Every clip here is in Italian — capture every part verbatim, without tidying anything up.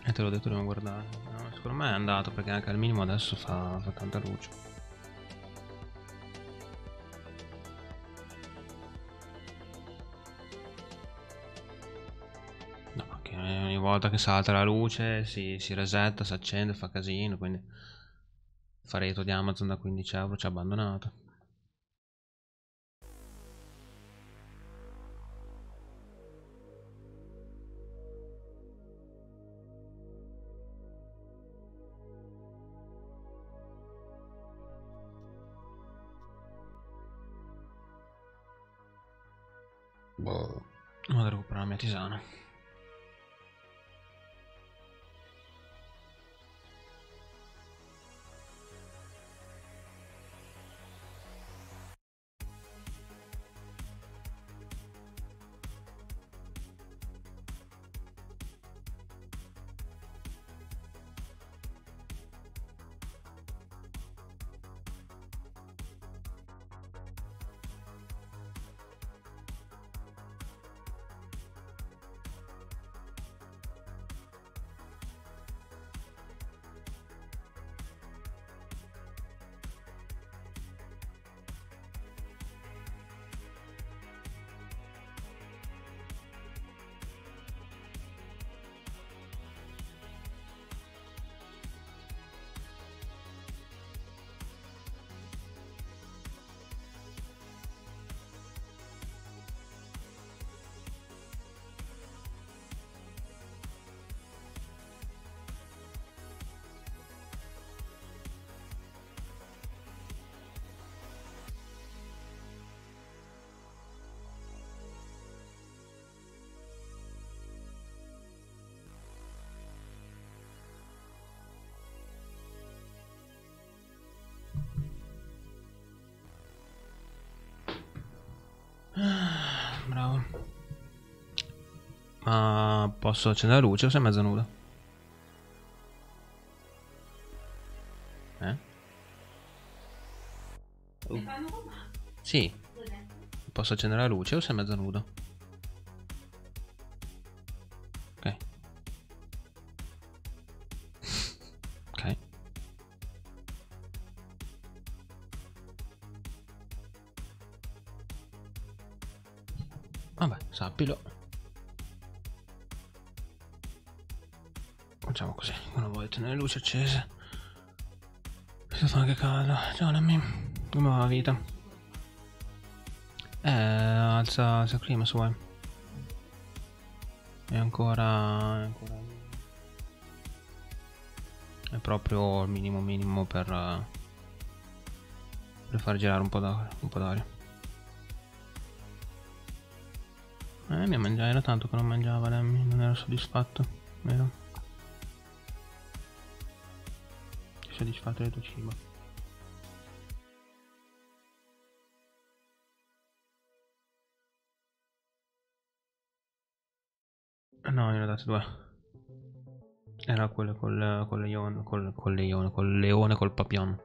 E te l'ho detto di non guardare. No, secondo me è andato perché anche al minimo adesso fa, fa tanta luce. No, che ogni volta che salta la luce si, si resetta, si accende, fa casino, quindi il faretto di Amazon da quindici euro ci ha abbandonato. Boh. Vado a recuperare la mia tisana. Bravo. Ma posso accendere la luce o sei mezza nuda? Eh? Uh. Sì. Posso accendere la luce o sei mezza nuda? Ok. Ok. Vabbè, sappilo. Facciamo così, non voglio tenere le luci accese. Si fa anche caldo. Ciao Lemmy, come va la vita? Eh, alza, alza il clima se vuoi. È ancora... È ancora... È proprio il minimo minimo per... Per far girare un po' d'aria. Eh, mi mangiava, era tanto che non mangiava Lemmy, non ero soddisfatto, vero? Sei soddisfatto del tuo cibo? No, ne ho date due. Era quello col, col leone, col, col leone, col leone col papion.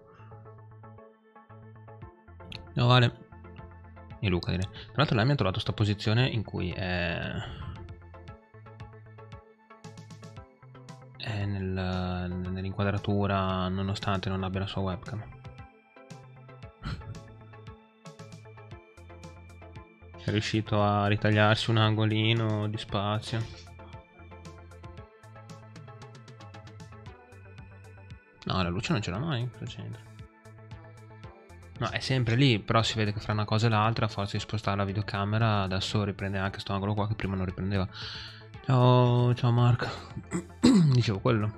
No, vale. E Luca direi. Tra l'altro lei mi ha trovato sta posizione in cui è... È nel, nell'inquadratura nonostante non abbia la sua webcam. È riuscito a ritagliarsi un angolino di spazio. No, la luce non c'era mai, cosa c'entra? No, è sempre lì, però si vede che fra una cosa e l'altra, a forza di spostare la videocamera, adesso riprende anche sto angolo qua che prima non riprendeva. Ciao, ciao Mark. Dicevo quello.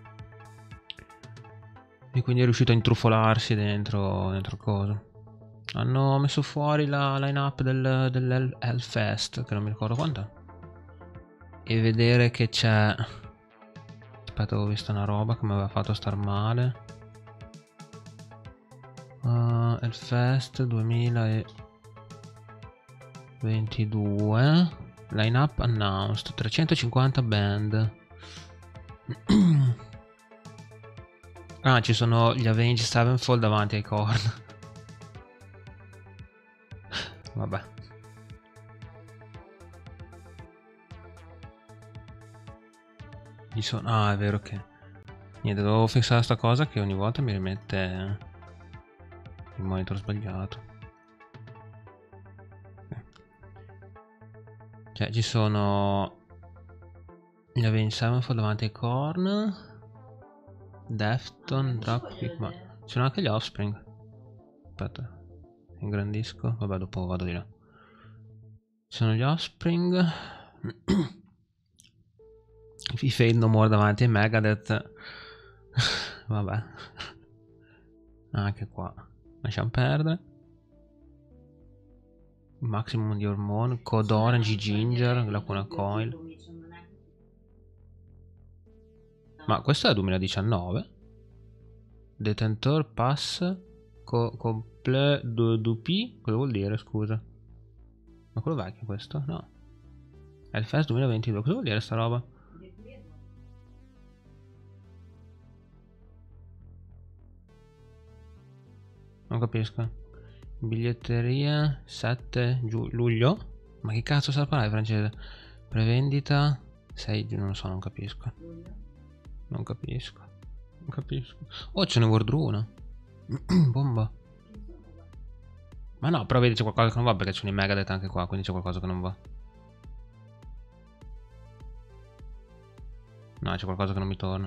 E quindi è riuscito a intrufolarsi dentro, dentro il coso. Hanno messo fuori la line-up del, dell'Hellfest, che non mi ricordo quant'è. E vedere che c'è... Aspetta, ho visto una roba che mi aveva fatto star male. Uh, Hellfest duemilaventidue. Line-up announced. trecentocinquanta band. Ah, ci sono gli Avenged Sevenfold davanti ai Korn. Vabbè. Gli sono... Ah, è vero che... Niente, devo fissare sta cosa che ogni volta mi rimette il monitor sbagliato. Okay. Cioè, ci sono... gli Avenged Sevenfold davanti ai Korn, Defton, Dropkick, ma... ci sono anche gli Offspring. Aspetta, ingrandisco. Vabbè, dopo vado di là. Ci sono gli Offspring. I Fade No More davanti ai Megadeth. Vabbè. Anche qua lasciamo perdere. Maximum di Hormone, Code Orange, Ginger, Lacuna Coil. Ma questo è il duemiladiciannove. Detentor Pass co Comple du P. Cosa vuol dire, scusa? Ma quello vecchio questo? No. È il Fest duemilaventidue. Cosa vuol dire sta roba? Non capisco. Biglietteria sette luglio? Ma che cazzo sa parlare francese? Prevendita sei, non lo so, non capisco. Non capisco. Non capisco. Oh, ce ne guardo una. Bomba. Ma no, però vedi c'è qualcosa che non va perché c'è un Megadeth anche qua, quindi c'è qualcosa che non va. No, c'è qualcosa che non mi torna.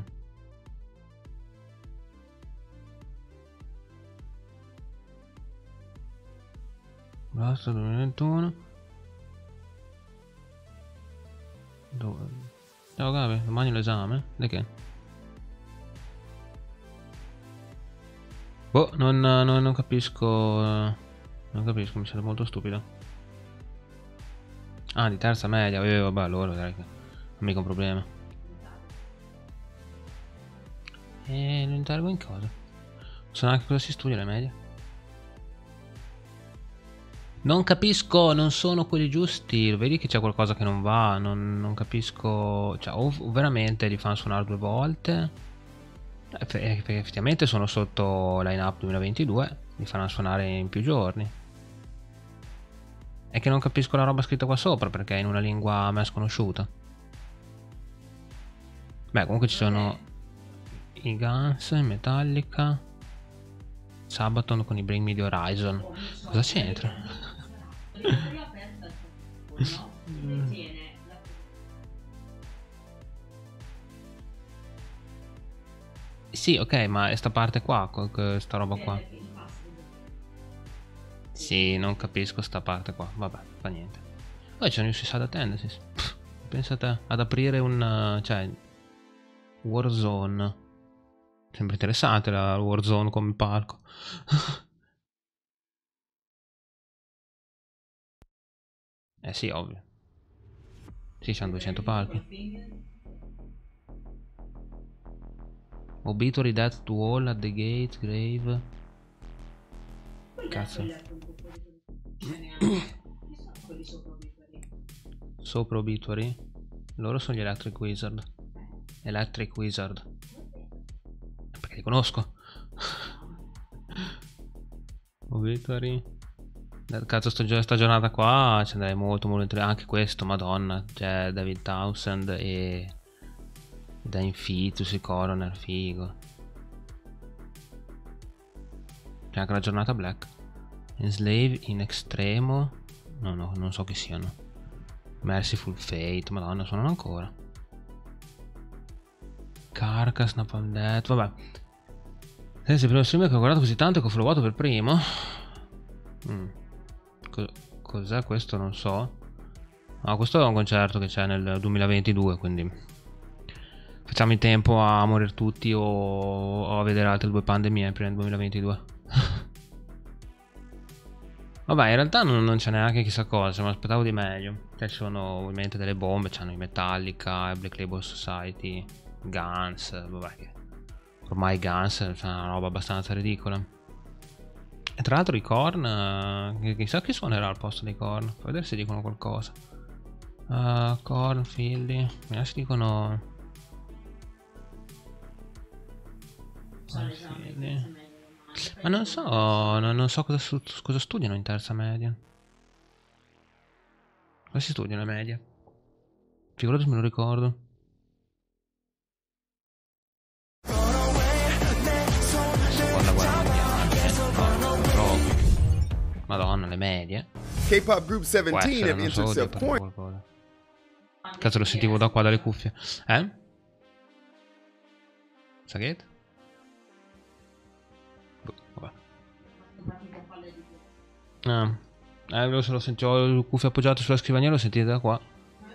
Basta, duemilaventuno. Dove? Ciao Gabi, domani l'esame? Di che? Boh, non, non, non capisco. Non capisco, mi sembra molto stupido. Ah, di terza media, eh, vabbè, allora direi che non è mica un problema. E lo interrogo in cosa? Non so neanche cosa si studia alle medie. Non capisco, non sono quelli giusti. Vedi che c'è qualcosa che non va. Non, non capisco. Cioè, o veramente li fanno suonare due volte. Eh, effettivamente sono sotto line-up duemilaventidue. Li faranno suonare in più giorni. È che non capisco la roba scritta qua sopra perché è in una lingua a me sconosciuta. Beh, comunque ci sono i Guns, Metallica, Sabaton con i Bring Me The Horizon. Cosa c'entra? Sì, ok, ma è sta parte qua, questa roba qua. Sì, non capisco sta parte qua. Vabbè, fa niente. Poi c'è un Suicide Tendencies. Pensate ad aprire un... cioè... Warzone. Sembra interessante la Warzone come palco. Eh sì, ovvio. Sì, c'hanno duecento palchi. Obituary, Death to All, At The Gate, Grave. Cazzo. Sopra Obituary. Loro sono gli Electric Wizard. Electric Wizard. Perché li conosco. Obituary. Cazzo, sto, sta giornata qua ci andrei molto molto interessante. Anche questo, madonna. C'è David Townsend e Dan Fetus e Coroner, figo. C'è anche la giornata black. Enslave in Extremo. No, no, non so chi siano. Merciful Fate, madonna, suonano ancora. Carcass, Napalm Death, vabbè. Adesso il primo stream che ho guardato così tanto che ho followato per primo. Mm. Co Cos'è questo? Non so. Ah, questo è un concerto che c'è nel duemilaventidue, quindi facciamo in tempo a morire tutti o, o a vedere altre due pandemie prima del duemilaventidue. Vabbè, in realtà non, non c'è neanche chissà cosa, mi aspettavo di meglio. Cioè, ci sono ovviamente delle bombe, c'hanno i Metallica, i Black Label Society, Guns, vabbè, che ormai Guns è una roba abbastanza ridicola. E tra l'altro i Korn, uh, chissà chi suonerà al posto dei Korn, fa vedere se dicono qualcosa. Uh, Korn, Philly, vediamo se dicono... Philly. Ma non so, non, non so cosa, cosa studiano in terza media. Cosa si studia in media? Figurati se me lo ricordo. Madonna, le medie. K-pop group Può seventeen essere, have non so, entered devo Sub fare Point. qualcosa. Cazzo, lo sentivo da qua dalle cuffie. Eh? Saghet? Boh, vabbè. Ah. Eh, lo, se lo sentivo le cuffie appoggiate sulla scrivania, lo sentite da qua.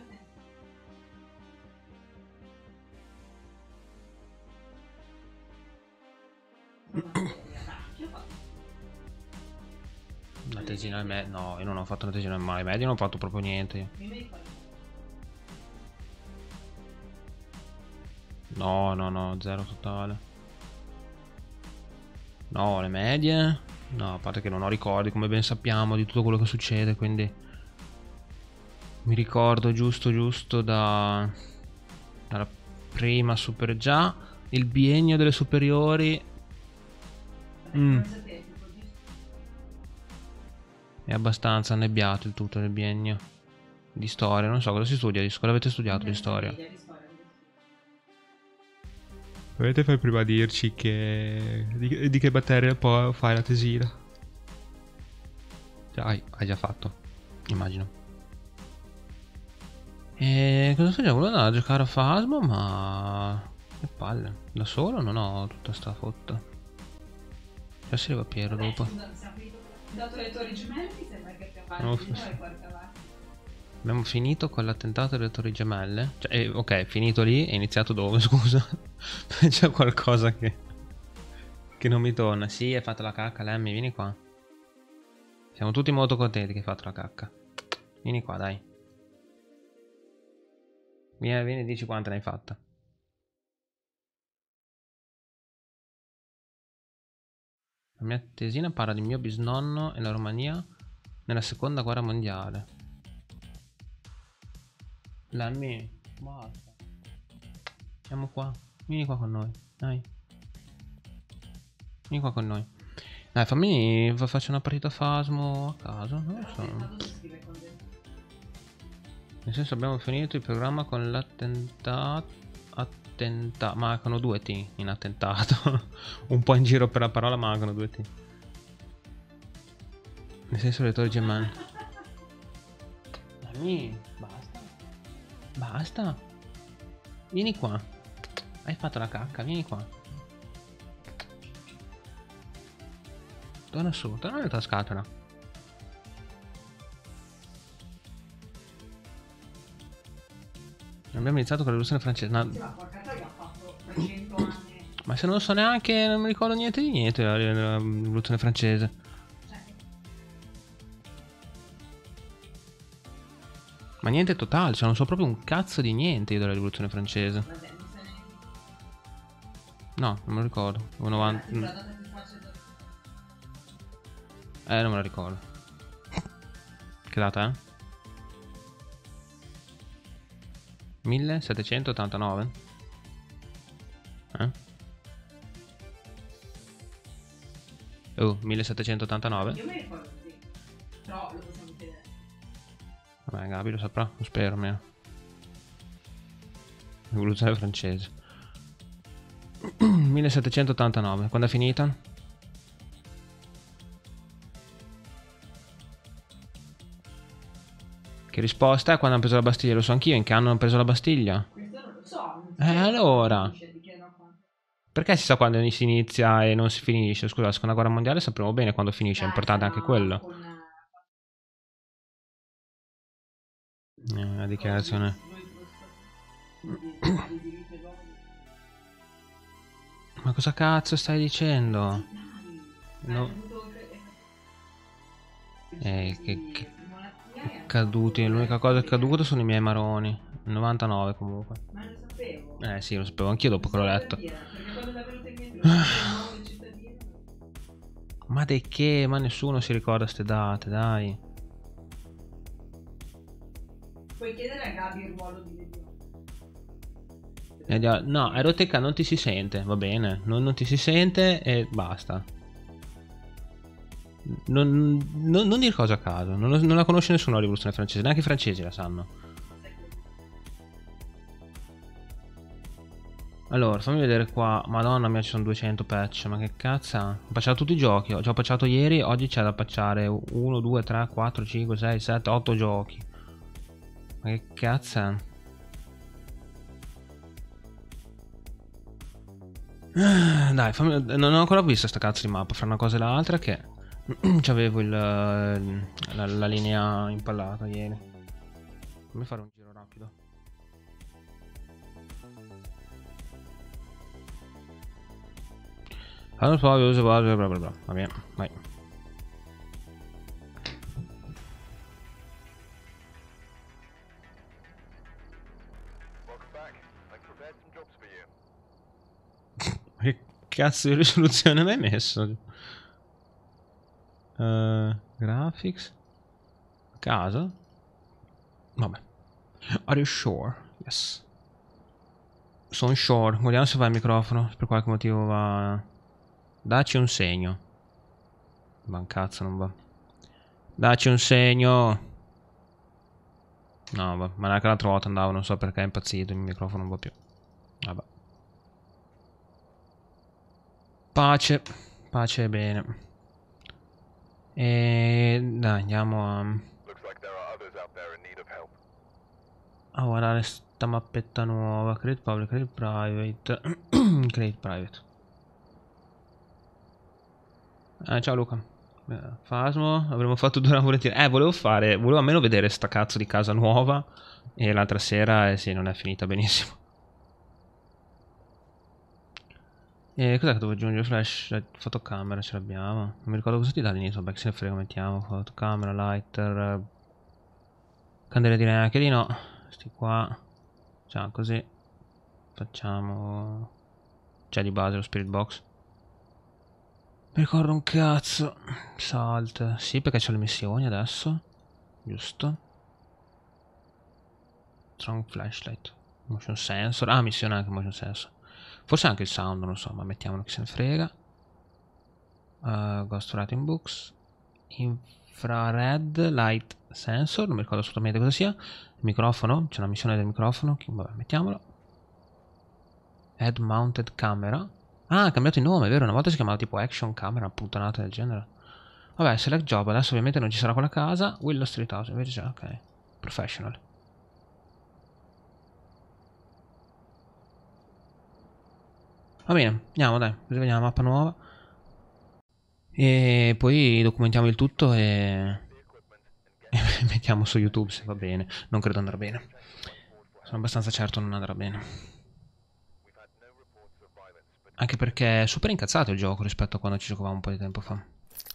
Una tesina al medio? No, io non ho fatto una tesina al medio, medio non ho fatto proprio niente io. No, no, no, zero totale. No, le medie? No, a parte che non ho ricordi, come ben sappiamo, di tutto quello che succede, quindi... Mi ricordo giusto giusto da... dalla prima super già, il biennio delle superiori... Mm. È abbastanza annebbiato il tutto nel biennio. Di storia, non so cosa si studia, cosa avete studiato di storia? Dovete fai prima dirci che... Di, di che materia poi fai la tesina? Già, hai, hai già fatto, immagino. E cosa facciamo? Volevo andare a giocare a Phasmo, ma... Che palle, da solo non ho tutta sta fotta. Già si arriva Piero dopo. Dato le torri gemelle mi sembra che più avanti No, di noi porta avanti. Abbiamo finito con l'attentato delle torri gemelle. Cioè, eh, ok, finito lì, è iniziato dove, scusa? C'è qualcosa che... Che non mi torna. Sì, hai fatto la cacca, Lemmy, vieni qua. Siamo tutti molto contenti che hai fatto la cacca. Vieni qua, dai. Vieni, vieni, dici quante ne hai fatta. La mia tesina parla di mio bisnonno e la Romania nella seconda guerra mondiale. Lemmy, basta. Siamo qua. Vieni qua con noi, dai. Vieni qua con noi. Dai, fammi... Faccio una partita Phasmo a caso, non lo so. Nel senso abbiamo finito il programma con l'attentato... Attentato... Mancano due T in attentato. Un po' in giro per la parola, mancano due T. Nel senso le torri gemelle. Dai, basta. Basta. Vieni qua. Hai fatto la cacca, vieni qua. Torna su, torna nella tua scatola. Abbiamo iniziato con la rivoluzione francese. No. Ma porca troia, ha fatto trecento anni. Ma se non lo so neanche, non mi ricordo niente di niente della della rivoluzione francese. Ma niente totale, cioè non so proprio un cazzo di niente io della rivoluzione francese. Vabbè, non sai neanche. No, non me lo ricordo. Avevo novanta... Tipo la data più facile da... Eh, non me la ricordo. Che data è? millesettecentottantanove? Eh? Oh, millesettecentottantanove? Io mi ricordo sì. Però lo possiamo chiedere. Vabbè, Gabi lo saprà, lo spero almeno. Rivoluzione francese. millesettecentottantanove, quando è finita? Che risposta è? Quando hanno preso la Bastiglia? Lo so anch'io, in che anno hanno preso la Bastiglia? Questo non lo so. Non Eh, allora? Di che era qua. Perché si sa quando si inizia e non si finisce? Scusa, la seconda guerra mondiale sapremo bene quando finisce, è importante anche quello. Con, Eh, la dichiarazione. Ma cosa cazzo stai dicendo? No. Eh, che, che caduti, l'unica cosa che è caduta sono i miei maroni. novantanove comunque. Ma lo sapevo. Eh sì, lo sapevo anch'io dopo che l'ho letto. Perché quando l'ha venuto in mente il cittadino. Ma di che? Ma nessuno si ricorda ste date, dai. Puoi chiedere a Gabi il ruolo di Legione. No, Aeroteca non ti si sente, va bene. Non, non ti si sente e basta. Non, non, non dire cosa a caso. Non, non la conosce nessuno la rivoluzione francese, neanche i francesi la sanno. Allora, fammi vedere qua. Madonna mia, ci sono duecento patch. Ma che cazzo? Ho patchato tutti i giochi. Ho già patchato ieri. Oggi c'è da patchare uno, due, tre, quattro, cinque, sei, sette, otto giochi. Ma che cazzo è? Dai, fammi... non ho ancora visto sta cazzo di mappa. Fra una cosa e l'altra che c'avevo il, la, la linea impallata ieri. Fammi fare un giro rapido. Allora, poi bla bla bla bla. Va bene, vai. Che cazzo di risoluzione mi hai messo? Uh, graphics. Casa. Vabbè. Are you sure? Yes. Sono sure. Guardiamo se va il microfono. Per qualche motivo va. Dacci un segno. Ma un cazzo non va. Dacci un segno. No, va. Ma neanche l'altra volta andavo. Non so perché è impazzito. Il microfono non va più. Vabbè. Pace. Pace e bene. E dai, andiamo a... a guardare sta mappetta nuova. Create public, create private. Create private. Eh, ciao Luca. Eh, Fasmo, avremmo fatto due volentieri. Eh, volevo fare, volevo almeno vedere sta cazzo di casa nuova. E l'altra sera, eh sì, non è finita benissimo. E cos'è che devo aggiungere? Flash, fotocamera ce l'abbiamo. Non mi ricordo cosa ti dà all'inizio, vabbè che se ne frega, mettiamo fotocamera, lighter, candele direi anche di no. Sti qua. Ciao, così. Facciamo... c'è di base lo spirit box. Mi ricordo un cazzo. Salt. Sì, perché c'ho le missioni adesso. Giusto. Strong flashlight. Motion sensor. Ah, missione anche motion sensor. Forse anche il sound, non lo so, ma mettiamolo che se ne frega. Uh, Ghost Writing Books. Infrared Light Sensor. Non mi ricordo assolutamente cosa sia. Il microfono. C'è una missione del microfono. Vabbè, mettiamolo. Head Mounted Camera. Ah, ha cambiato il nome, è vero? Una volta si chiamava tipo Action Camera, una puttanata del genere. Vabbè, Select Job. Adesso ovviamente non ci sarà quella casa. Willow Street House, invece c'è, ok. Professional. Va bene, andiamo dai, così vediamo la mappa nuova. E poi documentiamo il tutto e... e mettiamo su YouTube se va bene. Non credo andrà bene. Sono abbastanza certo non andrà bene. Anche perché è super incazzato il gioco rispetto a quando ci giocavamo un po' di tempo fa.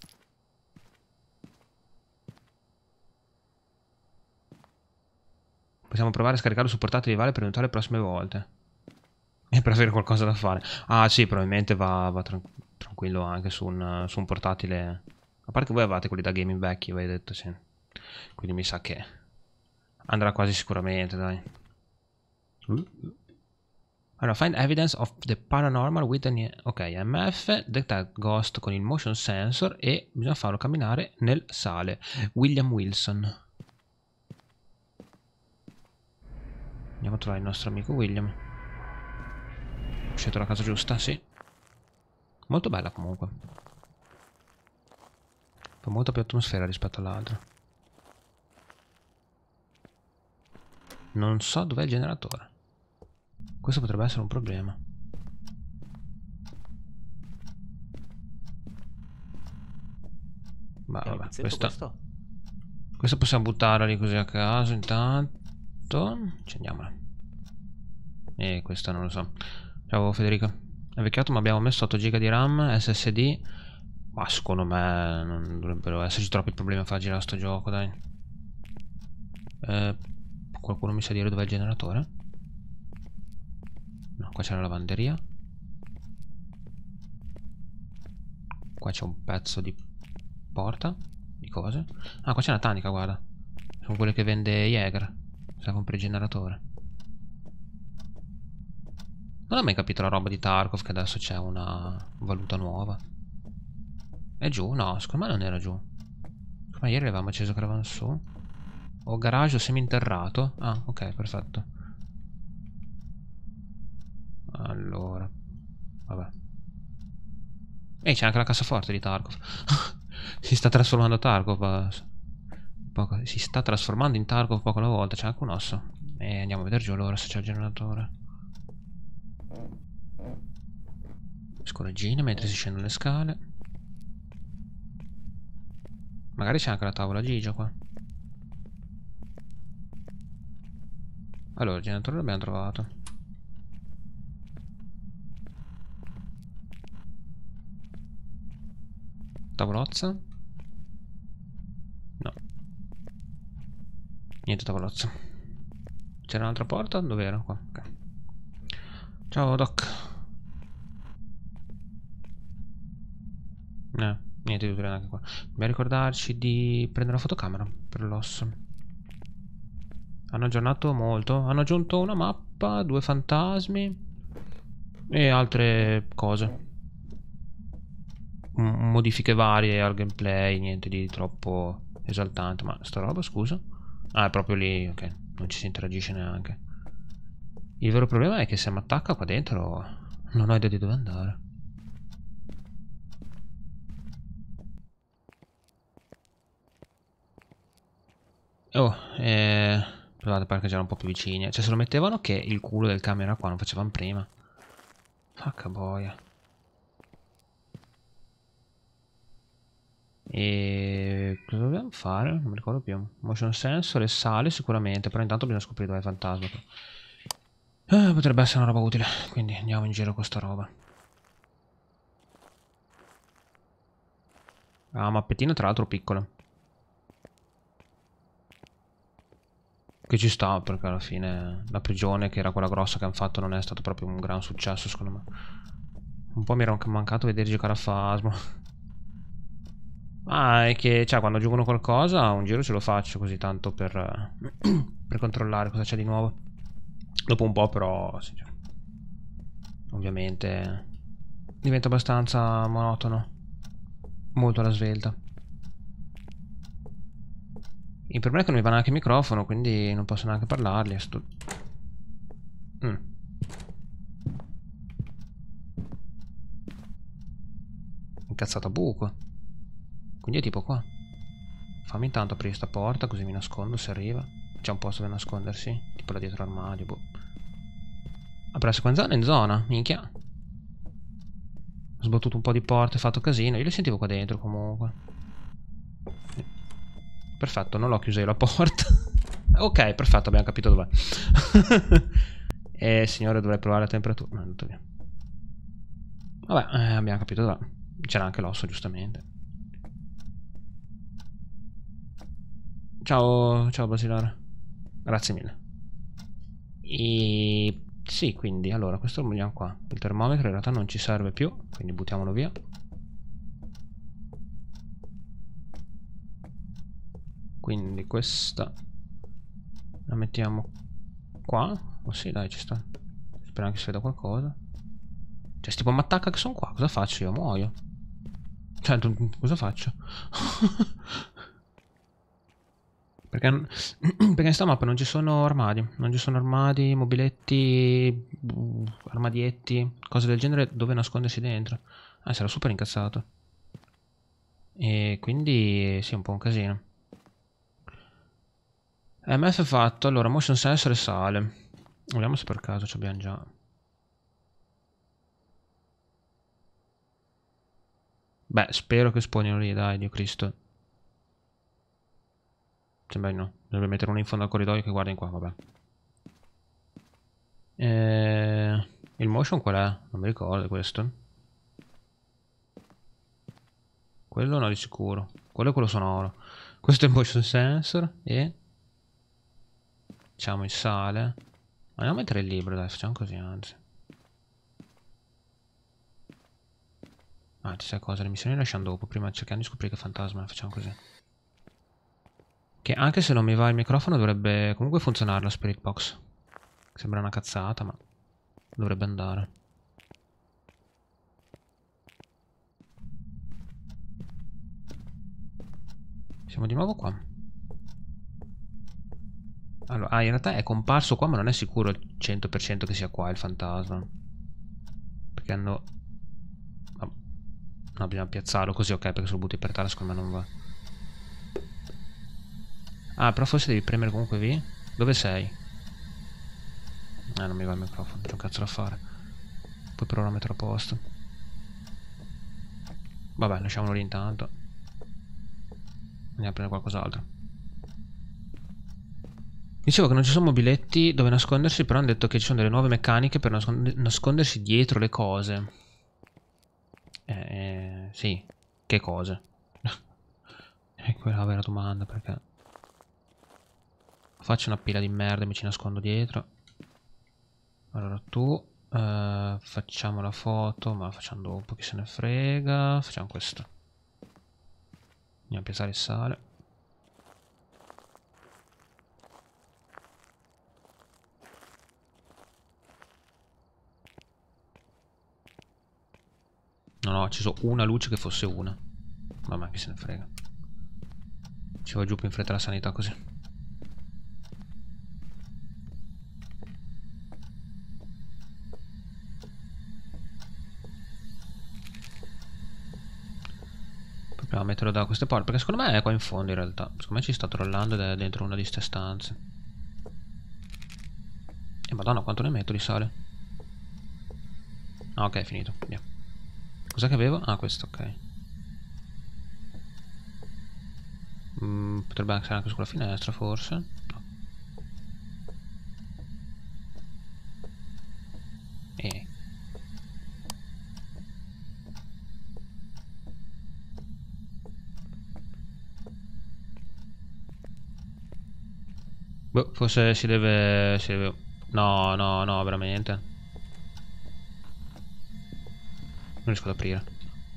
Possiamo provare a scaricare su portatile rivale per aiutare le prossime volte. E per avere qualcosa da fare. Ah sì, probabilmente va, va tran tranquillo anche su un, su un portatile. A parte che voi avevate quelli da gaming vecchi, avete detto, sì. Quindi mi sa che andrà quasi sicuramente, dai. Allora, find evidence of the paranormal with an... ok, M F, detect ghost con il motion sensor e bisogna farlo camminare nel sale. William Wilson. Andiamo a trovare il nostro amico William. Ho scelto la casa giusta, sì. Molto bella comunque. Fa molta più atmosfera rispetto all'altra. Non so dov'è il generatore. Questo potrebbe essere un problema. Ma vabbè, questa... questo possiamo buttarla lì così a caso intanto. Accendiamola. E questo non lo so. Ciao Federica. È vecchiato ma abbiamo messo otto giga di RAM, S S D. Ma secondo me non dovrebbero esserci troppi problemi a far girare sto gioco, dai. Eh, qualcuno mi sa dire dov'è il generatore? No, qua c'è la lavanderia. Qua c'è un pezzo di porta. Di cose. Ah, qua c'è una tanica, guarda. Sono quelle che vende Jäger. Se compri il generatore. Non ho mai capito la roba di Tarkov, che adesso c'è una valuta nuova. È giù? No, secondo me non era giù. Secondo me ieri avevamo acceso che eravamo su. O garage o seminterrato. Ah, ok, perfetto. Allora, vabbè. Ehi, c'è anche la cassaforte di Tarkov. Si sta trasformando Tarkov. Poco, si sta trasformando in Tarkov poco alla volta. C'è anche un osso. E andiamo a vedere giù allora se c'è il generatore. Scorreggina mentre si scendono le scale. Magari c'è anche la tavola Gigio qua. Allora, il generatore l'abbiamo trovato. Tavolozza? No. Niente tavolozza. C'era un'altra porta? Dove era? Qua. Ok. Ciao Doc. No, niente di utile anche qua. Dobbiamo ricordarci di prendere la fotocamera per l'osso. Hanno aggiornato molto. Hanno aggiunto una mappa, due fantasmi e altre cose. M modifiche varie al gameplay, niente di troppo esaltante. Ma sta roba, scusa? Ah, è proprio lì, ok. Non ci si interagisce neanche. Il vero problema è che se mi attacca qua dentro non ho idea di dove andare. Oh, eh... provate a parcheggiare un po' più vicini. Cioè se lo mettevano che il culo del camera qua non facevano prima. Facca boia. E cosa dobbiamo fare? Non mi ricordo più. Motion sensor e sale sicuramente. Però intanto bisogna scoprire dove è il fantasma. Eh, potrebbe essere una roba utile. Quindi andiamo in giro con sta roba. Ah, mappettina tra l'altro piccola. Che ci sta, perché alla fine la prigione, che era quella grossa che hanno fatto, non è stato proprio un gran successo secondo me. Un po' mi era anche mancato vedere giocare a Phasmo. Ah, è che cioè, quando aggiungono qualcosa un giro ce lo faccio così tanto per, per controllare cosa c'è di nuovo. Dopo un po' però sì, cioè, ovviamente diventa abbastanza monotono. Molto alla svelta. Il problema è che non mi va neanche il microfono, quindi non posso neanche parlarli. Sto... Mm. Incazzato a buco. Quindi è tipo qua. Fammi intanto aprire sta porta così mi nascondo se arriva. C'è un posto dove nascondersi. Tipo là dietro l'armadio. Boh. Apre la seconda zona in zona. Minchia. Ho sbattuto un po' di porte, fatto casino. Io le sentivo qua dentro comunque. Perfetto, non l'ho chiusa io la porta. Ok, perfetto, abbiamo capito dov'è. Eh, signore, dovrei provare la temperatura. No, è andato via. Vabbè, eh, abbiamo capito dov'è. C'era anche l'osso, giustamente. Ciao, ciao Basilare. Grazie mille. E... sì, quindi, allora, questo lo vogliamo qua. Il termometro in realtà non ci serve più, quindi buttiamolo via. Quindi questa la mettiamo qua. Oh sì, dai, ci sta. Spero che si veda qualcosa. Cioè, tipo mi attacca che sono qua. Cosa faccio io? Muoio. Cioè, cosa faccio? Perché, perché in sta mappa non ci sono armadi. Non ci sono armadi, mobiletti, armadietti, cose del genere dove nascondersi dentro. Ah, sarà super incazzato. E quindi sì, è un po' un casino. M F fatto, allora motion sensor e sale. Vediamo se per caso ci abbiamo già. Beh, spero che spawnino lì, dai, Dio Cristo. Sembra di no. Dovrebbe mettere uno in fondo al corridoio che guarda in qua, vabbè. Eh, il motion qual è? Non mi ricordo questo. Quello no di sicuro. Quello è quello sonoro. Questo è il motion sensor e... facciamo il sale. Andiamo a mettere il libro, dai, facciamo così, anzi. Ah, ci sai cosa? Le missioni le lasciamo dopo. Prima cerchiamo di scoprire che fantasma è. Facciamo così. Che anche se non mi va il microfono dovrebbe comunque funzionare la Spirit Box. Sembra una cazzata, ma dovrebbe andare. Siamo di nuovo qua. Allora, ah, in realtà è comparso qua, ma non è sicuro al cento per cento che sia qua il fantasma. Perché hanno... No, no, bisogna piazzarlo così, ok, perché se lo butti per terra secondo me non va. Ah, però forse devi premere comunque V. Dove sei? Eh, non mi va il microfono, c'è un cazzo da fare. Poi provo a mettere a posto. Vabbè, lasciamolo lì intanto. Andiamo a prendere qualcos'altro. Dicevo che non ci sono mobiletti dove nascondersi, però hanno detto che ci sono delle nuove meccaniche per nascond nascondersi dietro le cose. Eh, eh sì, che cose? È quella la vera domanda, perché faccio una pila di merda e mi ci nascondo dietro. Allora tu eh, facciamo la foto, ma la facciamo dopo, chi se ne frega. Facciamo questo. Andiamo a piazzare il sale. No, no, ho acceso una luce che fosse una. Vabbè, chi se ne frega. Ci va giù più in fretta la sanità così. Proviamo a metterlo da queste parti, perché secondo me è qua in fondo in realtà. Secondo me ci sta trollando ed è dentro una di queste stanze. E madonna, quanto ne metto di sale? Ah, ok, è finito. Via. Cos'è che avevo? Ah, questo, ok. Mm, potrebbe essere anche sulla finestra, forse. No. E... boh, forse si deve... si deve... No, no, no, veramente. Non riesco ad aprire.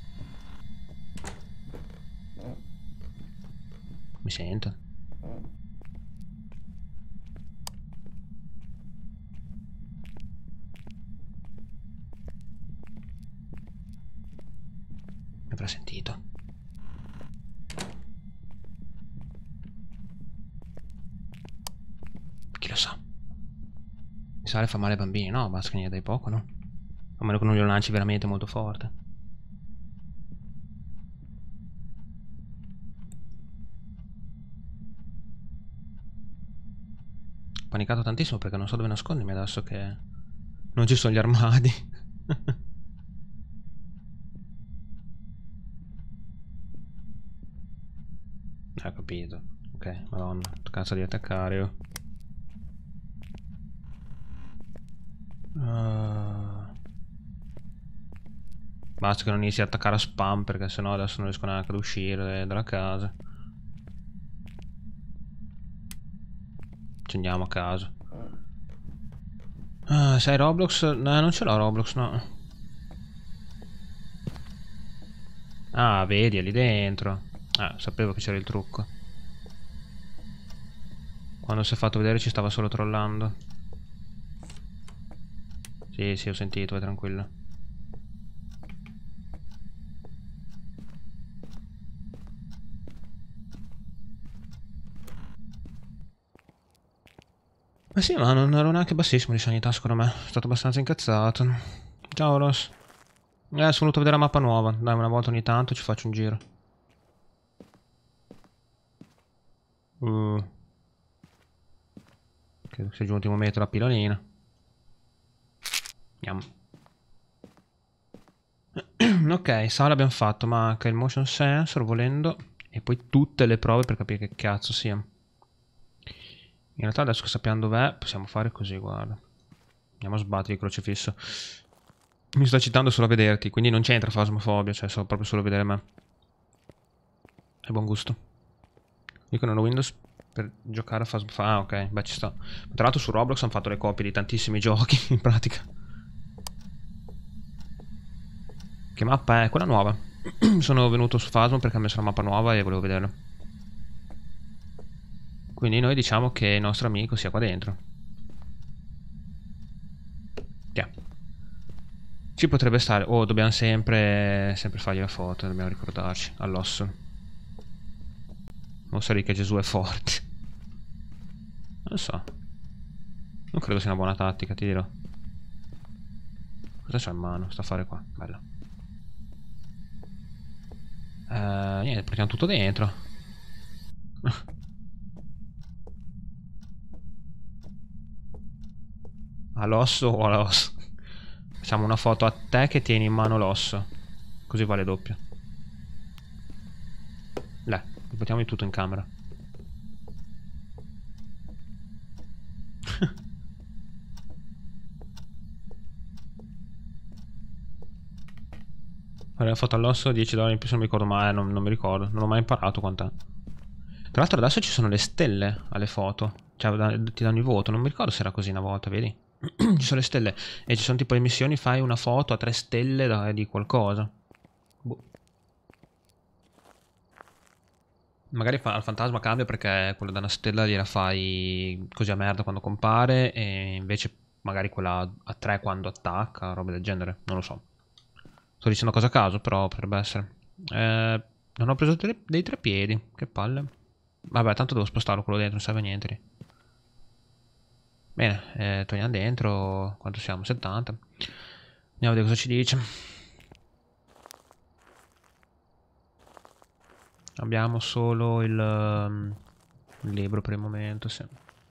Mi sento. Mi avrà sentito. Chi lo sa? Mi sa che fa male ai bambini. No, basta che ne dai poco, no? A meno che non glielo lanci veramente molto forte. Ho panicato tantissimo perché non so dove nascondermi adesso che non ci sono gli armadi. Ho capito. Ok, madonna, cazzo di attaccare. Oh. Uh... Basta che non inizi a attaccare a spam perché sennò adesso non riesco neanche ad uscire dalla casa. Ci andiamo a caso. Ah, sai Roblox? No, non ce l'ho Roblox, no. Ah, vedi, è lì dentro. Ah, sapevo che c'era il trucco. Quando si è fatto vedere ci stava solo trollando. Sì, sì, ho sentito, vai tranquillo. Ma sì, ma non ero neanche bassissimo di sanità, secondo me. Sono stato abbastanza incazzato. Ciao, Ross. Eh, sono venuto a vedere la mappa nuova. Dai, una volta ogni tanto ci faccio un giro. Uh. Credo che sia giunto l'ultimo metro la pilolina. Andiamo. Ok, sala abbiamo fatto, manca il motion sensor volendo. E poi tutte le prove per capire che cazzo sia. In realtà adesso che sappiamo dov'è possiamo fare così, guarda. Andiamo a sbattere il crocifisso. Mi sto citando solo a vederti, quindi non c'entra fasmofobia, cioè so proprio solo vedere me. È buon gusto. Io che non ho Windows per giocare a fasmofobia. Ah, ok, beh ci sta. Tra l'altro su Roblox hanno fatto le copie di tantissimi giochi, in pratica. Che mappa è? Quella nuova. Sono venuto su Phasmo perché ha messo la mappa nuova e volevo vederla. Quindi noi diciamo che il nostro amico sia qua dentro. Tiè. Ci potrebbe stare. Oh, dobbiamo sempre sempre fargli la foto, dobbiamo ricordarci. All'osso. Non so lì che Gesù è forte. Non so. Non credo sia una buona tattica, ti dirò. Cosa c'ho in mano? Sta affare qua. Bello. Eh, niente, portiamo tutto dentro. All'osso o all'osso? Facciamo una foto a te che tieni in mano l'osso. Così vale doppio. Beh, mettiamo tutto in camera. Fare la foto all'osso, dieci dollari in più se non mi ricordo mai, non, non mi ricordo, non ho mai imparato quant'è. Tra l'altro adesso ci sono le stelle alle foto, cioè ti danno il voto, non mi ricordo se era così una volta, vedi? Ci sono le stelle e ci sono tipo le missioni, fai una foto a tre stelle da, di qualcosa. Boh. Magari fa, il fantasma cambia perché quella da una stella gliela fai così a merda quando compare e invece magari quella a tre quando attacca, roba del genere, non lo so. Sto dicendo cosa a caso, però potrebbe essere. Eh, non ho preso dei, dei tre piedi, che palle. Vabbè, tanto devo spostarlo quello dentro, non serve a niente lì. Bene, eh, togliamo dentro. Quanto siamo? settanta. Andiamo a vedere cosa ci dice. Abbiamo solo il, um, il libro per il momento, sì.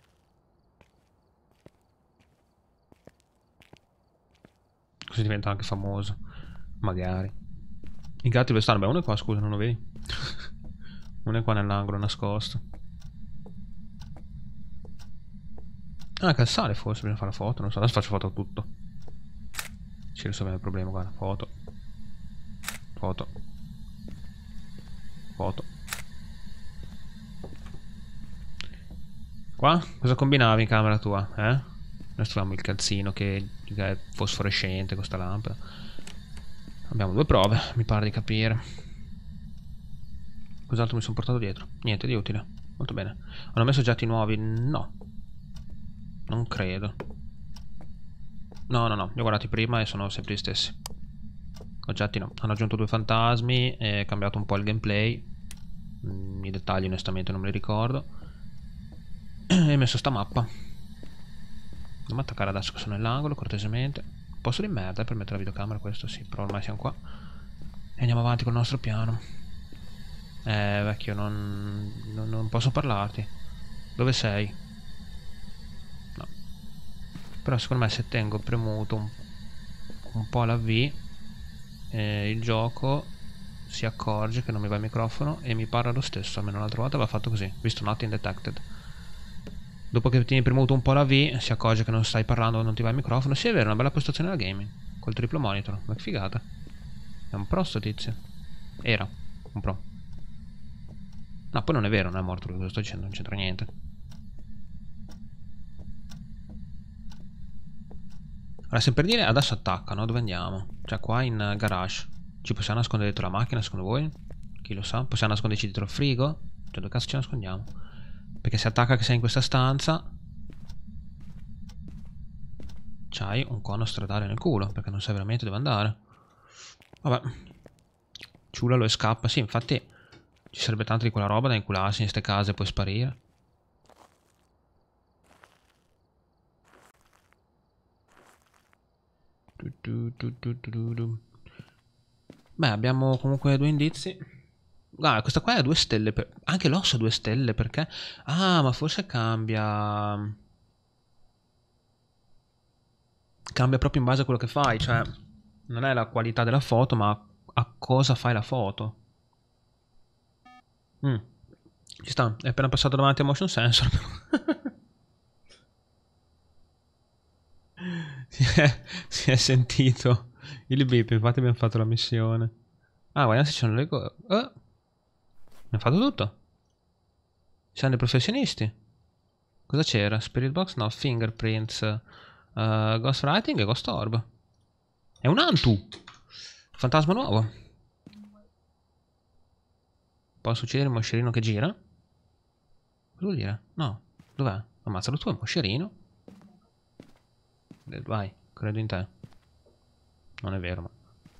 Così diventa anche famoso. Magari. I gatti dove stanno? Beh, uno è qua, scusa, non lo vedi? Uno è qua nell'angolo nascosto. Ah, calzare forse, bisogna fare la foto, non so, adesso faccio foto a tutto. Ci risolviamo il problema, guarda, foto. Foto. Foto. Qua? Cosa combinavi in camera tua, eh? Noi troviamo il calzino che è fosforescente con sta lampada. Abbiamo due prove, mi pare di capire. Cos'altro mi sono portato dietro? Niente di utile. Molto bene. Hanno messo oggetti nuovi? No. Non credo. No, no, no. Li ho guardati prima e sono sempre gli stessi. Oggetti no. Hanno aggiunto due fantasmi e cambiato un po' il gameplay. Mm, I dettagli onestamente non me li ricordo. E messo sta mappa. Andiamo a attaccare adesso che sono nell'angolo, cortesemente. Posto di merda eh, per mettere la videocamera, questo sì, però ormai siamo qua. E andiamo avanti col nostro piano. Eh, vecchio, non, non, non posso parlarti. Dove sei? No. Però secondo me se tengo premuto un, un po' la V, eh, il gioco si accorge che non mi va il microfono e mi parla lo stesso. Almeno l'altra volta aveva fatto così, visto not indetected. Dopo che tieni premuto un po' la V, si accorge che non stai parlando o non ti va il microfono. Sì, è vero, una bella postazione da gaming. Col triplo monitor, ma che figata. È un pro sto tizio. Era un pro. No, poi non è vero, non è morto lui, cosa sto dicendo, non c'entra niente. Allora, se per dire, adesso attaccano, dove andiamo? Cioè, qua in garage. Ci possiamo nascondere dietro la macchina, secondo voi? Chi lo sa? Possiamo nasconderci dietro il frigo? Cioè, dove cazzo ci nascondiamo? Perché se attacca che sei in questa stanza, c'hai un cono stradale nel culo, perché non sai veramente dove andare. Vabbè. Ciulalo e scappa. Sì, infatti ci sarebbe tanto di quella roba da incularsi in queste case e poi sparire. Beh, abbiamo comunque due indizi. Ah, questa qua è a due stelle. Per... Anche l'osso ha due stelle, perché? Ah, ma forse cambia... Cambia proprio in base a quello che fai, cioè... Non è la qualità della foto, ma a cosa fai la foto. Mm. Ci sta, è appena passato davanti a motion sensor. si, è, si è sentito il beep, infatti abbiamo fatto la missione. Ah, guarda se ci sono le cose. Oh. Abbiamo fatto tutto. Siamo dei professionisti. Cosa c'era? Spirit box? No, fingerprints, uh, ghostwriting e ghost orb. È un Antu. Fantasma nuovo. Posso uccidere il moscerino che gira? Cosa vuol dire? No. Dov'è? Ammazzalo tu, il moscerino. Vai, credo in te. Non è vero, ma...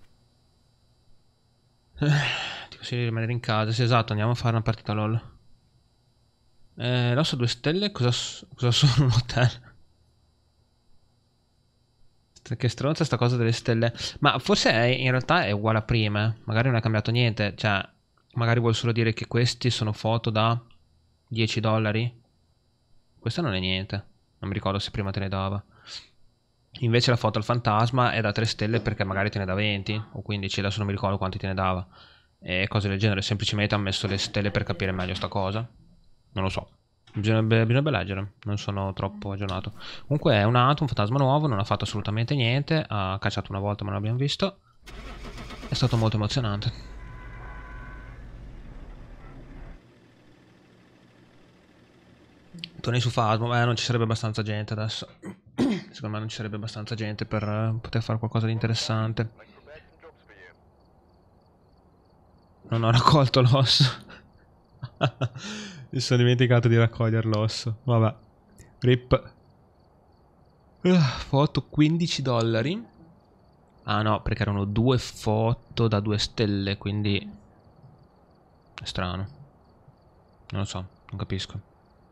Ti consiglio di rimanere in casa. Sì, esatto, andiamo a fare una partita LOL. Eh, l'osso due stelle, cosa, cosa sono un hotel? Che stronza sta cosa delle stelle. Ma forse è, in realtà è uguale a prima, eh. Magari non è cambiato niente. Cioè, magari vuol solo dire che questi sono foto da dieci dollari. Questa non è niente. Non mi ricordo se prima te ne dava. Invece la foto al fantasma è da tre stelle perché magari te ne dà venti o quindici, adesso non mi ricordo quanti te ne dava. E cose del genere. Semplicemente ha messo le stelle per capire meglio sta cosa. Non lo so. Bisognerebbe, bisognerebbe leggere, non sono troppo aggiornato. Comunque è un Atom, un fantasma nuovo, non ha fatto assolutamente niente, ha cacciato una volta ma non l'abbiamo visto. È stato molto emozionante. Torni su Phasmo, eh non ci sarebbe abbastanza gente adesso. Secondo me non ci sarebbe abbastanza gente per uh, poter fare qualcosa di interessante. Non ho raccolto l'osso. Mi sono dimenticato di raccogliere l'osso. Vabbè. Rip. Uh, foto quindici dollari. Ah no, perché erano due foto da due stelle, quindi è strano. Non lo so, non capisco.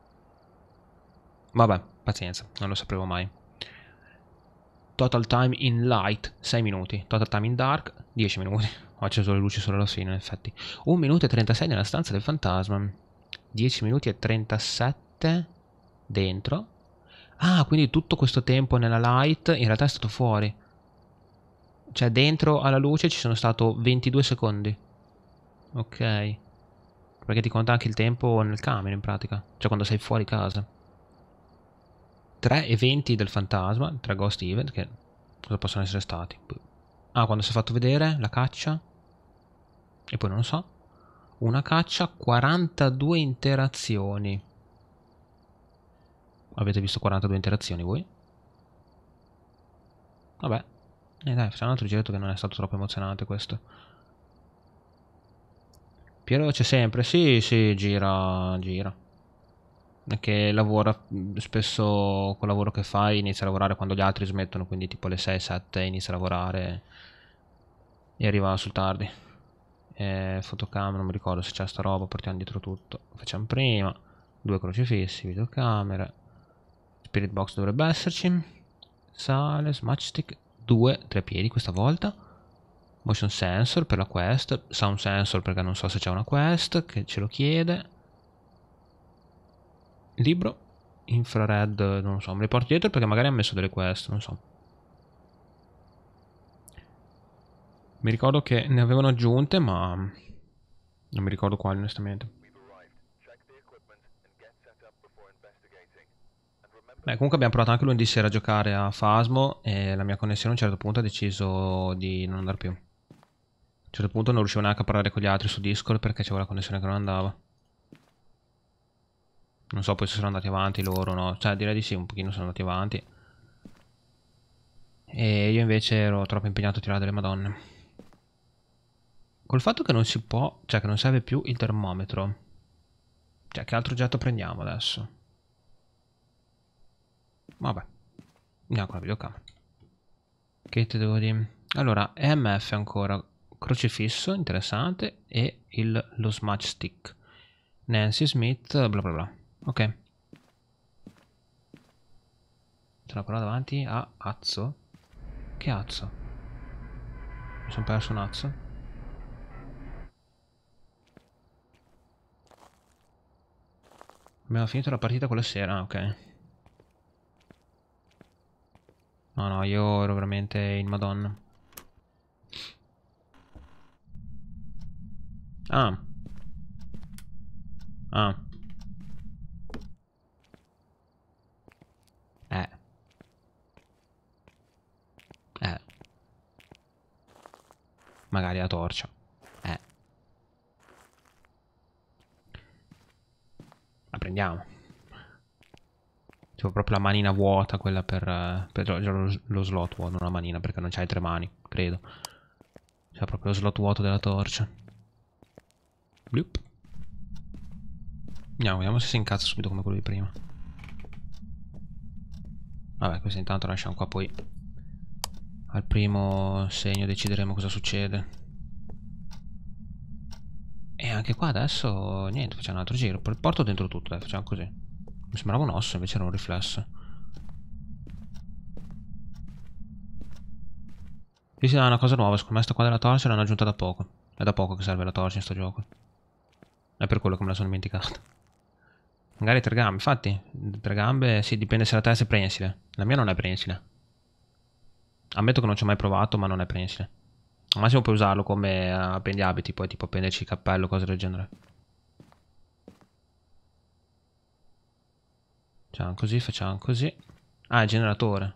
Vabbè, pazienza, non lo sapremo mai. Total time in light, sei minuti. Total time in dark, dieci minuti. Ho acceso le luci solo alla fine, in effetti. un minuto e trentasei nella stanza del fantasma. dieci minuti e trentasette dentro. Ah, quindi tutto questo tempo nella light in realtà è stato fuori. Cioè dentro alla luce ci sono stato ventidue secondi. Ok. Perché ti conta anche il tempo nel camion in pratica. Cioè quando sei fuori casa. Tre eventi del fantasma. Tre ghost event. Che cosa possono essere stati? Ah, quando si è fatto vedere la caccia. E poi non lo so. Una caccia, quarantadue interazioni. Avete visto quarantadue interazioni voi? Vabbè. E eh dai, facciamo un altro giretto che non è stato troppo emozionante questo. Piero c'è sempre, sì, sì, gira, gira. Che lavora spesso col lavoro che fai, inizia a lavorare quando gli altri smettono, quindi tipo alle sei sette inizia a lavorare e arriva sul tardi. E fotocamera, non mi ricordo se c'è sta roba, portiamo dietro tutto. Facciamo prima, due crocifissi, videocamere. Spirit box dovrebbe esserci. Sale, matchstick, due, tre piedi questa volta. Motion sensor per la quest, sound sensor perché non so se c'è una quest che ce lo chiede. Libro, infrared, non lo so, me li porto dietro perché magari ha messo delle quest, non so. Mi ricordo che ne avevano aggiunte, ma non mi ricordo quali onestamente. Beh, comunque abbiamo provato anche lunedì sera a giocare a Phasmo e la mia connessione a un certo punto ha deciso di non andare più. A un certo punto non riuscivo neanche a parlare con gli altri su Discord perché c'era la connessione che non andava. Non so poi se sono andati avanti loro o no. Cioè direi di sì, un pochino sono andati avanti. E io invece ero troppo impegnato a tirare delle madonne. Col fatto che non si può, cioè che non serve più il termometro. Cioè che altro oggetto prendiamo adesso? Vabbè. Andiamo con la videocamera. Che te devo dire? Allora, E M F ancora. Crocifisso, interessante. E il, lo smudge stick. Nancy Smith, bla bla bla. Ok. Sono però davanti a Azzo. Che Azzo? Mi sono perso un Azzo. Abbiamo finito la partita quella sera, ok. No, no, io ero veramente in madonna. Ah. Ah. Eh. Eh. Magari la torcia. Eh. La prendiamo. C'ho proprio la manina vuota, quella per, per lo, lo slot vuoto, non la manina, perché non c'hai tre mani, credo. C'è proprio lo slot vuoto della torcia. Bloop. Andiamo, vediamo se si incazza subito come quello di prima. Vabbè, questo intanto lasciamo qua, poi al primo segno decideremo cosa succede. E anche qua adesso, niente, facciamo un altro giro. Porto dentro tutto, dai, facciamo così. Mi sembrava un osso, invece era un riflesso. Sì, sì, è una cosa nuova. Secondo me sta qua della torcia l'hanno aggiunta da poco. È da poco che serve la torcia in sto gioco. È per quello che me la sono dimenticata. Magari tre gambe, infatti. Tre gambe, sì, dipende se la testa è prensile. La mia non è prensile. Ammetto che non ci ho mai provato, ma non è prensile. Al massimo puoi usarlo come appendiabiti, poi tipo appenderci il cappello, cose del genere. Facciamo così, facciamo così. Ah, il generatore.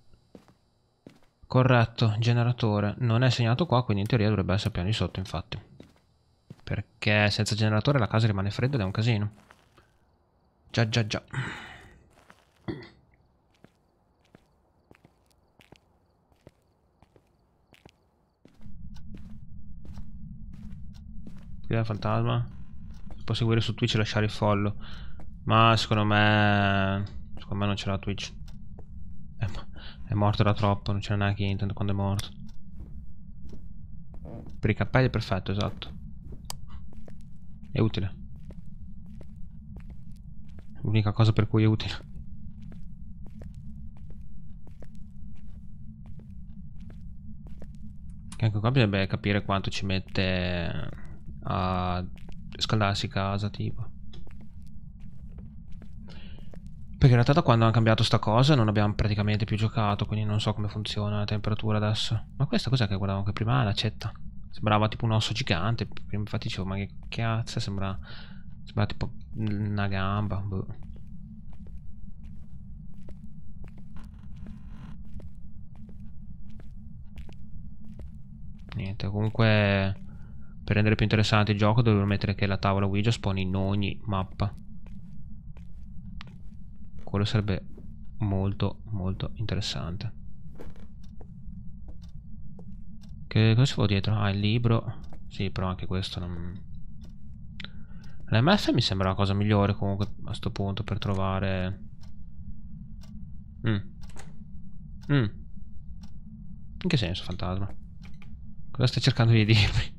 Corretto, generatore. Non è segnato qua, quindi in teoria dovrebbe essere piano di sotto, infatti. Perché senza generatore la casa rimane fredda ed è un casino. Già, già, già. Qui è il fantasma. Si può seguire su Twitch e lasciare il follow. Ma secondo me... Secondo me non c'era Twitch. È, è morto da troppo, non c'era neanche internet quando è morto. Per i cappelli è perfetto, esatto. È utile. L'unica cosa per cui è utile. Che anche qua bisognerebbe capire quanto ci mette a scaldarsi casa, tipo. Perché in realtà da quando hanno cambiato sta cosa non abbiamo praticamente più giocato, quindi non so come funziona la temperatura adesso. Ma questa cos'è che guardavo anche prima? Ah, l'accetta. Sembrava tipo un osso gigante. Prima infatti dicevo, ma che cazzo sembra... Sembra tipo una gamba. Boh. Niente, comunque per rendere più interessante il gioco dovevo mettere che la tavola Ouija spawni in ogni mappa. Quello sarebbe molto molto interessante. Che cosa ci vuole dietro? Ah, il libro. Sì, però anche questo non... L'M F mi sembra la cosa migliore comunque a sto punto per trovare... Mm. Mm. In che senso, fantasma? Cosa stai cercando di dirmi?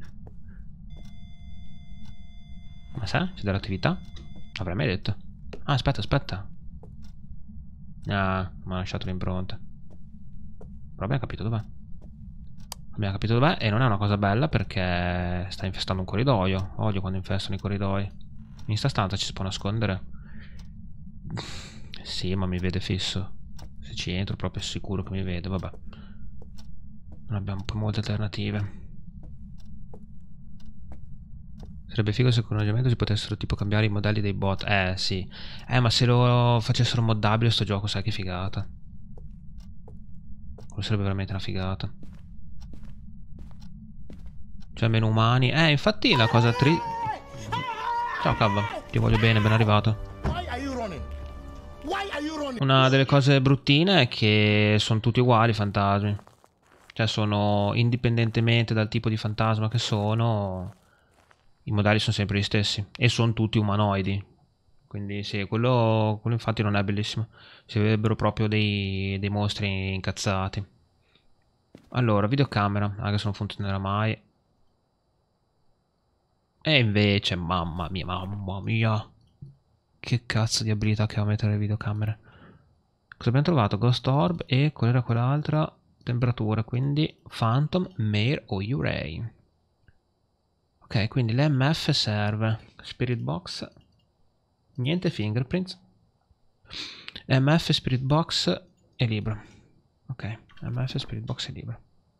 Ma sa? C'è dell'attività? Avrei mai detto. Ah, aspetta, aspetta. Ah, mi ha lasciato l'impronta. Però abbiamo capito dov'è. Abbiamo capito dov'è e non è una cosa bella perché sta infestando un corridoio. Odio quando infestano i corridoi. In sta stanza ci si può nascondere. Sì, ma mi vede fisso. Se ci entro proprio è sicuro che mi vede, vabbè. Non abbiamo poi molte alternative. Sarebbe figo se con l'aggiornamento si potessero tipo cambiare i modelli dei bot. Eh sì. Eh ma se lo facessero moddabile sto gioco, sai che figata. Quello sarebbe veramente una figata. Cioè meno umani. Eh infatti la cosa tri... Ciao Cavva, ti voglio bene, ben arrivato. Una delle cose bruttine è che sono tutti uguali i fantasmi. Cioè sono, indipendentemente dal tipo di fantasma che sono, i modelli sono sempre gli stessi. E sono tutti umanoidi. Quindi sì, quello, quello infatti non è bellissimo. Si vedrebbero proprio dei, dei mostri incazzati. Allora, videocamera, anche se non funzionerà mai. E invece, mamma mia, mamma mia. Che cazzo di abilità che ho a mettere le videocamere. Cosa abbiamo trovato? Ghost Orb e qual era quell'altra? Temperatura, quindi Phantom, Mare o Uray. Ok, quindi l'M F serve. Spirit Box. Niente fingerprints. M F, Spirit Box e libro. Ok, M F, Spirit Box e libro.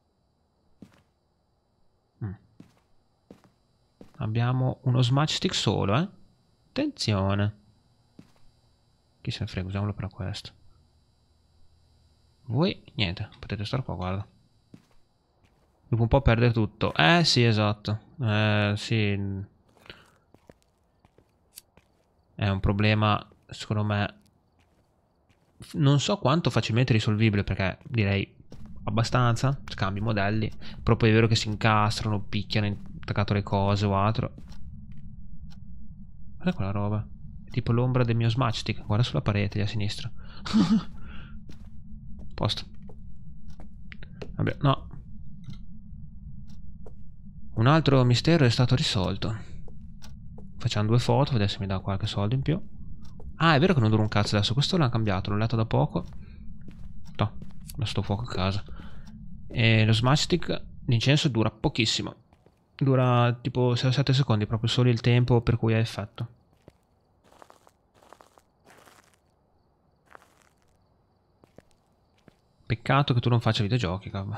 Mm. Abbiamo uno Smudge Stick solo, eh. Attenzione. Chi se ne frega, usiamolo per questo. Voi, niente, potete stare qua, guarda. Dopo un po' perdere tutto. Eh sì, esatto. Eh sì. È un problema, secondo me, non so quanto facilmente risolvibile, perché direi abbastanza. Scambi modelli. Però poi è vero che si incastrano, picchiano, attaccato le cose o altro. Guarda quella roba. È tipo l'ombra del mio Smudge Stick. Guarda sulla parete lì a sinistra. Posto. Vabbè, no. Un altro mistero è stato risolto. Facciamo due foto, vedere se mi dà qualche soldo in più. Ah, è vero che non dura un cazzo adesso. Questo l'hanno cambiato, l'ho letto da poco. No, ho sto fuoco a casa. E lo smudge stick, l'incenso dura pochissimo. Dura tipo sei o sette secondi, proprio solo il tempo per cui ha effetto. Peccato che tu non faccia videogiochi, cavolo.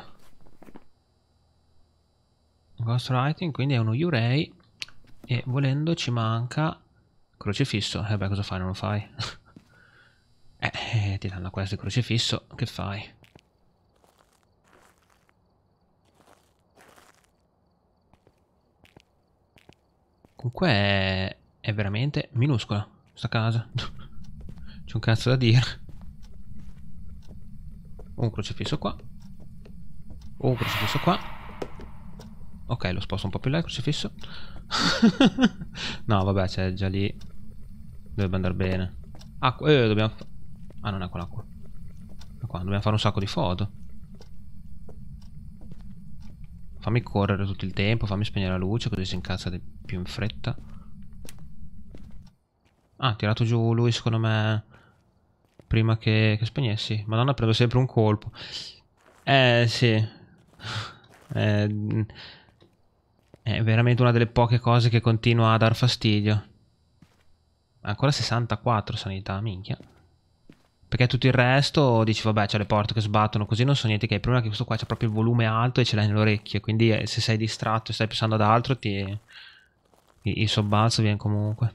Ghostwriting, quindi è uno Yurei. E volendo ci manca crocifisso. Eh beh, cosa fai? Non lo fai? eh, eh, ti danno questo crocifisso. Che fai? Comunque è, è veramente minuscola sta casa. C'è un cazzo da dire. Un crocifisso qua. Un crocifisso qua. Ok, lo sposto un po' più là il crocifisso. No, vabbè, c'è già lì. Dovrebbe andare bene. Ah, eh, dobbiamo... Ah, non è quella qua. È qua. Dobbiamo fare un sacco di foto. Fammi correre tutto il tempo, fammi spegnere la luce così si incazza di più in fretta. Ah, ha tirato giù lui secondo me prima che, che spegnessi. Madonna, prendo sempre un colpo. Eh, sì. È, è veramente una delle poche cose che continua a dar fastidio. Ancora sessantaquattro sanità, minchia. Perché tutto il resto dici vabbè c'è le porte che sbattono così non so niente che. Il problema è che questo qua c'ha proprio il volume alto e ce l'hai nell'orecchio. Quindi eh, se sei distratto e stai pensando ad altro ti... Il, il sobbalzo viene comunque.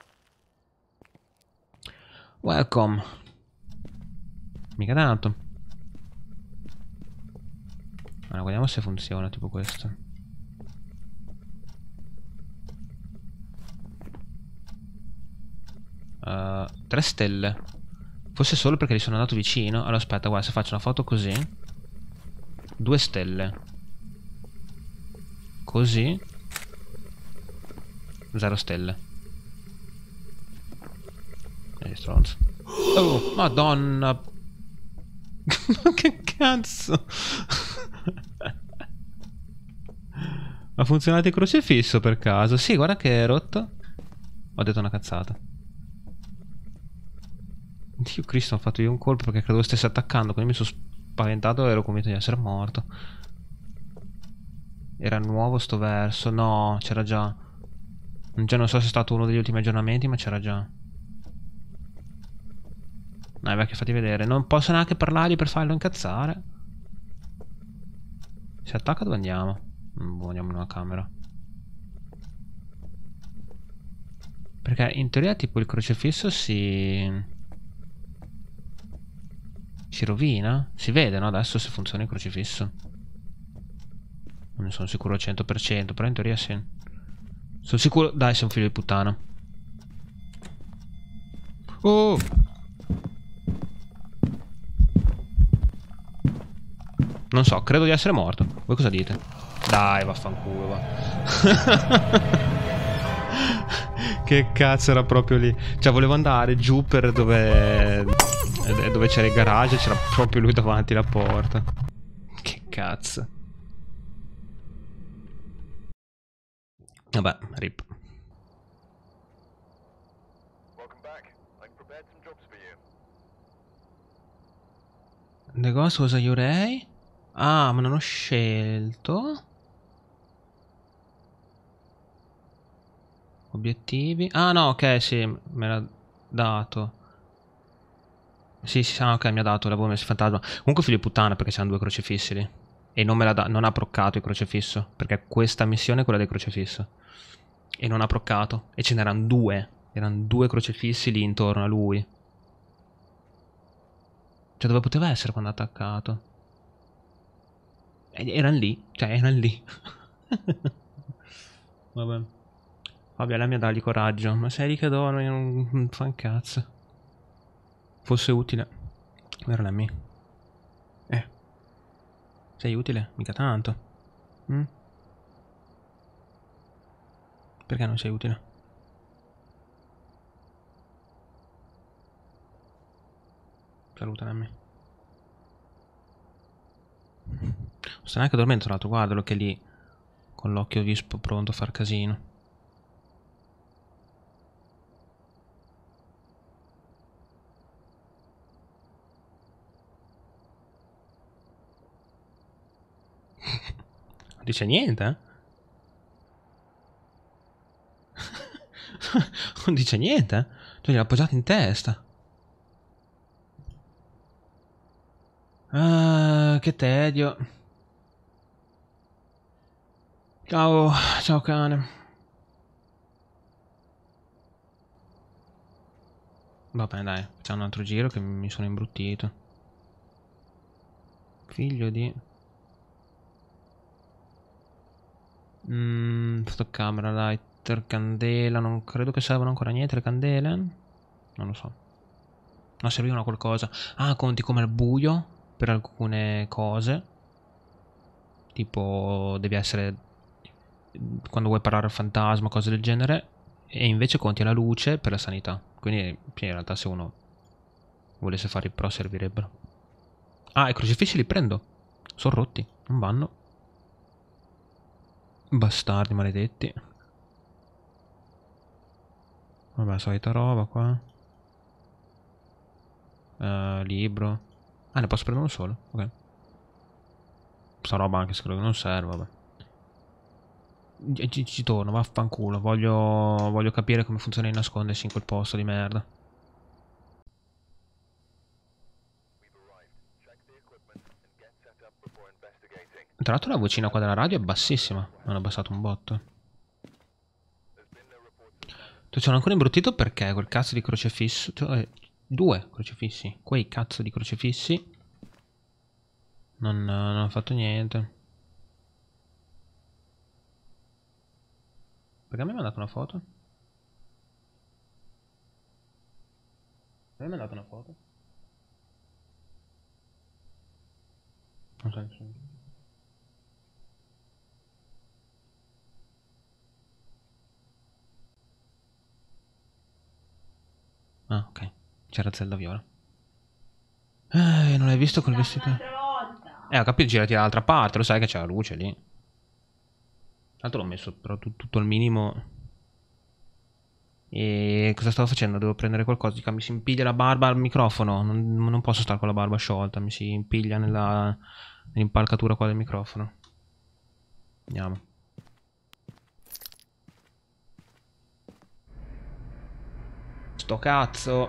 Welcome. Mica tanto. Allora guardiamo se funziona tipo questo. Uh, tre stelle. Forse solo perché li sono andato vicino. Allora aspetta, guarda, se faccio una foto così. Due stelle. Così. Zero stelle. E stronzo. Oh, madonna. Che cazzo. Ha funzionato il crocifisso per caso? Sì, guarda che è rotto. Ho detto una cazzata. Dio Cristo, ho fatto io un colpo perché credevo stesse attaccando. Quindi mi sono spaventato e ero convinto di essere morto. Era nuovo sto verso. No, c'era già. Già non so se è stato uno degli ultimi aggiornamenti, ma c'era già. Dai, vai che fatti vedere. Non posso neanche parlargli per farlo incazzare. Si attacca dove andiamo? Boh, andiamo in una camera. Perché in teoria tipo il crocifisso si... Si rovina? Si vede, no? Adesso se funziona il crocifisso. Non ne sono sicuro al cento per cento, però in teoria sì. Sono sicuro... Dai, sei un figlio di puttana. Oh! Non so, credo di essere morto. Voi cosa dite? Dai, vaffanculo, va. Che cazzo era proprio lì? Cioè, volevo andare giù per dove... Dove c'era il garage, c'era proprio lui davanti alla porta. Che cazzo. Vabbè, rip. The Ghost was a Yurei? Ah, ma non ho scelto. Obiettivi. Ah no, ok, sì, me l'ha dato. Sì, sì, ah, ok, mi ha dato, l'avevo messo il fantasma. Comunque figlio di puttana perché c'hanno due crocifissi lì. E non me l'ha dato, non ha proccato il crocifisso. Perché questa missione è quella del crocifisso. E non ha proccato. E ce n'erano due. Erano due crocifissi lì intorno a lui. Cioè dove poteva essere quando ha attaccato? Erano lì. Cioè erano lì. Vabbè. Vabbè, lei mi ha dargli coraggio. Ma sei lì che dormi, non, non fa un cazzo. Fosse utile. Vero Lemmy? Eh. Sei utile? Mica tanto. Mm? Perché non sei utile? Saluta Lemmy. Non sta neanche dormendo tra l'altro, guardalo che è lì. Con l'occhio vispo pronto a far casino. dice niente, eh? Non dice niente, eh? Tu gliel'ha appoggiato in testa. Ah, che tedio. Ciao, ciao cane. Vabbè dai, facciamo un altro giro che mi sono imbruttito. Figlio di... Mmm, fotocamera, lighter, candela. Non credo che servano ancora niente le candele. Non lo so. No, servivano a qualcosa. Ah, conti come al buio per alcune cose. Tipo, devi essere... quando vuoi parlare al fantasma, cose del genere. E invece conti alla luce per la sanità. Quindi in realtà se uno volesse fare i pro servirebbero. Ah, i crocifissi li prendo. Sono rotti, non vanno. Bastardi maledetti. Vabbè, solita roba qua. Uh, libro. Ah, ne posso prendere uno solo? Ok. Sta roba anche se credo che non serve, vabbè. Ci, ci torno, vaffanculo. Voglio, voglio capire come funziona il nascondersi in quel posto di merda. Tra l'altro la vocina qua della radio è bassissima. Hanno abbassato un botto. Tu c'hanno ancora imbruttito perché quel cazzo di crocefisso... Cioè, due crocifissi. Quei cazzo di crocifissi non, non hanno fatto niente. Perché mi ha mandato una foto? Mi ha mandato una foto? Non so nessuno. Ah, ok. C'era Zelda viola. Eh, non l'hai visto quel vestito? Eh, ho capito, girati dall'altra parte, lo sai che c'è la luce lì. Tanto l'ho messo però tutto al minimo. E cosa stavo facendo? Devo prendere qualcosa. Mi si impiglia la barba al microfono. Non, non posso stare con la barba sciolta. Mi si impiglia nell'impalcatura qua del microfono. Andiamo. Sto cazzo.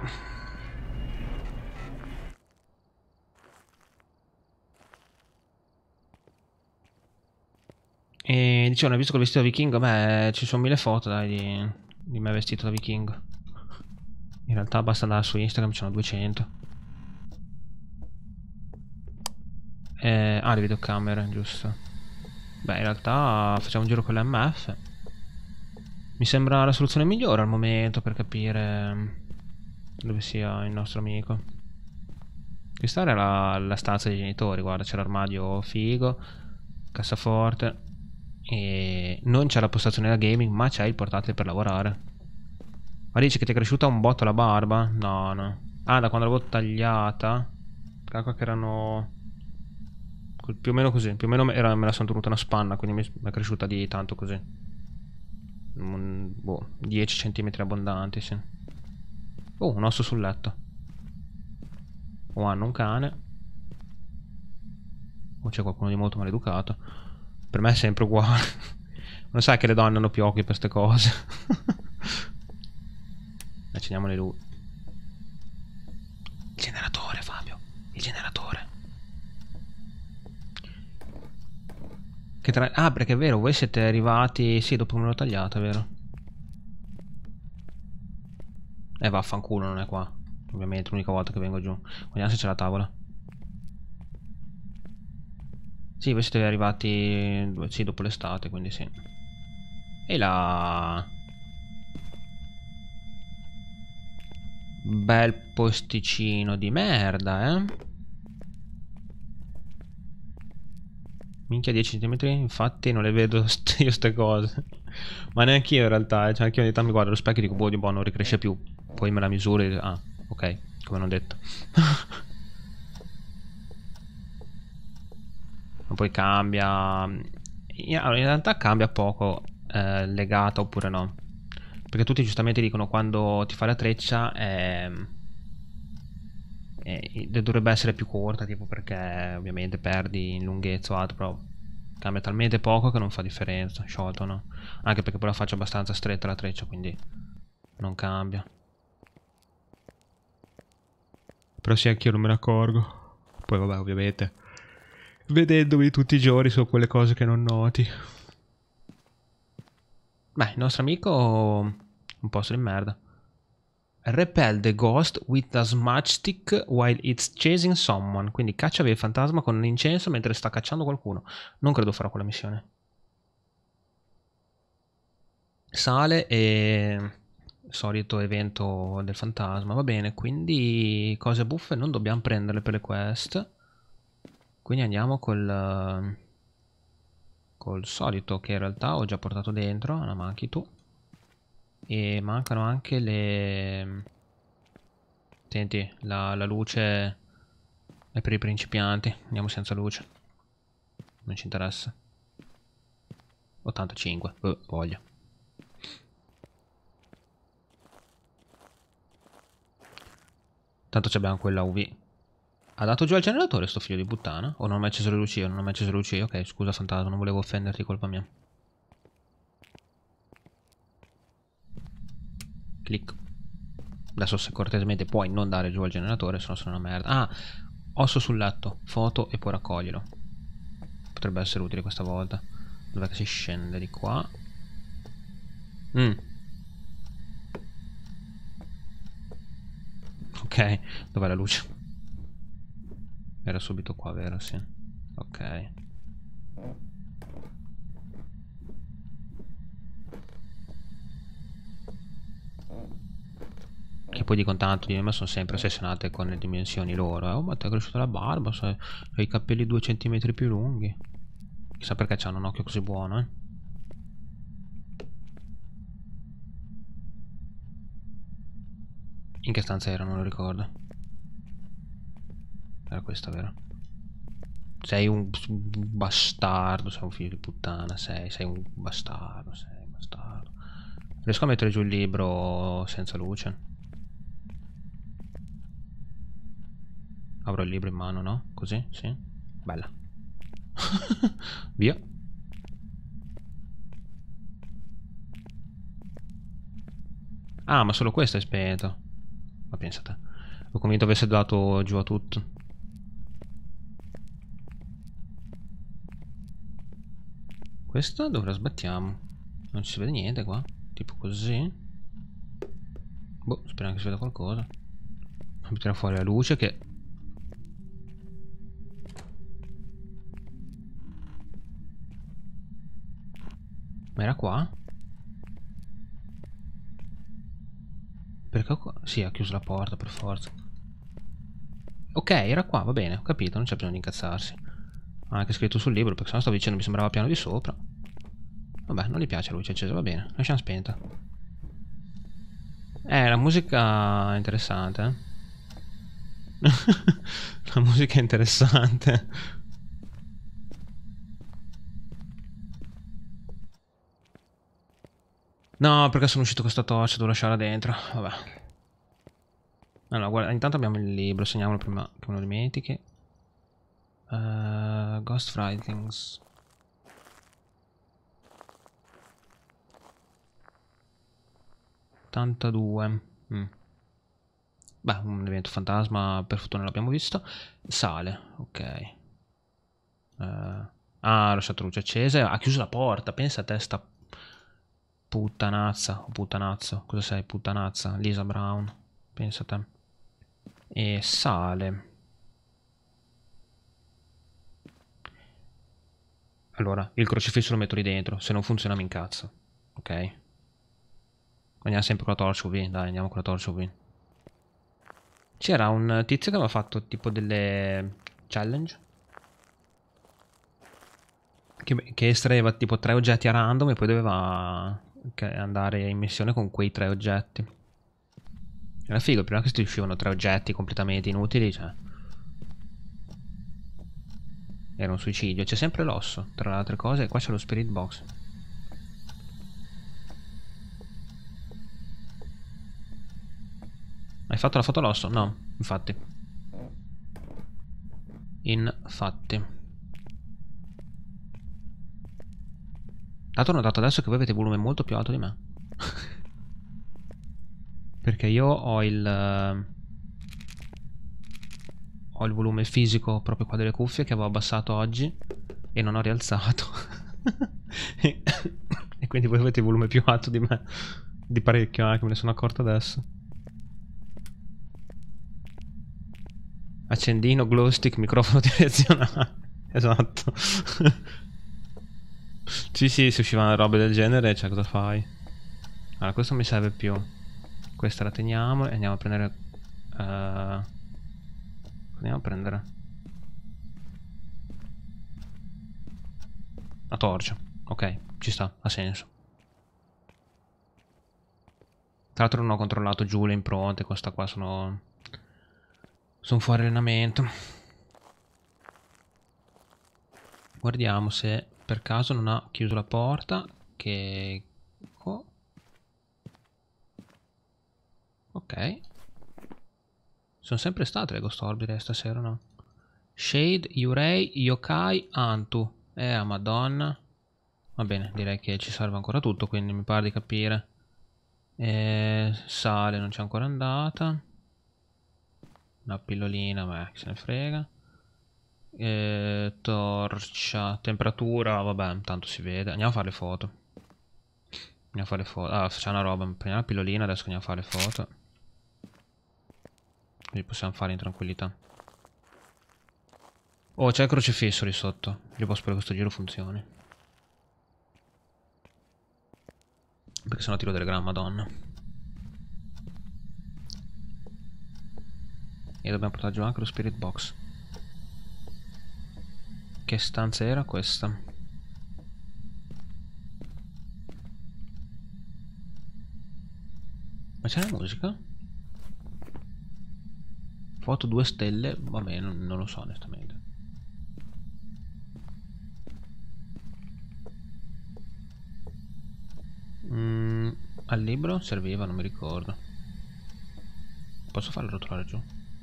E dicevo, hai visto quel vestito da vichingo? Beh, ci sono mille foto dai di, di me vestito da vichingo. In realtà basta andare su Instagram, ce ne sono duecento. Eh, ah, le videocamere, giusto. Beh, in realtà facciamo un giro con l'M F. Mi sembra la soluzione migliore al momento per capire dove sia il nostro amico. Questa era la, la stanza dei genitori, guarda, c'è l'armadio figo, cassaforte. E non c'è la postazione da gaming, ma c'è il portatile per lavorare. Ma dici che ti è cresciuta un botto la barba? No, no. Ah, da quando l'avevo tagliata. Calcola che erano più o meno così. Più o meno era, me la sono tenuta una spanna, quindi mi è cresciuta di tanto così. Un, boh, dieci centimetri abbondanti, sì. Oh, un osso sul letto. O hanno un cane. O c'è qualcuno di molto maleducato. Per me è sempre uguale. Non sai che le donne hanno più occhi per queste cose. Accendiamo le luci. Il generatore, Fabio. Il generatore. Che tra... Ah, perché è vero, voi siete arrivati... Sì, dopo che me l'ho tagliata, è vero. Eh, vaffanculo, non è qua. Ovviamente, l'unica volta che vengo giù. Vediamo se c'è la tavola. Sì, voi siete arrivati... Sì, dopo l'estate, quindi sì. E la... Bel posticino di merda, eh. Minchia, dieci centimetri, infatti non le vedo io ste cose. Ma neanche io in realtà, eh. Cioè anche io ogni tanto mi guardo allo specchio e dico, boh, di boh, non ricresce più. Poi me la misuro e... Ah, ok, come non detto. Ma poi cambia... In, allora, in realtà cambia poco, eh, legata oppure no. Perché tutti giustamente dicono quando ti fai la treccia è... Eh, dovrebbe essere più corta, tipo perché ovviamente perdi in lunghezza o altro, però Cambia talmente poco che non fa differenza. Sciolto no. Anche perché poi la faccio abbastanza stretta la treccia, quindi non cambia. Però sì, anch'io non me ne accorgo. Poi vabbè, ovviamente, vedendomi tutti i giorni sono quelle cose che non noti. Beh, il nostro amico un posto di merda. Repel the ghost with a smudge stick while it's chasing someone. Quindi caccia via il fantasma con un incenso mentre sta cacciando qualcuno. Non credo farò quella missione. Sale e... solito evento del fantasma. Va bene, quindi cose buffe non dobbiamo prenderle per le quest. Quindi andiamo col... col solito che in realtà ho già portato dentro. La manchi tu. E mancano anche le... Senti, la, la luce è per i principianti. Andiamo senza luce. Non ci interessa. ottantacinque. Uh, voglia. Tanto abbiamo quella U V. Ha dato giù al generatore sto figlio di puttana? O non ho mai acceso le luci io? Non ho mai acceso le luci io? Ok, scusa fantasma, non volevo offenderti, colpa mia. Clic. Adesso se cortesemente puoi non dare giù al generatore, se no sono una merda. Ah, osso sul letto, foto e poi raccoglierlo. Potrebbe essere utile questa volta. Dov'è che si scende? Di qua. Mm. Ok, dov'è la luce? Era subito qua, vero? Sì. Ok. Che poi dicono tanto di me, sono sempre ossessionate con le dimensioni loro. Eh? Oh, ma ti è cresciuta la barba, sai, hai i capelli due centimetri più lunghi. Chissà perché c'hanno un occhio così buono, eh. In che stanza era? Non lo ricordo. Era questa, vero? Sei un bastardo, sei un figlio di puttana, sei, sei un bastardo, sei un bastardo. Riesco a mettere giù il libro senza luce? Avrò il libro in mano, no? Così? Sì? Bella. Via. Ah, ma solo questo è spento. Ma pensate. Ho convinto avesse dato giù a tutto. Questo dove la sbattiamo? Non ci si vede niente qua. Tipo così. Boh, speriamo che si veda qualcosa. Metterò fuori la luce che... Ma era qua? Perché qua? Sì, ha chiuso la porta per forza. Ok, era qua, va bene, ho capito, non c'è bisogno di incazzarsi. Ha anche scritto sul libro, perché sennò stavo dicendo mi sembrava piano di sopra. Vabbè, non gli piace la luce accesa, va bene, lasciamo spenta. Eh, la musica è interessante, eh. La musica è interessante. No, perché sono uscito con questa torcia, devo lasciarla dentro. Vabbè. Allora, guarda, intanto abbiamo il libro, segniamolo prima che me lo dimentichi. Uh, Ghost Writings. ottantadue. Mm. Beh, un evento fantasma, per fortuna l'abbiamo visto. Sale, ok. Uh, ah, ha lasciato luce accesa. Ha chiuso la porta, pensa a te sta puttanazza o puttanazzo. Cosa sei, puttanazza? Lisa Brown, pensa a te. E sale. Allora, il crocifisso lo metto lì dentro. Se non funziona mi incazzo. Ok? Andiamo sempre con la torcia U V. Dai, andiamo con la torcia U V. C'era un tizio che aveva fatto tipo delle challenge. Che, che estraeva tipo tre oggetti a random e poi doveva andare in missione con quei tre oggetti. Era figo, prima che ti uscivano tre oggetti completamente inutili, cioè... Era un suicidio. C'è sempre l'osso, tra le altre cose, e qua c'è lo spirit box. Hai fatto la foto all'osso? No, infatti. Infatti. Tanto ho notato adesso che voi avete volume molto più alto di me. Perché io ho il... Ho il volume fisico proprio qua delle cuffie che avevo abbassato oggi e non ho rialzato. e, e quindi voi avete il volume più alto di me. Di parecchio, eh, che me ne sono accorto adesso. Accendino, glow stick, microfono direzionale. Esatto. Sì, sì, se uscivano robe del genere, cioè cosa fai? Allora, questo mi serve più. Questa la teniamo e andiamo a prendere... Uh, andiamo a prendere... La torcia. Ok, ci sta, ha senso. Tra l'altro non ho controllato giù le impronte, questa qua sono... Sono fuori allenamento. Guardiamo se per caso non ha chiuso la porta. Che... Oh. Ok. Sono sempre state le Ghost Orb direi stasera, no? Shade, Yurei, Yokai, Antu. Eh, madonna. Va bene, direi che ci serve ancora tutto, quindi mi pare di capire. Eh, sale non c'è ancora andata. Una pillolina, ma chi se ne frega. Eh, torcia, temperatura, vabbè, tanto si vede. Andiamo a fare le foto. Andiamo a fare le foto. Ah, c'è una roba, prendiamo la pillolina, adesso andiamo a fare le foto. Quindi possiamo fare in tranquillità. Oh, c'è il crocifisso lì sotto. Io posso spero che questo giro funzioni. Perché sennò tiro delle gran madonna. E dobbiamo portare giù anche lo spirit box. Che stanza era questa? Ma c'è la musica? Foto due stelle? Vabbè, non, non lo so onestamente. Mm, al libro serviva, non mi ricordo. Posso farlo rotolare giù?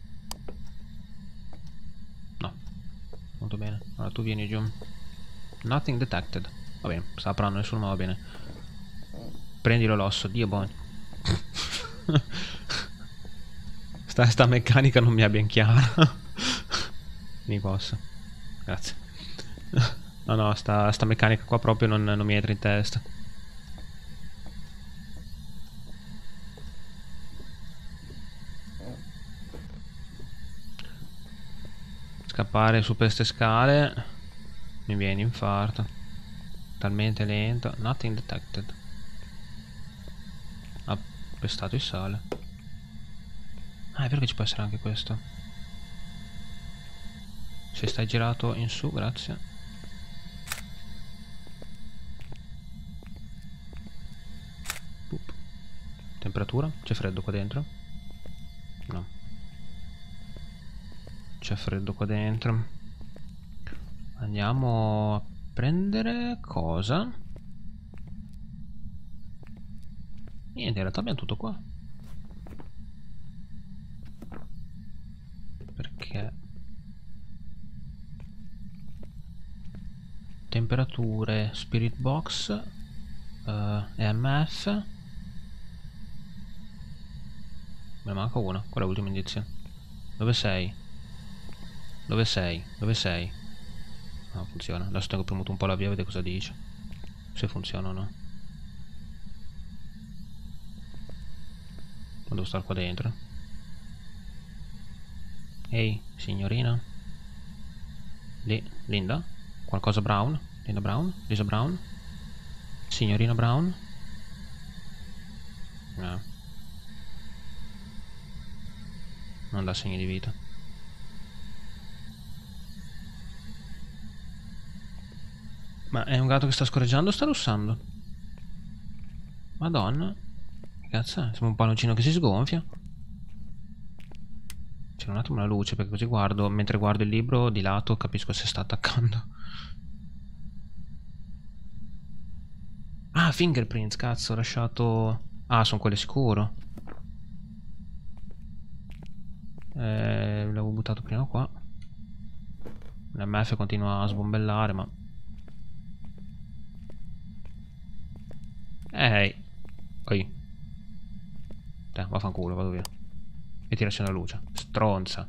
No. Molto bene. Allora tu vieni giù. Nothing detected. Va bene, sta aprendo nessuno, ma va bene. Prendilo l'osso, Dio buono. sta, sta meccanica non mi è ben chiara. Mi posso. Grazie. No, no, sta, sta meccanica qua proprio non, non mi entra in testa. Scappare su per queste scale mi viene infarto. Talmente lento. Nothing detected. Ha pestato il sale. Ah, è vero che ci può essere anche questo. Se stai girato in su, grazie. Boop. Temperatura? C'è freddo qua dentro? No. C'è freddo qua dentro. Andiamo a prendere cosa? Niente, in realtà abbiamo tutto qua. Perché? Temperature, spirit box, uh, E M F. Me ne manca una, qual è l'ultimo indizio? Dove sei? Dove sei? Dove sei? No, funziona. Adesso tengo premuto un po' la via, vedete cosa dice. Se funziona o no. Ma devo stare qua dentro. Ehi, signorina? Lì, Linda? Qualcosa Brown? Linda Brown? Lisa Brown? Signorina Brown? No. Non dà segni di vita. Ma è un gatto che sta scorreggiando o sta russando? Madonna. Che cazzo è? Sembra un palloncino che si sgonfia. C'è un attimo la luce perché così guardo. Mentre guardo il libro di lato capisco se sta attaccando. Ah, fingerprints, cazzo, ho lasciato... Ah, sono quelle sicuro. Eh, l'avevo buttato prima qua. L'M F continua a sbombellare, ma... Ehi. Oi. Dai, vaffanculo, vado via. E ti lascio la luce. Stronza.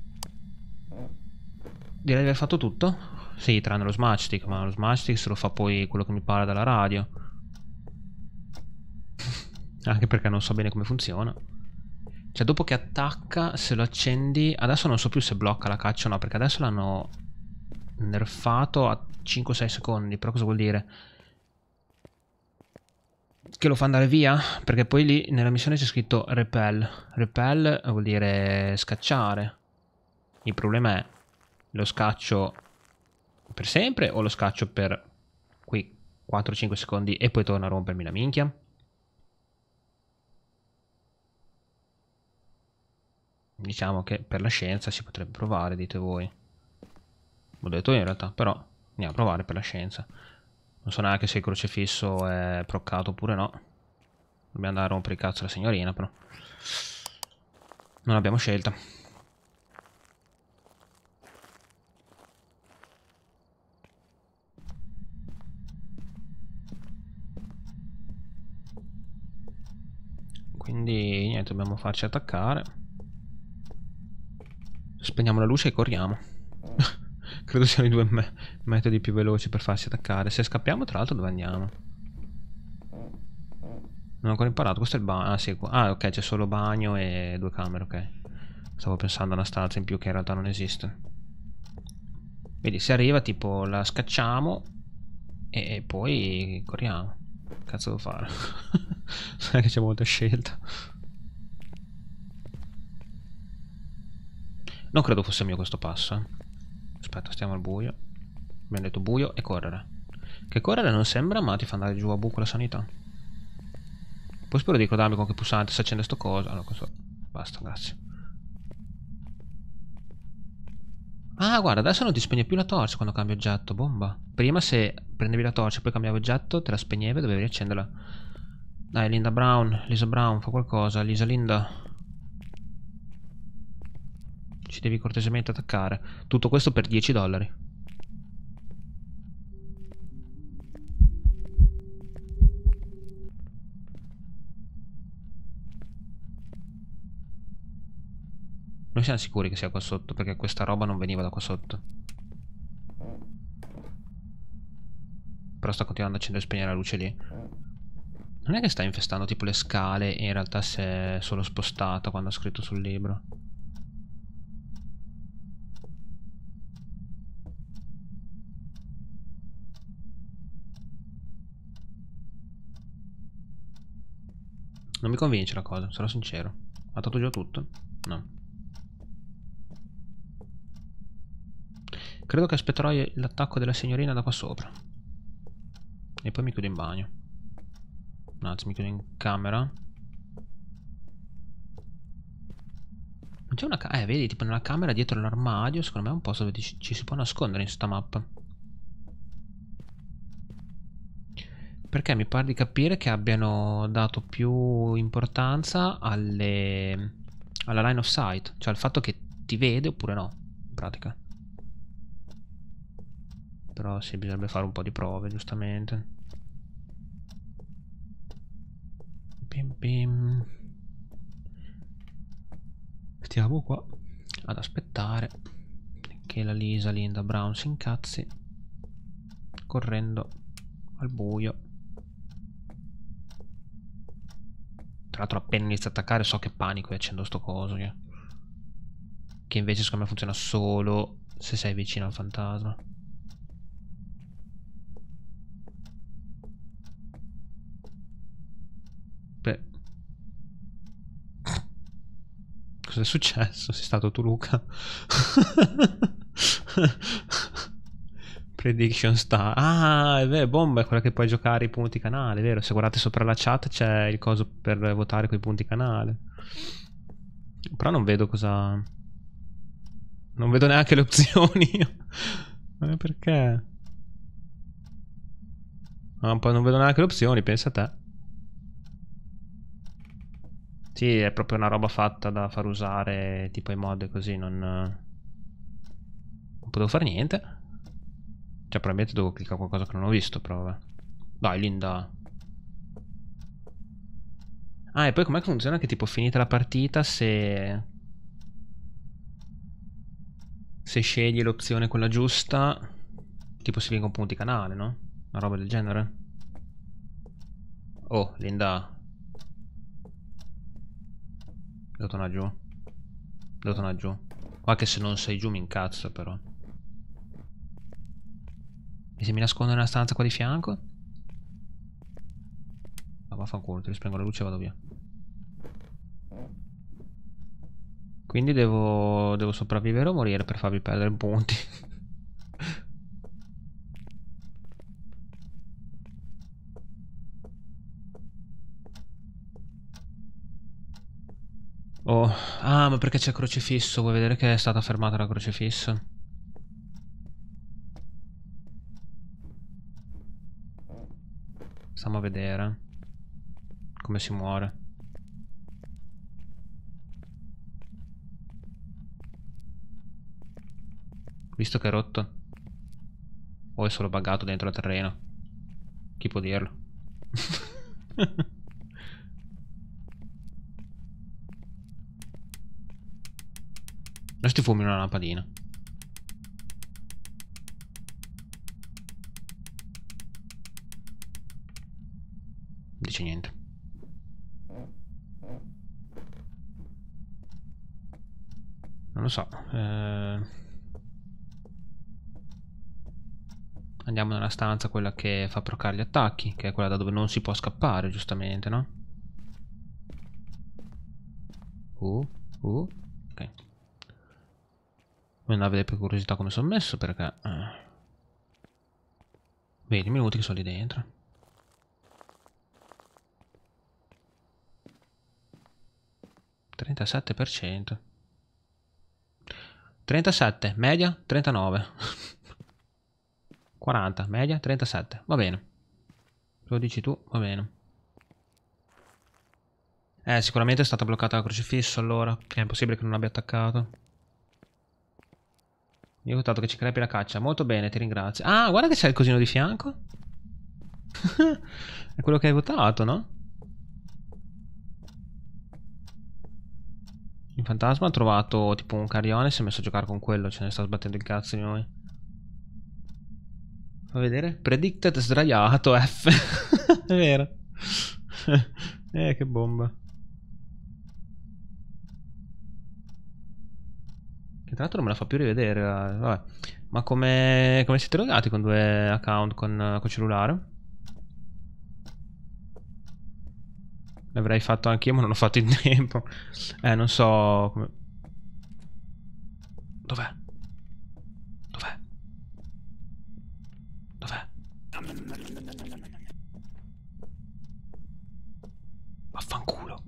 Direi di aver fatto tutto. Sì, tranne lo smashstick, ma lo smashstick se lo fa poi quello che mi pare dalla radio. Anche perché non so bene come funziona. Cioè, dopo che attacca, se lo accendi... Adesso non so più se blocca la caccia o no, perché adesso l'hanno nerfato a cinque sei secondi. Però cosa vuol dire? Che lo fa andare via? Perché poi lì nella missione c'è scritto repel. Repel vuol dire scacciare. Il problema è, lo scaccio per sempre o lo scaccio per quei quattro cinque secondi e poi torna a rompermi la minchia? Diciamo che per la scienza si potrebbe provare, dite voi. L'ho detto io in realtà, però andiamo a provare per la scienza. Non so neanche se il crocefisso è proccato oppure no. Dobbiamo andare a rompere il cazzo alla signorina, però non abbiamo scelta. Quindi niente, dobbiamo farci attaccare. Spegniamo la luce e corriamo. Credo siano i due me metodi più veloci per farsi attaccare. Se scappiamo, tra l'altro, dove andiamo? Non ho ancora imparato. Questo è il bagno. Ah, sì. Ah, ok, c'è solo bagno e due camere, ok. Stavo pensando a una stanza in più che in realtà non esiste. Vedi, se arriva, tipo, la scacciamo e poi corriamo. Cazzo devo fare? Non è che c'è molta scelta. Non credo fosse mio questo passo, eh. Aspetta, stiamo al buio. Abbiamo detto buio e correre. Che correre non sembra, ma ti fa andare giù a buco la sanità. Poi spero di ricordarmi con che pulsante si accende sto coso. Allora, questo... Basta, grazie. Ah, guarda, adesso non ti spegne più la torcia quando cambi oggetto. Bomba. Prima se prendevi la torcia e poi cambiavi oggetto, te la spegnevi e dovevi riaccenderla. Dai, Linda Brown. Lisa Brown, fa qualcosa. Lisa Linda. Ci devi cortesemente attaccare. Tutto questo per dieci dollari. Noi siamo sicuri che sia qua sotto, perché questa roba non veniva da qua sotto. Però sta continuando a accendere e spegnere la luce lì. Non è che sta infestando tipo le scale e in realtà si è solo spostata quando ha scritto sul libro. Non mi convince la cosa, sarò sincero. Ha dato già tutto? No. Credo che aspetterò l'attacco della signorina da qua sopra. E poi mi chiudo in bagno. No, anzi mi chiudo in camera. Non c'è una camera. Eh, vedi, tipo nella camera dietro l'armadio. Secondo me è un posto dove ci, ci si può nascondere in sta mappa. Perché mi pare di capire che abbiano dato più importanza alle, alla line of sight. Cioè al fatto che ti vede oppure no, in pratica. Però sì, bisognerebbe fare un po' di prove, giustamente. Pim pim. Stiamo qua ad aspettare che la Lisa Linda Brown si incazzi, correndo al buio. Tra l'altro appena inizia a attaccare so che panico e accendo sto coso. Che, che invece secondo me funziona solo se sei vicino al fantasma. Beh. Cos'è successo? Sei stato tu, Luca? Prediction Star. Ah, è vero, bomba è quella che puoi giocare i punti canale, è vero? Se guardate sopra la chat c'è il coso per votare con i punti canale. Però non vedo cosa... Non vedo neanche le opzioni. Ma perché? Ah, poi non vedo neanche le opzioni, pensa a te. Sì, è proprio una roba fatta da far usare tipo i mod così, non... Non potevo fare niente. Cioè probabilmente devo cliccare qualcosa che non ho visto, però vabbè. Dai, Linda. Ah, e poi com'è che funziona? Che tipo finita la partita, se... Se scegli l'opzione quella giusta, tipo si vincono punti canale, no? Una roba del genere. Oh, Linda. Devo tornare giù. Devo tornare giù. Qua che se non sei giù mi incazzo però. E se mi nascondo nella stanza qua di fianco? Ma vaffanculo, ti rispengo la luce e vado via. Quindi devo, devo sopravvivere o morire per farvi perdere punti. Oh, ah, ma perché c'è il crocifisso? Vuoi vedere che è stata fermata la crocifisso? Stiamo a vedere come si muore. Visto che è rotto. O è solo buggato dentro il terreno. Chi può dirlo? Adesso ti fumi una lampadina. Non dice niente. Non lo so. Eh... Andiamo nella stanza, quella che fa proccare gli attacchi, che è quella da dove non si può scappare, giustamente, no? Uh, uh, ok. Non avete per curiosità come sono messo, perché... Eh... venti minuti che sono lì dentro. trentasette per cento. trentasette, media trentanove. quaranta, media trentasette. Va bene. Lo dici tu, va bene. Eh, sicuramente è stata bloccata la crocifisso allora. È impossibile che non abbia attaccato. Mi hai votato che ci crepi la caccia. Molto bene, ti ringrazio. Ah, guarda che c'è il cosino di fianco. È quello che hai votato, no? Il fantasma ha trovato tipo un carrione e si è messo a giocare con quello. Ce ne sta sbattendo il cazzo di noi. Fa vedere? Predicted sdraiato F. È vero. Eh, che bomba. Che tra l'altro non me la fa più rivedere. Vabbè. Ma come, come siete logati con due account con, con cellulare? L'avrei fatto anch'io, ma non l'ho fatto in tempo. Eh, non so come... Dov'è? Dov'è? Dov'è? Vaffanculo.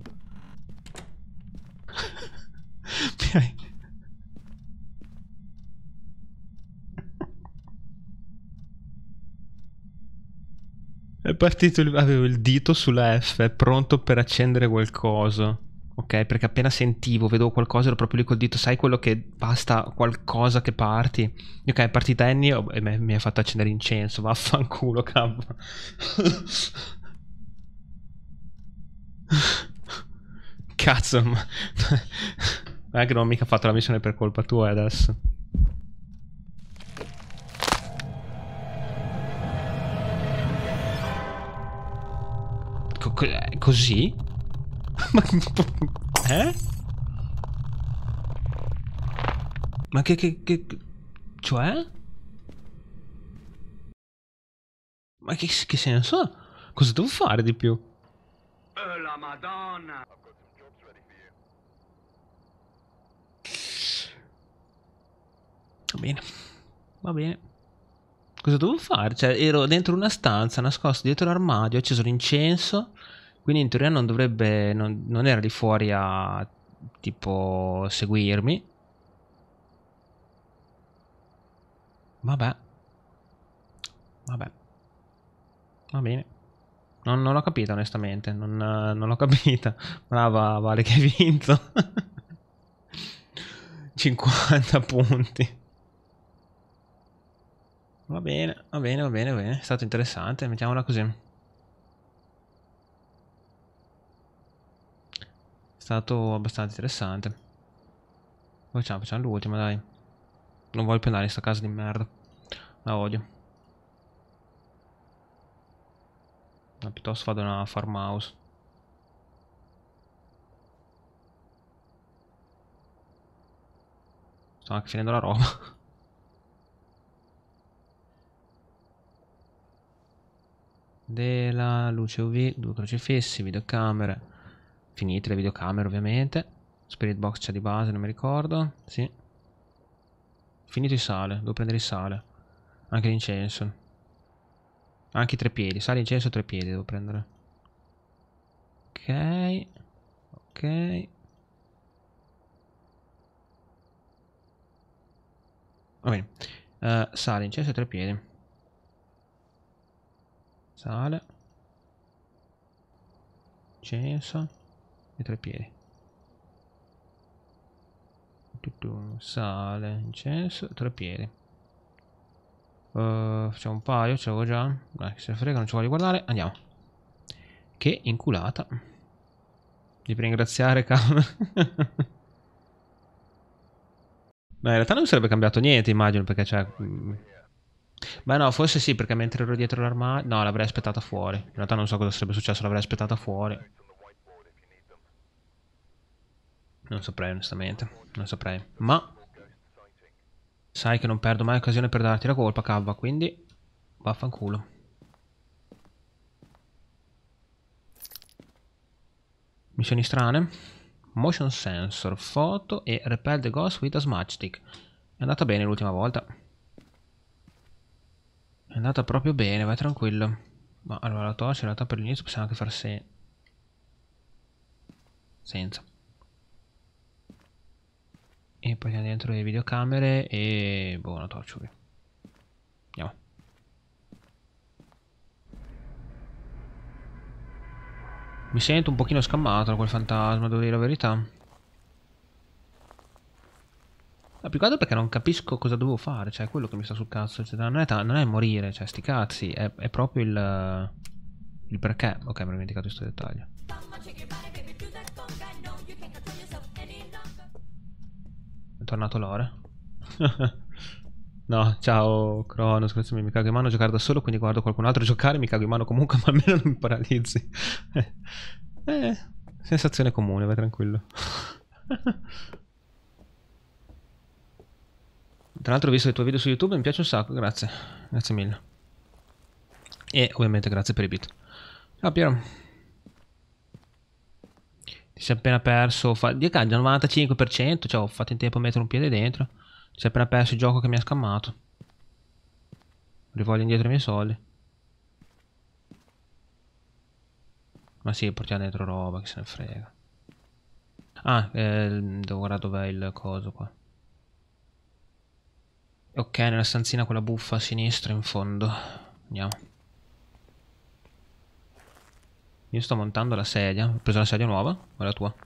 È partito, il, avevo il dito sulla F, pronto per accendere qualcosa. Ok, perché appena sentivo, vedevo qualcosa, ero proprio lì col dito, sai quello che basta qualcosa che parti. Ok, è partita Annie e me, mi ha fatto accendere incenso, vaffanculo, cavolo. Cazzo, ma... non è che non ho mica fatto la missione per colpa tua adesso. Co così? Ma eh? Ma che, che, che... Cioè? Ma che, che senso ha? Cosa devo fare di più? Oh la madonna! Va bene. Va bene. Cosa devo fare? Cioè, ero dentro una stanza, nascosto dietro l'armadio, ho acceso l'incenso, quindi in teoria non dovrebbe... Non, non era lì fuori a... tipo... seguirmi. Vabbè. Vabbè. Va bene. Non, non l'ho capita onestamente. Non, non l'ho capita. Brava, Vale, che hai vinto. cinquanta punti. Va bene, va bene, va bene, va bene. È stato interessante. Mettiamola così. stato abbastanza interessante. Facciamo, facciamo l'ultima, dai. Non voglio più andare in sta casa di merda. La odio. Ma piuttosto vado in una farmhouse. Sto anche finendo la roba. Della luce U V, due crocifissi, videocamere. Finite le videocamere ovviamente. Spirit box c'è di base, non mi ricordo. Sì. Finito il sale, devo prendere il sale. Anche l'incenso. Anche i tre piedi, sale, incenso, tre piedi devo prendere. Ok. Ok. Va bene. Uh, sale, incenso e tre piedi. Sale. Incenso e tre piedi. Sale, incenso e tre piedi. Uh, facciamo un paio, ce l'avevo già. Dai, che se ne frega, non ci voglio guardare. Andiamo. Che inculata. Devi ringraziare Cam. Beh, in realtà non sarebbe cambiato niente, immagino, perché c'è... Beh no, forse sì, perché mentre ero dietro l'armadio... No, l'avrei aspettata fuori. In realtà non so cosa sarebbe successo, l'avrei aspettata fuori. Non saprei, onestamente. Non saprei. Ma... sai che non perdo mai occasione per darti la colpa, Cavva, quindi... vaffanculo. Missioni strane. Motion sensor, foto e repel the ghost with a smudge stick. È andata bene l'ultima volta. È andata proprio bene, vai tranquillo. Ma allora la torcia in realtà per l'inizio possiamo anche far se... senza. E poi andiamo dentro le videocamere e... boh, una torcia qui. Andiamo. Mi sento un pochino scammato da quel fantasma, devo dire la verità. Ma più che altro perché non capisco cosa dovevo fare, cioè è quello che mi sta sul cazzo, cioè, non, è non è morire, cioè sti cazzi, è, è proprio il, il perché. Ok, mi ero dimenticato questo dettaglio. È tornato Lore. No, ciao Cronos, grazie mille, mi cago in mano a giocare da solo, quindi guardo qualcun altro giocare, mi cago in mano comunque, ma almeno non mi paralizzi. Eh, eh sensazione comune, vai tranquillo. Tra l'altro ho visto i tuoi video su YouTube, mi piace un sacco, grazie. Grazie mille. E ovviamente grazie per i beat. Ciao Piero. Ti sei appena perso... Fa... Dio caglia, novantacinque per cento, cioè ho fatto in tempo a mettere un piede dentro. Ti sei appena perso il gioco che mi ha scammato. Rivoglio indietro i miei soldi. Ma sì, portiamo dentro roba, che se ne frega. Ah, eh, devo guardare dov'è il coso qua. Ok, nella stanzina quella buffa a sinistra in fondo. Andiamo. Io sto montando la sedia. Ho preso la sedia nuova. Qual è la tua?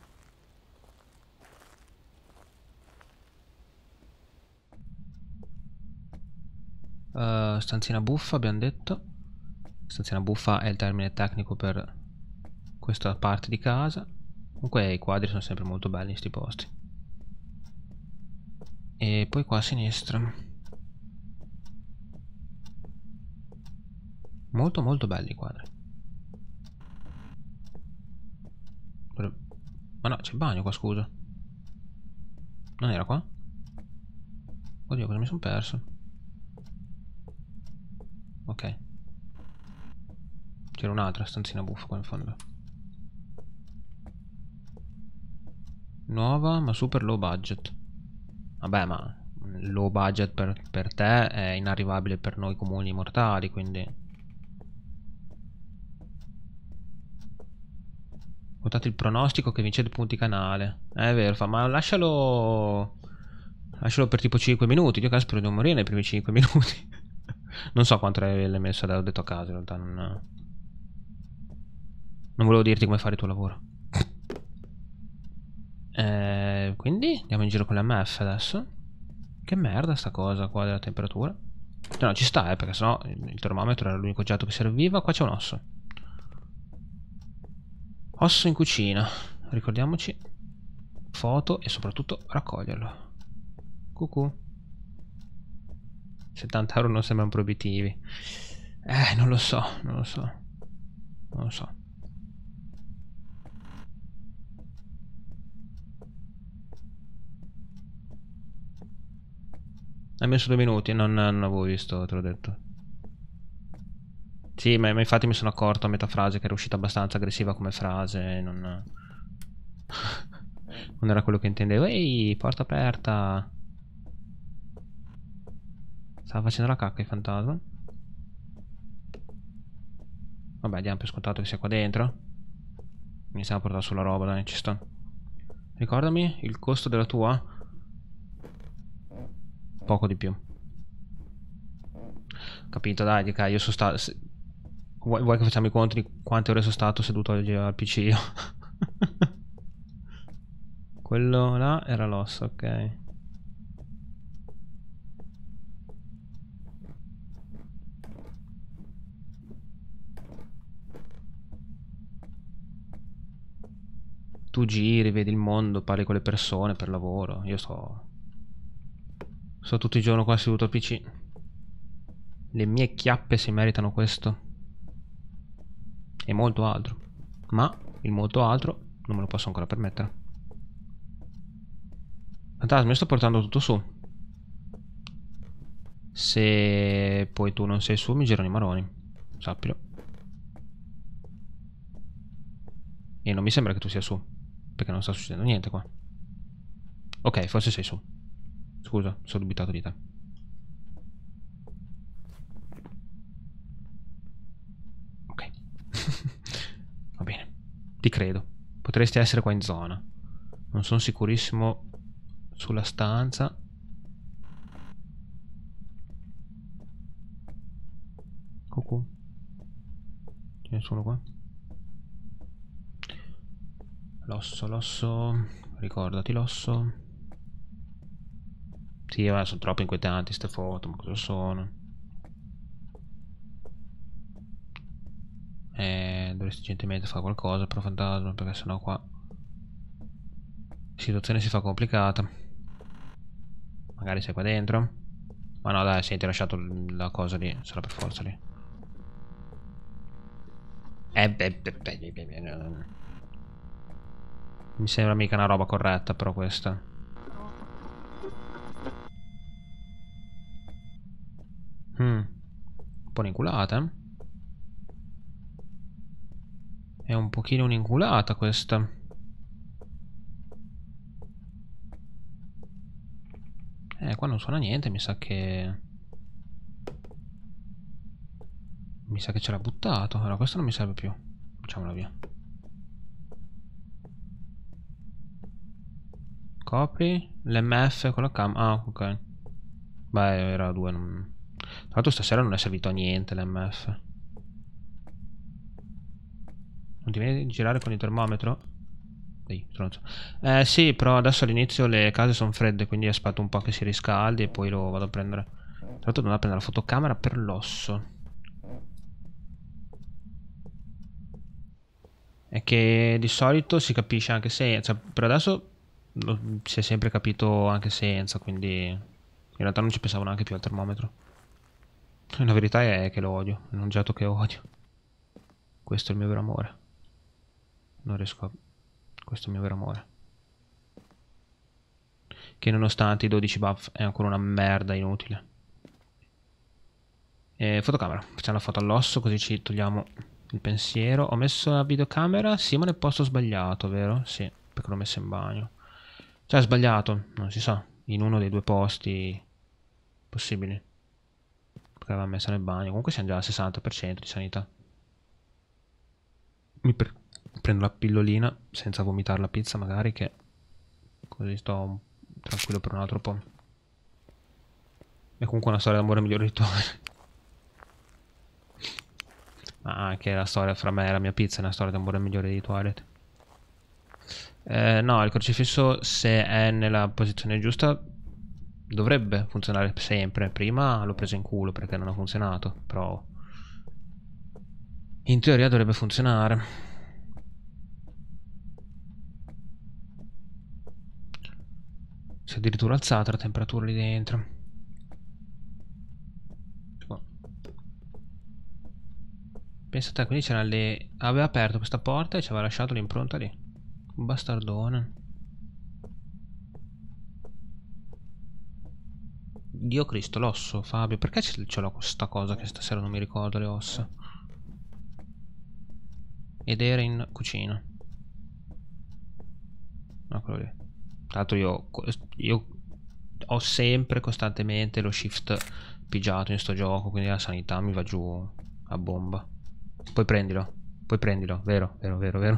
Uh, stanzina buffa, abbiamo detto. Stanzina buffa è il termine tecnico per questa parte di casa. Comunque i quadri sono sempre molto belli in sti posti. E poi qua a sinistra. Molto molto belli i quadri. Ma no, c'è il bagno qua, scusa. Non era qua? Oddio, cosa mi sono perso? Ok. C'era un'altra stanzina buffa qua in fondo. Nuova, ma super low budget. Vabbè, ma low budget per, per te è inarrivabile per noi comuni mortali, quindi... Votate il pronostico che vincete punti canale. Eh, è vero, fa, ma lascialo... Lascialo per tipo cinque minuti. Io spero di non morire nei primi cinque minuti. Non so quanto l'hai messo, l'ho detto a caso, in realtà non... Non volevo dirti come fare il tuo lavoro. Eh, quindi andiamo in giro con l'M F adesso. Che merda sta cosa qua della temperatura. No, ci sta, eh, perché sennò il termometro era l'unico oggetto che serviva. Qua c'è un osso. Osso in cucina. ricordiamoci foto e soprattutto raccoglierlo. Cucù. settanta euro non sembrano proibitivi. Eh, non lo so, non lo so. Non lo so. Hai messo due minuti? Non, non avevo visto, te l'ho detto. Sì, ma, ma infatti mi sono accorto a metà frase che era uscita abbastanza aggressiva come frase. Non, non era quello che intendevo. Ehi, porta aperta. Stava facendo la cacca il fantasma. Vabbè, diamo per scontato che sia qua dentro. Iniziamo a portare sulla roba, dai, ci sta. Ricordami il costo della tua. Poco di più. Capito, dai, dica, io sono stato... Vuoi, vuoi che facciamo i conti di quante ore sono stato seduto al, al P C io? Quello là era l'osso, ok. Tu giri, vedi il mondo, parli con le persone per lavoro. Io sto... Sto tutto il giorno qua seduto al P C. Le mie chiappe si meritano questo. E molto altro. Ma il molto altro non me lo posso ancora permettere. Fantasma, io sto portando tutto su. Se poi tu non sei su, mi girano i maroni. Sappilo. E non mi sembra che tu sia su, perché non sta succedendo niente qua. Ok, forse sei su. Scusa, sono dubitato di te. Ok. Va bene. Ti credo. Potresti essere qua in zona. Non sono sicurissimo sulla stanza. Cucù. C'è nessuno qua? L'osso, l'osso. Ricordati l'osso. Sì, vabbè, sono troppo inquietanti ste foto, ma cosa sono? Eh, dovresti gentilmente fare qualcosa però fantasma, perché sennò qua la situazione si fa complicata. Magari sei qua dentro. Ma no dai, senti, hai lasciato la cosa lì, sarà per forza lì. Eh beh, beh, beh, beh, beh, beh. Mi sembra mica una roba corretta però questa. Hmm. Un po' un'inculata, eh? È un pochino un'inculata questa. Eh, qua non suona niente, mi sa che... Mi sa che ce l'ha buttato. Allora, questo non mi serve più. Facciamola via. Copri l'M F con la cam. Ah, ok. Beh, era due. Non... Tra l'altro stasera non è servito a niente l'M F. Non ti viene di girare con il termometro? Ehi, stronzo. Eh sì, però adesso all'inizio le case sono fredde, quindi aspetto un po' che si riscaldi e poi lo vado a prendere. Tra l'altro devo andare a prendere la fotocamera per l'osso. È che di solito si capisce anche senza. Per adesso lo, si è sempre capito anche senza, quindi in realtà non ci pensavo neanche più al termometro. La verità è che lo odio, è un oggetto che odio. Questo è il mio vero amore. Non riesco a... Questo è il mio vero amore. Che nonostante i dodici buff è ancora una merda inutile. E fotocamera, facciamo la foto all'osso così ci togliamo il pensiero. Ho messo la videocamera, sì, ma nel posto sbagliato, vero? Sì, perché l'ho messa in bagno. Cioè sbagliato, non si sa, in uno dei due posti possibili. Perché l'aveva messa nel bagno. Comunque siamo già al sessanta per cento di sanità. Mi pre prendo la pillolina senza vomitare la pizza magari, che così sto tranquillo per un altro po'. È comunque una storia d'amore migliore di tuoi. Ma anche la storia fra me e la mia pizza è una storia d'amore migliore di Twilight. Eh, no, il crocifisso, se è nella posizione giusta, dovrebbe funzionare sempre. Prima l'ho preso in culo perché non ha funzionato, però in teoria dovrebbe funzionare. Si è addirittura alzata la temperatura lì dentro. Pensa a te, quindi c'era le... aveva aperto questa porta e ci aveva lasciato l'impronta lì. Un bastardone. Dio Cristo, l'osso, Fabio. Perché ce l'ho questa cosa che stasera non mi ricordo le ossa? Ed era in cucina. No, quello lì. Tra l'altro io, io ho sempre costantemente lo shift pigiato in sto gioco, quindi la sanità mi va giù a bomba. Poi prendilo, poi prendilo, vero, vero, vero, vero.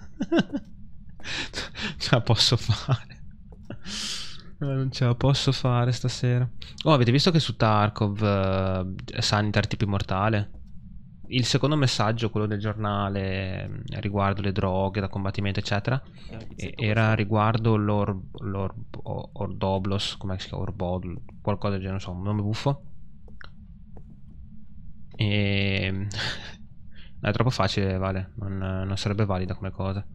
Ce la posso fare. Non ce la posso fare stasera. Oh, avete visto che su Tarkov uh, Sanitar tipo immortale? Il secondo messaggio, quello del giornale riguardo le droghe da combattimento eccetera, era riguardo l'Ordoblos, come si chiama? Orbodl, qualcosa del genere, non so, un nome buffo. E... no, è troppo facile, Vale, non, non sarebbe valida come cosa.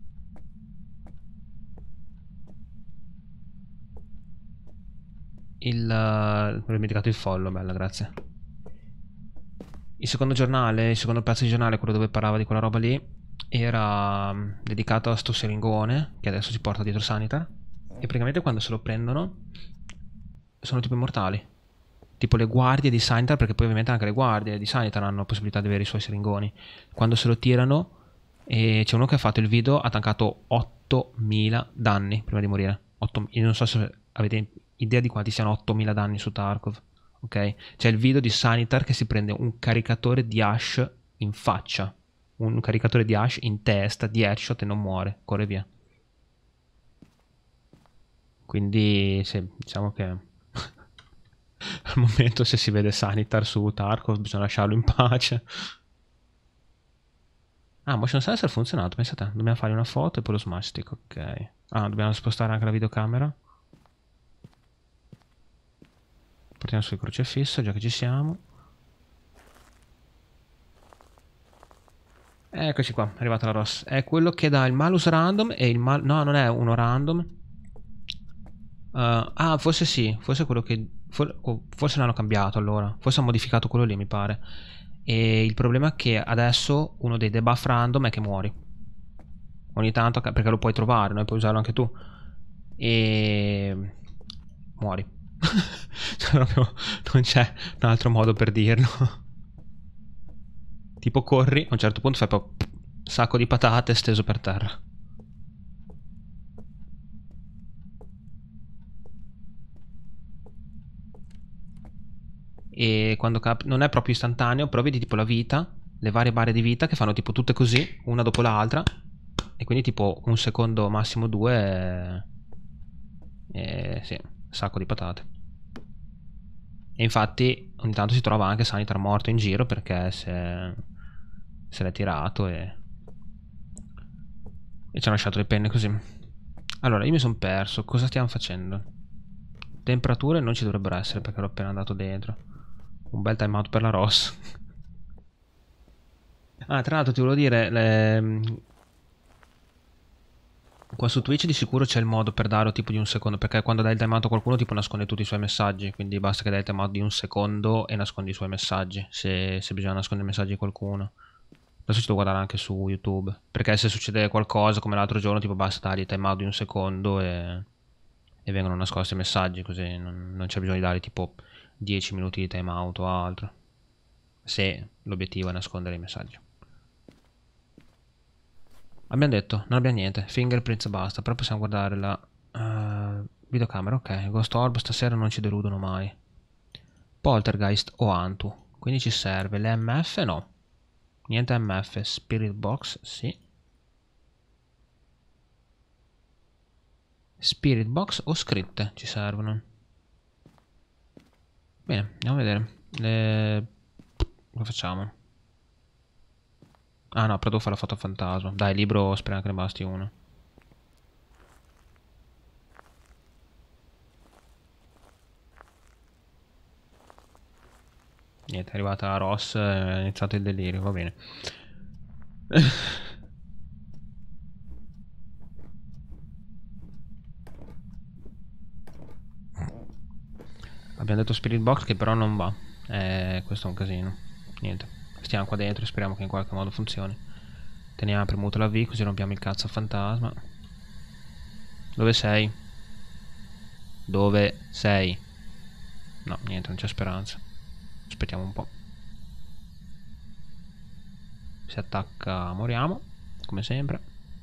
Il... ho dimenticato il follow, bella, grazie. Il secondo giornale, il secondo pezzo di giornale, quello dove parlava di quella roba lì, era dedicato a sto seringone che adesso si porta dietro Sanitar. E praticamente quando se lo prendono sono tipo immortali. Tipo le guardie di Sanitar, perché poi ovviamente anche le guardie di Sanitar hanno la possibilità di avere i suoi seringoni. Quando se lo tirano, e c'è uno che ha fatto il video, ha tancato ottomila danni prima di morire. otto, io non so se avete idea di quanti siano ottomila danni su Tarkov. Ok, c'è il video di Sanitar che si prende un caricatore di hash in faccia, un caricatore di hash in testa, di headshot e non muore, corre via. Quindi sì, diciamo che al momento se si vede Sanitar su Tarkov bisogna lasciarlo in pace. Ah, motion sensor ha funzionato, pensate, dobbiamo fare una foto e poi lo smash stick, ok. Ah, dobbiamo spostare anche la videocamera. Partiamo sul crocefisso, già che ci siamo. Eccoci qua, è arrivata la Ross. È quello che dà il malus random e il mal... no, non è uno random. Uh, ah, forse sì, forse quello che... For... forse l'hanno cambiato allora. Forse hanno modificato quello lì, mi pare. E il problema è che adesso uno dei debuff random è che muori. Ogni tanto, perché lo puoi trovare, no? Puoi usarlo anche tu. E... muori. Cioè, proprio non c'è un altro modo per dirlo. Tipo corri, a un certo punto fai proprio sacco di patate steso per terra. E quando cap non è proprio istantaneo, però vedi tipo la vita, le varie barre di vita che fanno tipo tutte così, una dopo l'altra. E quindi tipo un secondo, massimo due. E, e sì, sacco di patate. E infatti ogni tanto si trova anche Sanitar morto in giro perché se, se l'è tirato e, e ci hanno lasciato le penne così. Allora io mi sono perso, cosa stiamo facendo? Temperature non ci dovrebbero essere perché ero appena andato dentro. Un bel timeout per la Ross. Ah, tra l'altro ti volevo dire, le... qua su Twitch di sicuro c'è il modo per darlo tipo di un secondo, perché quando dai il timeout a qualcuno tipo nasconde tutti i suoi messaggi, quindi basta che dai il timeout di un secondo e nascondi i suoi messaggi, se, se bisogna nascondere i messaggi di qualcuno. Adesso ci devo guardare anche su YouTube, perché se succede qualcosa come l'altro giorno tipo basta dargli il timeout di un secondo e, e vengono nascosti i messaggi, così non, non c'è bisogno di dare tipo dieci minuti di timeout o altro, se l'obiettivo è nascondere i messaggi. Abbiamo detto, non abbiamo niente, fingerprints basta, però possiamo guardare la uh, videocamera, ok, Ghost Orb stasera non ci deludono mai. Poltergeist o Antu, quindi ci serve, le M F no, niente M F, Spirit Box sì. Spirit Box o scritte ci servono. Bene, andiamo a vedere, le... cosa facciamo? Ah no, però devo fare la foto fantasma. Dai, il libro speriamo che ne basti uno. Niente, è arrivata la Ross, è iniziato il delirio, va bene. Abbiamo detto Spirit Box che però non va. Eh, questo è un casino. Niente. Stiamo qua dentro e speriamo che in qualche modo funzioni. Teniamo premuto la V così rompiamo il cazzo al fantasma. Dove sei? Dove sei? No, niente, non c'è speranza. Aspettiamo un po'. Si attacca, moriamo, come sempre.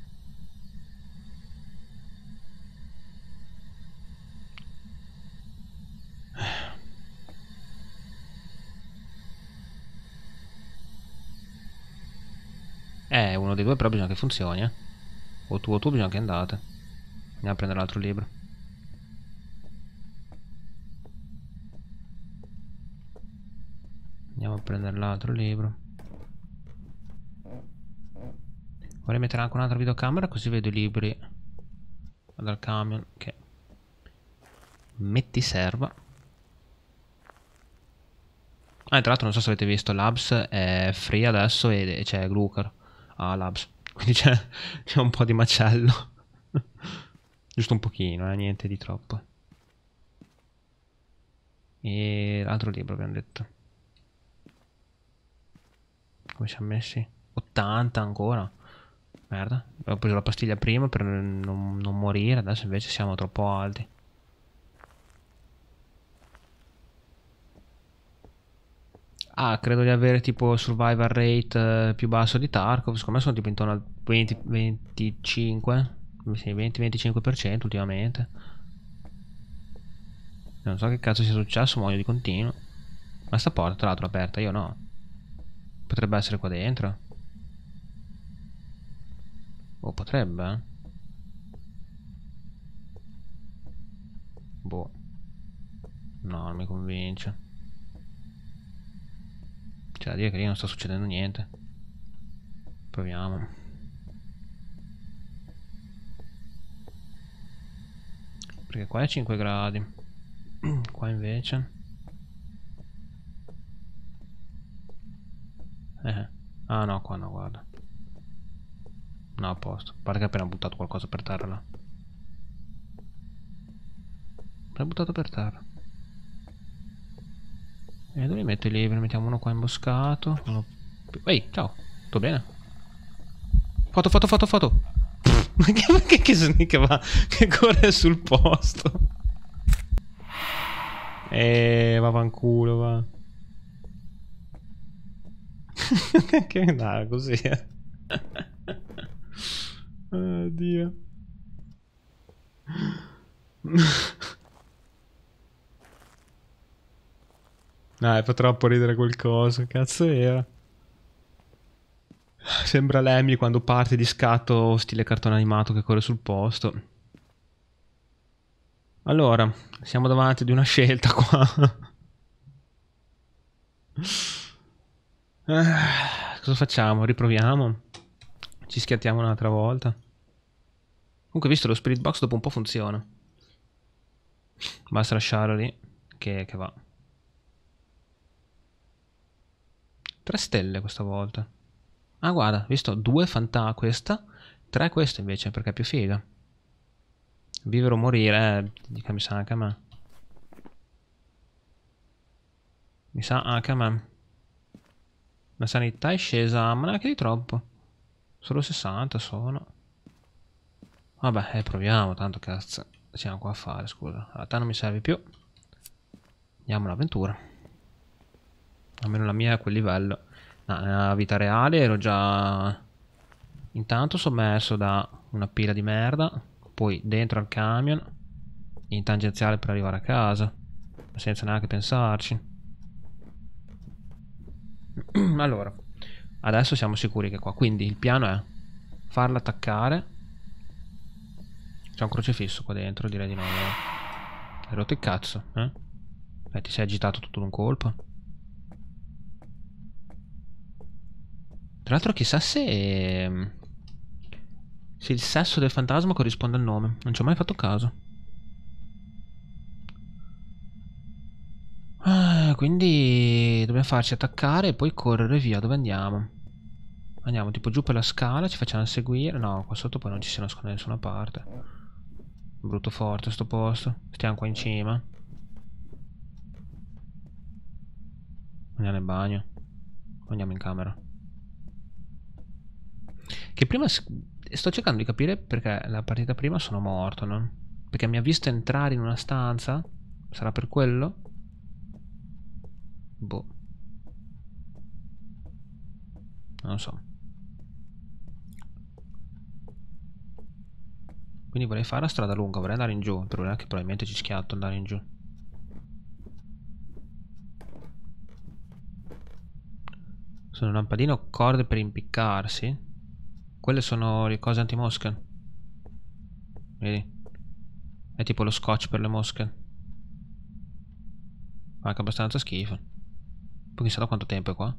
Eh, uno dei due però bisogna che funzioni, eh. O tu o tu bisogna che andate. Andiamo a prendere l'altro libro. Andiamo a prendere l'altro libro. Vorrei mettere anche un'altra videocamera così vedo i libri dal camion che metti serva. Ah, tra l'altro non so se avete visto, Labs è free adesso e c'è Glucar a Labs. Quindi c'è un po' di macello. Giusto un pochino, eh, niente di troppo. E l'altro libro abbiamo detto. Come siamo messi? ottanta ancora. Merda. Avevo preso la pastiglia prima per non, non morire. Adesso invece siamo troppo alti. Ah, credo di avere tipo survival rate eh, più basso di Tarkov. Secondo me sono tipo intorno al venti venticinque. Sì, venti venticinque per cento ultimamente. Non so che cazzo sia successo, muoio di continuo. Ma sta porta tra l'altro è aperta, io no. Potrebbe essere qua dentro. Oh, potrebbe, eh? Boh. No, non mi convince. C'è da dire che lì non sta succedendo niente. Proviamo. Perché qua è cinque gradi. Qua invece Eh Ah no, qua no, guarda. No, a posto. Guarda che ho appena buttato qualcosa per terra là. L'ho buttato per terra. E dove metto i libri? Mettiamo uno qua imboscato. Uno... Ehi, ciao. Tutto bene? Foto, foto, foto, foto. che, che, che sneak va? Che corre sul posto. Eeeh, va vanculo, va. Che no, così. Oddio. Dai, fa troppo ridere quel coso. Cazzo era? Sembra Lemmy quando parte di scatto stile cartone animato che corre sul posto. Allora, siamo davanti ad una scelta qua. Ah, cosa facciamo? Riproviamo? Ci schiattiamo un'altra volta? Comunque, visto lo Spirit Box dopo un po' funziona. Basta lasciarlo lì che, che va. Tre stelle questa volta. Ah, guarda, visto due fanta questa, tre questa invece perché è più figa. Vivere o morire, eh, mi sa anche a me. Mi sa anche a me. La sanità è scesa, ma neanche di troppo. Solo sessanta sono. Vabbè, eh, proviamo, tanto cazzo. Siamo qua a fare, scusa. La te non mi serve più. Andiamo all'avventura. Almeno la mia è a quel livello. No, nella vita reale ero già intanto sommerso da una pila di merda. Poi dentro al camion in tangenziale per arrivare a casa, senza neanche pensarci. Allora, adesso siamo sicuri che qua, quindi il piano è farla attaccare. C'è un crocifisso qua dentro, direi di no. Hai rotto il cazzo, eh? Eh, ti sei agitato tutto d'un colpo. Tra l'altro chissà se... se il sesso del fantasma corrisponde al nome. Non ci ho mai fatto caso. Ah, quindi dobbiamo farci attaccare e poi correre via. Dove andiamo? Andiamo tipo giù per la scala, ci facciamo seguire. No, qua sotto poi non ci si nasconde da nessuna parte. Brutto forte sto posto. Stiamo qua in cima. Andiamo nel bagno. Andiamo in camera. Che prima sto cercando di capire perché la partita prima sono morto, no? Perché mi ha visto entrare in una stanza. Sarà per quello? Boh. Non lo so. Quindi vorrei fare la strada lunga, vorrei andare in giù. Il problema è che probabilmente ci schiatto andare in giù. Sono un lampadino, corde per impiccarsi. Quelle sono le cose antimosche. Vedi? È tipo lo scotch per le mosche. Manca abbastanza schifo. Poi chissà da quanto tempo è qua.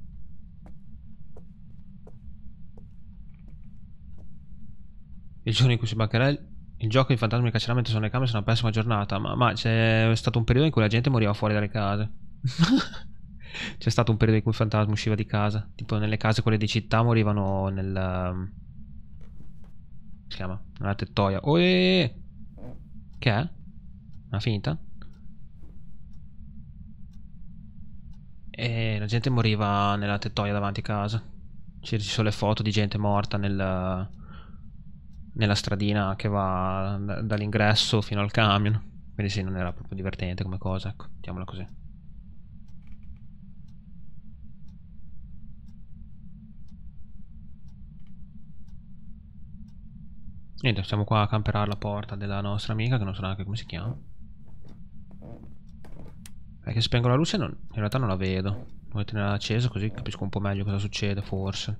Il giorno in cui si mancherà il, il gioco, i fantasmi che caccerà mentre sono nelle camere, sono una pessima giornata. Ma, ma c'è stato un periodo in cui la gente moriva fuori dalle case. C'è stato un periodo in cui il fantasma usciva di casa. Tipo nelle case quelle di città morivano nel... Um, si chiama? Nella tettoia. Oh, eh, che è? Una finta? E la gente moriva nella tettoia davanti a casa. Ci sono le foto di gente morta nel, nella stradina che va dall'ingresso fino al camion. Quindi sì, non era proprio divertente come cosa, ecco, mettiamola così. Niente, stiamo qua a camperare la porta della nostra amica, che non so neanche come si chiama. È che spengo la luce, non, in realtà non la vedo. Devo tenerla accesa così capisco un po' meglio cosa succede, forse.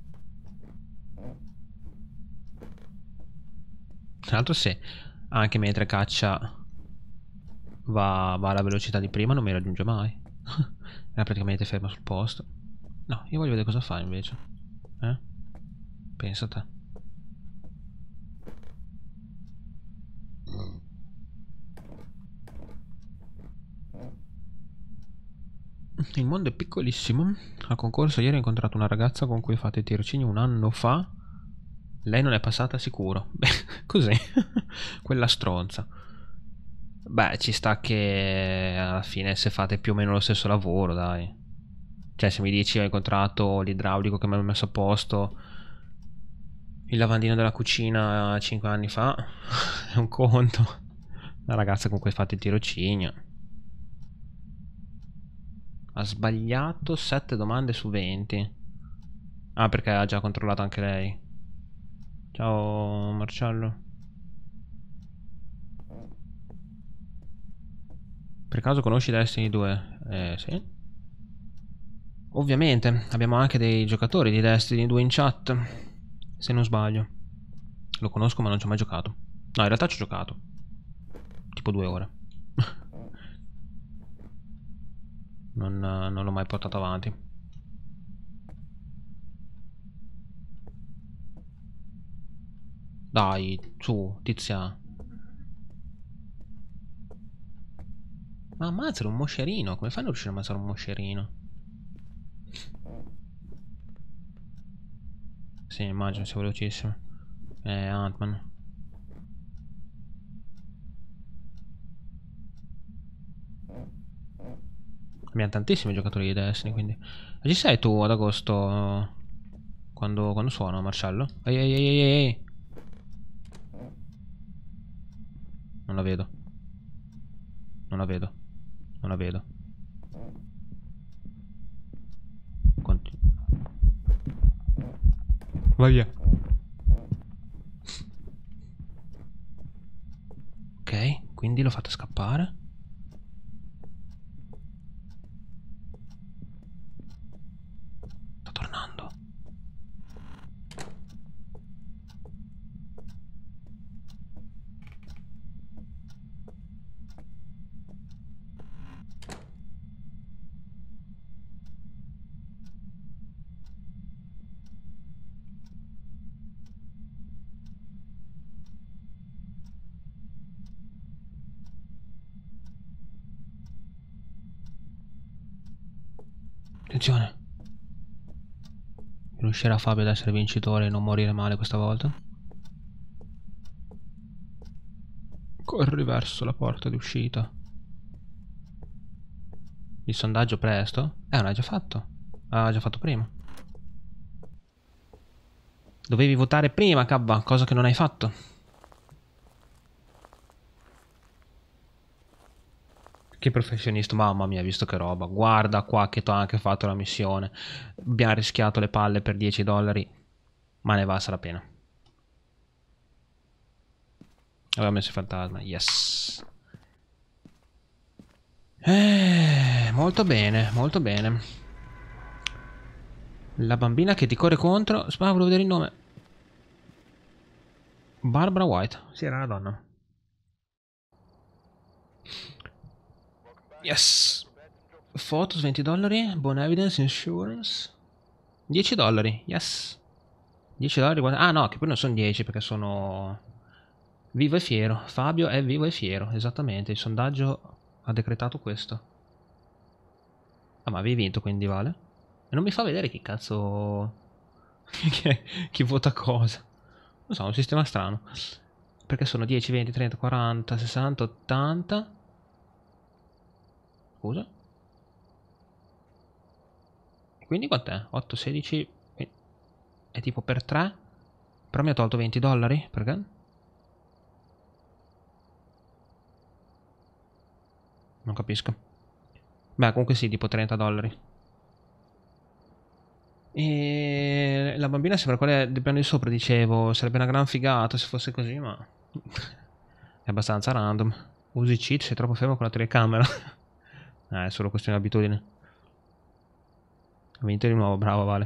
Tra l'altro se anche mentre caccia va, va alla velocità di prima non mi raggiunge mai. Era praticamente ferma sul posto. No, io voglio vedere cosa fa invece. Eh? Pensa a te. Il mondo è piccolissimo. Al concorso ieri ho incontrato una ragazza con cui ho fatto i tirocini un anno fa. Lei non è passata sicuro. Beh, così. Quella stronza. Beh, ci sta che alla fine se fate più o meno lo stesso lavoro, dai. Cioè, se mi dici ho incontrato l'idraulico che mi ha messo a posto il lavandino della cucina cinque anni fa, è un conto. La ragazza con cui hai fatto il tirocinio ha sbagliato sette domande su venti. Ah, perché ha già controllato anche lei. Ciao Marcello. Per caso conosci Destiny due? Eh, sì. Ovviamente, abbiamo anche dei giocatori di Destiny due in chat. Se non sbaglio. Lo conosco ma non ci ho mai giocato. No, in realtà ci ho giocato. Tipo due ore. non, non l'ho mai portato avanti. Dai, su, tizia. Ma ammazzare un moscerino. Come fanno a riuscire a ammazzare un moscerino? Sì, immagino sia velocissimo. Eh, Ant-Man. Abbiamo tantissimi giocatori di Destiny, quindi... Ma ci sei tu ad agosto? Quando, quando suona, Marcello? Ehi, ehi, ehi, ehi, ehi. Non la vedo. Non la vedo. Non la vedo. Continu Vai via. Ok, quindi l'ho fatta scappare. Sta tornando. Attenzione. Riuscirà Fabio ad essere vincitore e non morire male questa volta? Corri verso la porta di uscita. Il sondaggio presto? Eh, non l'hai già fatto. L'ha già fatto prima. Dovevi votare prima, cabba, cosa che non hai fatto. Che professionista, mamma mia, visto che roba. Guarda qua che ti ho anche fatto la missione. Abbiamo rischiato le palle per dieci dollari. Ma ne valsa la pena. Aveva messo il fantasma, yes. Eh, molto bene, molto bene. La bambina che ti corre contro. Aspetta, volevo vedere il nome. Barbara White. Sì, era una donna. Yes. Photos venti dollari. Bone evidence, insurance. dieci dollari, yes. dieci dollari. Guarda. Ah no, che poi non sono dieci perché sono vivo e fiero. Fabio è vivo e fiero, esattamente. Il sondaggio ha decretato questo. Ah, ma avevi vinto quindi, vale? E non mi fa vedere chi cazzo... chi, chi vota cosa. Non so, è un sistema strano. Perché sono dieci, venti, trenta, quaranta, sessanta, ottanta. Scusa. Quindi quant'è? otto, sedici... È tipo per tre. Però mi ha tolto venti dollari. Perché? Non capisco. Beh, comunque sì, tipo trenta dollari. E la bambina sembra quella del piano di sopra, dicevo. Sarebbe una gran figata se fosse così, ma... è abbastanza random. Usi cheat, sei troppo fermo con la telecamera. Eh, è solo questione di abitudine. Ha vinto di nuovo, bravo Vale.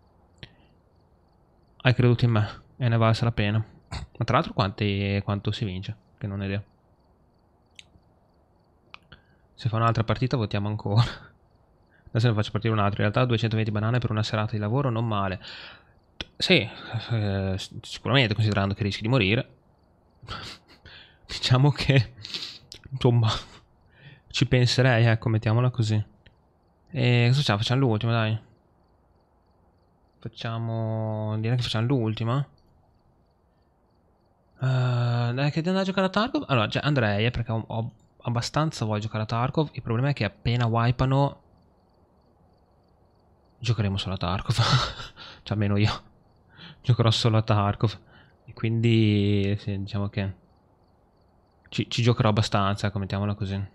Hai creduto in me e ne valsa la pena. Ma tra l'altro quanti, quanto si vince? Che non ho idea. Se fa un'altra partita votiamo ancora. Adesso ne faccio partire un'altra. In realtà duecentoventi banane per una serata di lavoro, non male. Sì, eh, sicuramente considerando che rischi di morire. Diciamo che... insomma... ci penserei, ecco, mettiamola così. E cosa facciamo? Facciamo l'ultima, dai. Facciamo... direi che facciamo l'ultima. Uh, dai, che devo andare a giocare a Tarkov? Allora, già andrei, eh, perché ho, ho abbastanza voglia di giocare a Tarkov. Il problema è che appena wipano... giocheremo solo a Tarkov. Cioè, almeno io. Giocherò solo a Tarkov. E quindi, sì, diciamo che... Ci, ci giocherò abbastanza, ecco, mettiamola così.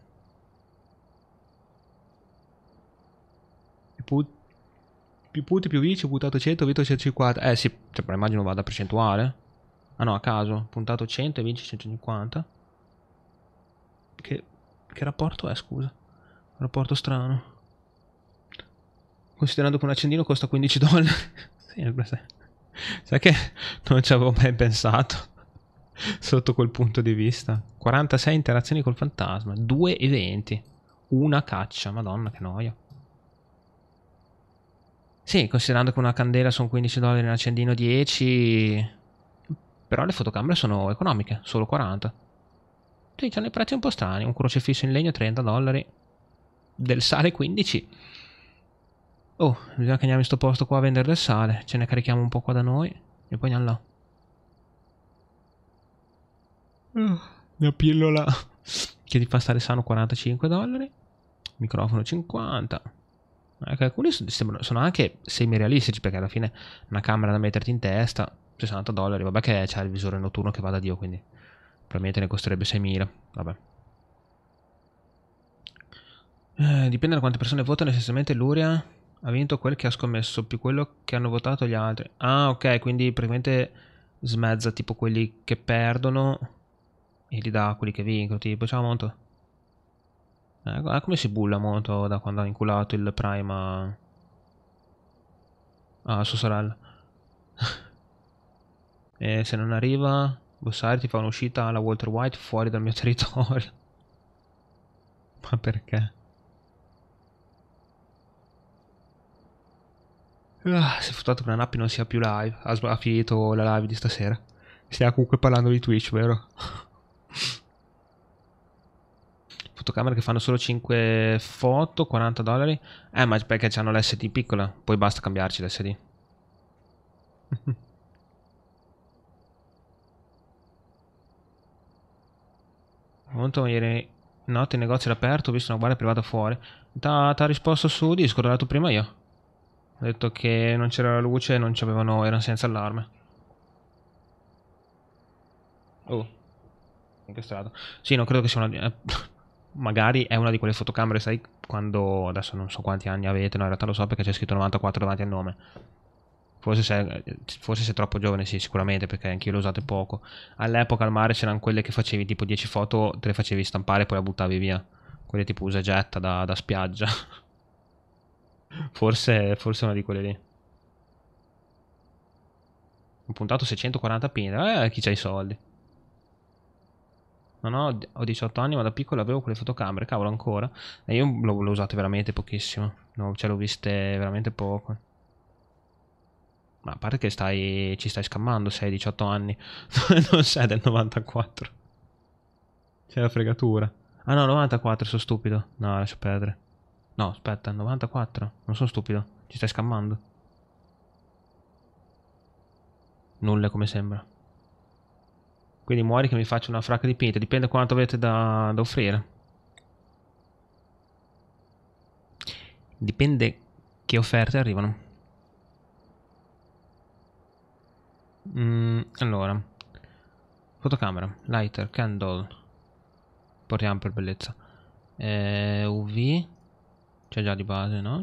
Più punti, più vici, ho buttato cento, ho vinto centocinquanta. Eh sì, cioè, però immagino vada a percentuale. Ah no, a caso. Puntato cento e vinci centocinquanta. Che, che rapporto è, scusa? Un rapporto strano. Considerando che un accendino costa quindici dollari. Sì, sai. Sai che non ci avevo mai pensato. Sotto quel punto di vista. quarantasei interazioni col fantasma. Due eventi. Una caccia. Madonna, che noia. Sì, considerando che una candela sono quindici dollari, un accendino dieci. Però le fotocamere sono economiche, solo quaranta. Sì, hanno i prezzi un po' strani. Un crocifisso in legno trenta dollari. Del sale quindici. Oh, bisogna che andiamo in sto posto qua a vendere del sale. Ce ne carichiamo un po' qua da noi. E poi andiamo là. Uh, una pillola che ti fa stare sano quarantacinque dollari. Microfono cinquanta. Ecco, alcuni sembrano, sono anche semi-realistici perché alla fine una camera da metterti in testa, sessanta dollari, vabbè che c'ha il visore notturno che va da Dio, quindi probabilmente ne costerebbe seimila, vabbè. Eh, dipende da quante persone votano, essenzialmente Luria ha vinto quel che ha scommesso, più quello che hanno votato gli altri. Ah, ok, quindi praticamente smezza tipo quelli che perdono e li dà a quelli che vincono, tipo, ciao Monto. Eh, guarda come si bulla molto da quando ha inculato il Prime a, a sua sorella. E se non arriva, Bossari ti fa un'uscita alla Walter White fuori dal mio territorio. Ma perché? Ah, si è fottato che una Nappi non sia più live. Ha, ha finito la live di stasera. Stiamo comunque parlando di Twitch, vero? Fotocamere che fanno solo cinque foto, quaranta dollari. Eh, ma perché hanno l'S D piccola. Poi basta cambiarci l'S D. Molto ieri notte il negozio era aperto, ho visto una guardia privata fuori. T'ha risposto su Discord, l'ho detto prima io. Ho detto che non c'era la luce e non c'avevano, erano senza allarme. Oh. In che strada? Sì, non credo che sia una... Eh, magari è una di quelle fotocamere, sai, quando... Adesso non so quanti anni avete, no, in realtà lo so perché c'è scritto novantaquattro davanti al nome. Forse sei, forse sei troppo giovane, sì, sicuramente, perché anch'io lo usate poco. All'epoca al mare c'erano quelle che facevi tipo dieci foto, te le facevi stampare e poi la buttavi via. Quelle tipo usa e getta da, da spiaggia. Forse, forse una di quelle lì. Ho puntato seicentoquaranta pin, eh, chi c'ha i soldi? No, no, ho diciotto anni, ma da piccolo avevo quelle fotocamere, cavolo, ancora. E io l'ho usate veramente pochissimo. No, ce l'ho viste veramente poco. Ma a parte che stai, ci stai scammando, sei diciotto anni. Non sei del novantaquattro. C'è la fregatura. Ah no, novantaquattro, sono stupido. No, lascia perdere. No, aspetta, novantaquattro. Non sono stupido. Ci stai scammando. Nulla come sembra. Quindi muori che mi faccio una fracca di pinte. Dipende quanto avete da, da offrire. Dipende che offerte arrivano. Mm, allora. Fotocamera. Lighter, candle. Portiamo per bellezza. Eh, U V. C'è già di base, no?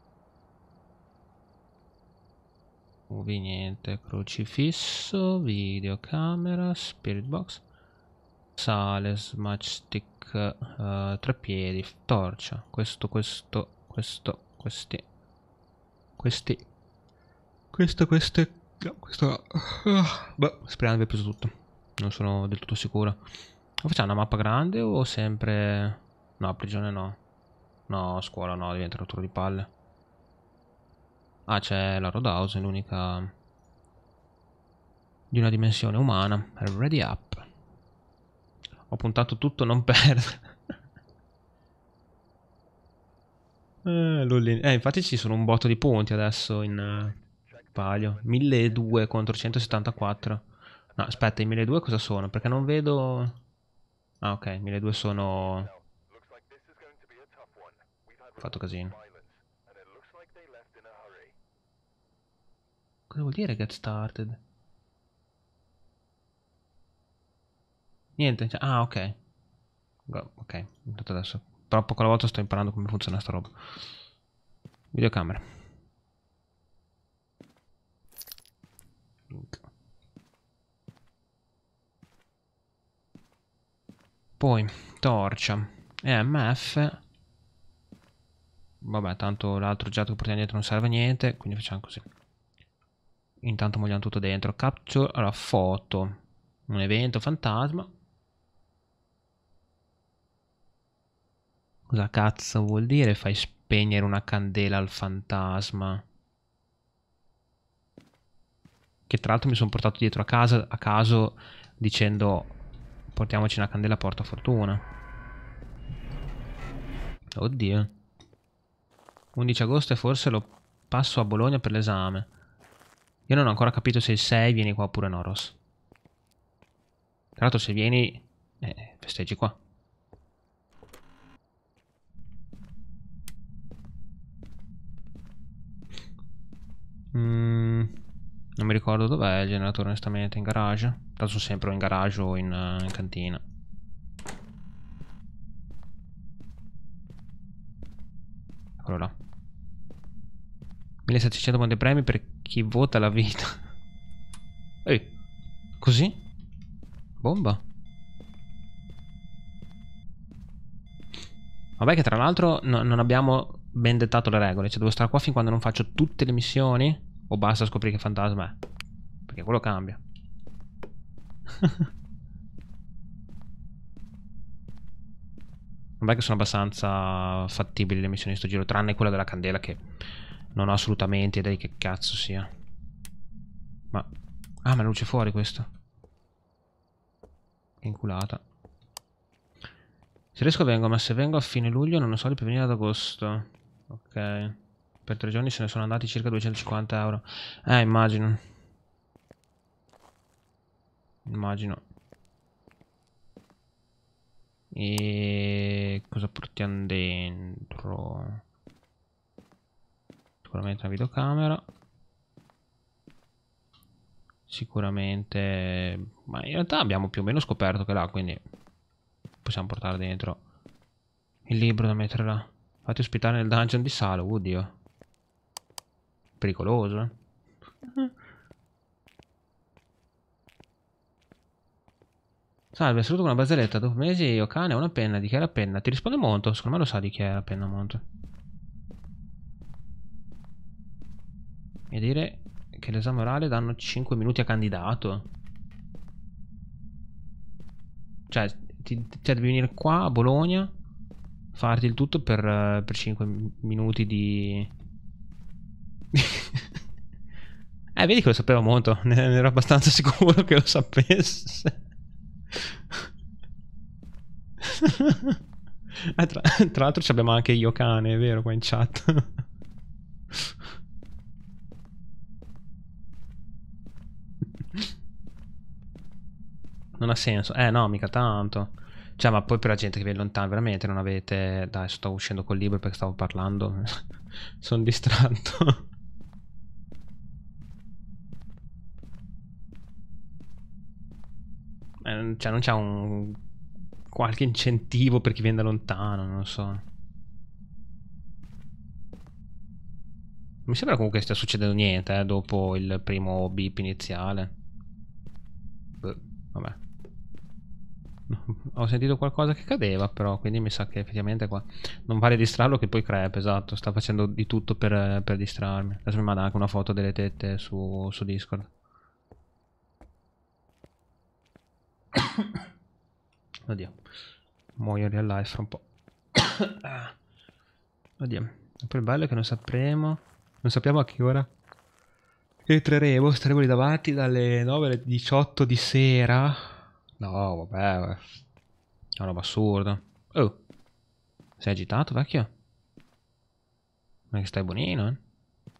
U V niente. Crocifisso. Videocamera. Spirit box. Sale. Matchstick. Uh, tre piedi. Torcia. Questo, questo, questo, questi. Questi. Questo, queste. No, questo. Uh, beh, speriamo di aver preso tutto. Non sono del tutto sicuro. Facciamo una mappa grande o sempre... No, prigione no. No, scuola no, diventa rottura di palle. Ah, c'è la Roadhouse, l'unica... di una dimensione umana. Ready up. Ho puntato tutto, non perdere. eh, eh, infatti ci sono un botto di punti adesso in... Uh, palio. milleduecento contro centosettantaquattro. No, aspetta, i milleduecento cosa sono? Perché non vedo... Ah, ok, milleduecento sono... Fatto casino. Cosa vuol dire get started? Niente, cioè, ah ok. Ok, intanto adesso. Però poco alla volta sto imparando come funziona sta roba. Videocamera. Poi, torcia. E M F. Vabbè, tanto l'altro oggetto che portiamo dietro non serve a niente, quindi facciamo così. Intanto mogliamo tutto dentro. Capture, allora, foto. Un evento fantasma. Cosa cazzo vuol dire? Fai spegnere una candela al fantasma. Che tra l'altro mi sono portato dietro a casa a caso dicendo portiamoci una candela porta fortuna. Oddio. undici agosto e forse lo passo a Bologna per l'esame. Io non ho ancora capito se il sei vieni qua oppure no, Ross. Tra l'altro se vieni... Eh, festeggi qua. Mm, non mi ricordo dov'è il generatore onestamente, in garage. Tanto sono sempre in garage o in, uh, in cantina. Eccolo là. millesettecento punti premi per chi vota la vita. Ehi, così? Bomba. Vabbè che tra l'altro no, non abbiamo ben dettato le regole. Cioè devo stare qua fin quando non faccio tutte le missioni. O basta scoprire che fantasma è. Perché quello cambia. Vabbè che sono abbastanza fattibili le missioni di sto giro. Tranne quella della candela che non ho assolutamente idea di che cazzo sia. Ma... Ah, ma la luce fuori questo. Che inculata. Se riesco vengo, ma se vengo a fine luglio non ho soldi per venire ad agosto. Ok. Per tre giorni se ne sono andati circa duecentocinquanta euro. Eh, immagino. Immagino. E cosa portiamo dentro? Sicuramente una videocamera. Sicuramente, ma in realtà abbiamo più o meno scoperto che là, quindi possiamo portare dentro il libro da mettere là. Fatti ospitare nel dungeon di Salo. Oddio, pericoloso, eh? Salve, saluto con una barzelletta. Dopo mesi io cane ho una penna. Di chi è la penna? Ti risponde Monto. Secondo me lo sa di chi è la penna Monto. E dire che l'esame orale danno cinque minuti a candidato. Cioè, ti, cioè devi venire qua a Bologna, farti il tutto per, uh, per cinque minuti di... eh, vedi che lo sapeva molto. Ne, ne ero abbastanza sicuro che lo sapesse. eh, tra tra l'altro abbiamo anche io cane, è vero, qua in chat. Non ha senso. Eh no, mica tanto. Cioè, ma poi per la gente che viene lontano, veramente non avete... Dai, sto uscendo col libro perché stavo parlando. Sono distratto. eh, cioè, non c'è un... qualche incentivo per chi viene da lontano, non lo so. Mi sembra comunque stia succedendo niente, eh, dopo il primo beep iniziale. Beh, vabbè. Ho sentito qualcosa che cadeva, però, quindi mi sa che effettivamente qua non vale distrarlo che poi crepa, esatto. Sta facendo di tutto per, per distrarmi. Adesso mi manda anche una foto delle tette su, su Discord. Oddio, muoio in real life fra un po'. Oddio. E poi il bello è che non sapremo, non sappiamo a che ora entreremo. Staremo lì davanti dalle nove alle diciotto di sera. No, vabbè, vabbè. È una roba assurda. Oh, sei agitato, vecchio? Ma che stai buonino, eh?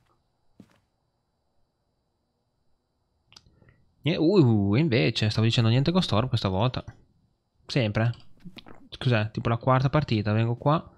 Uh, invece, stavo dicendo niente con Storm questa volta. Sempre. Cos'è? Tipo la quarta partita. Vengo qua.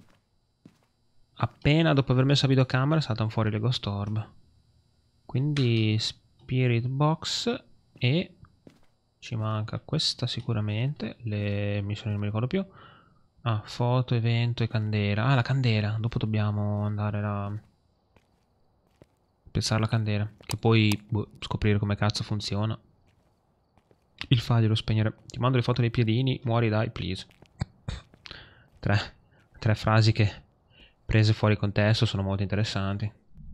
Appena dopo aver messo la videocamera saltano fuori le Ghost Orb. Quindi Spirit Box. E ci manca questa sicuramente. Le missioni non mi ricordo più. Ah, foto, evento e candela. Ah, la candela. Dopo dobbiamo andare a pensare alla candela. Che poi boh, scoprire come cazzo funziona. Il file lo spegnere. Ti mando le foto dei piedini. Muori dai, please. Tre, tre frasi che prese fuori contesto sono molto interessanti.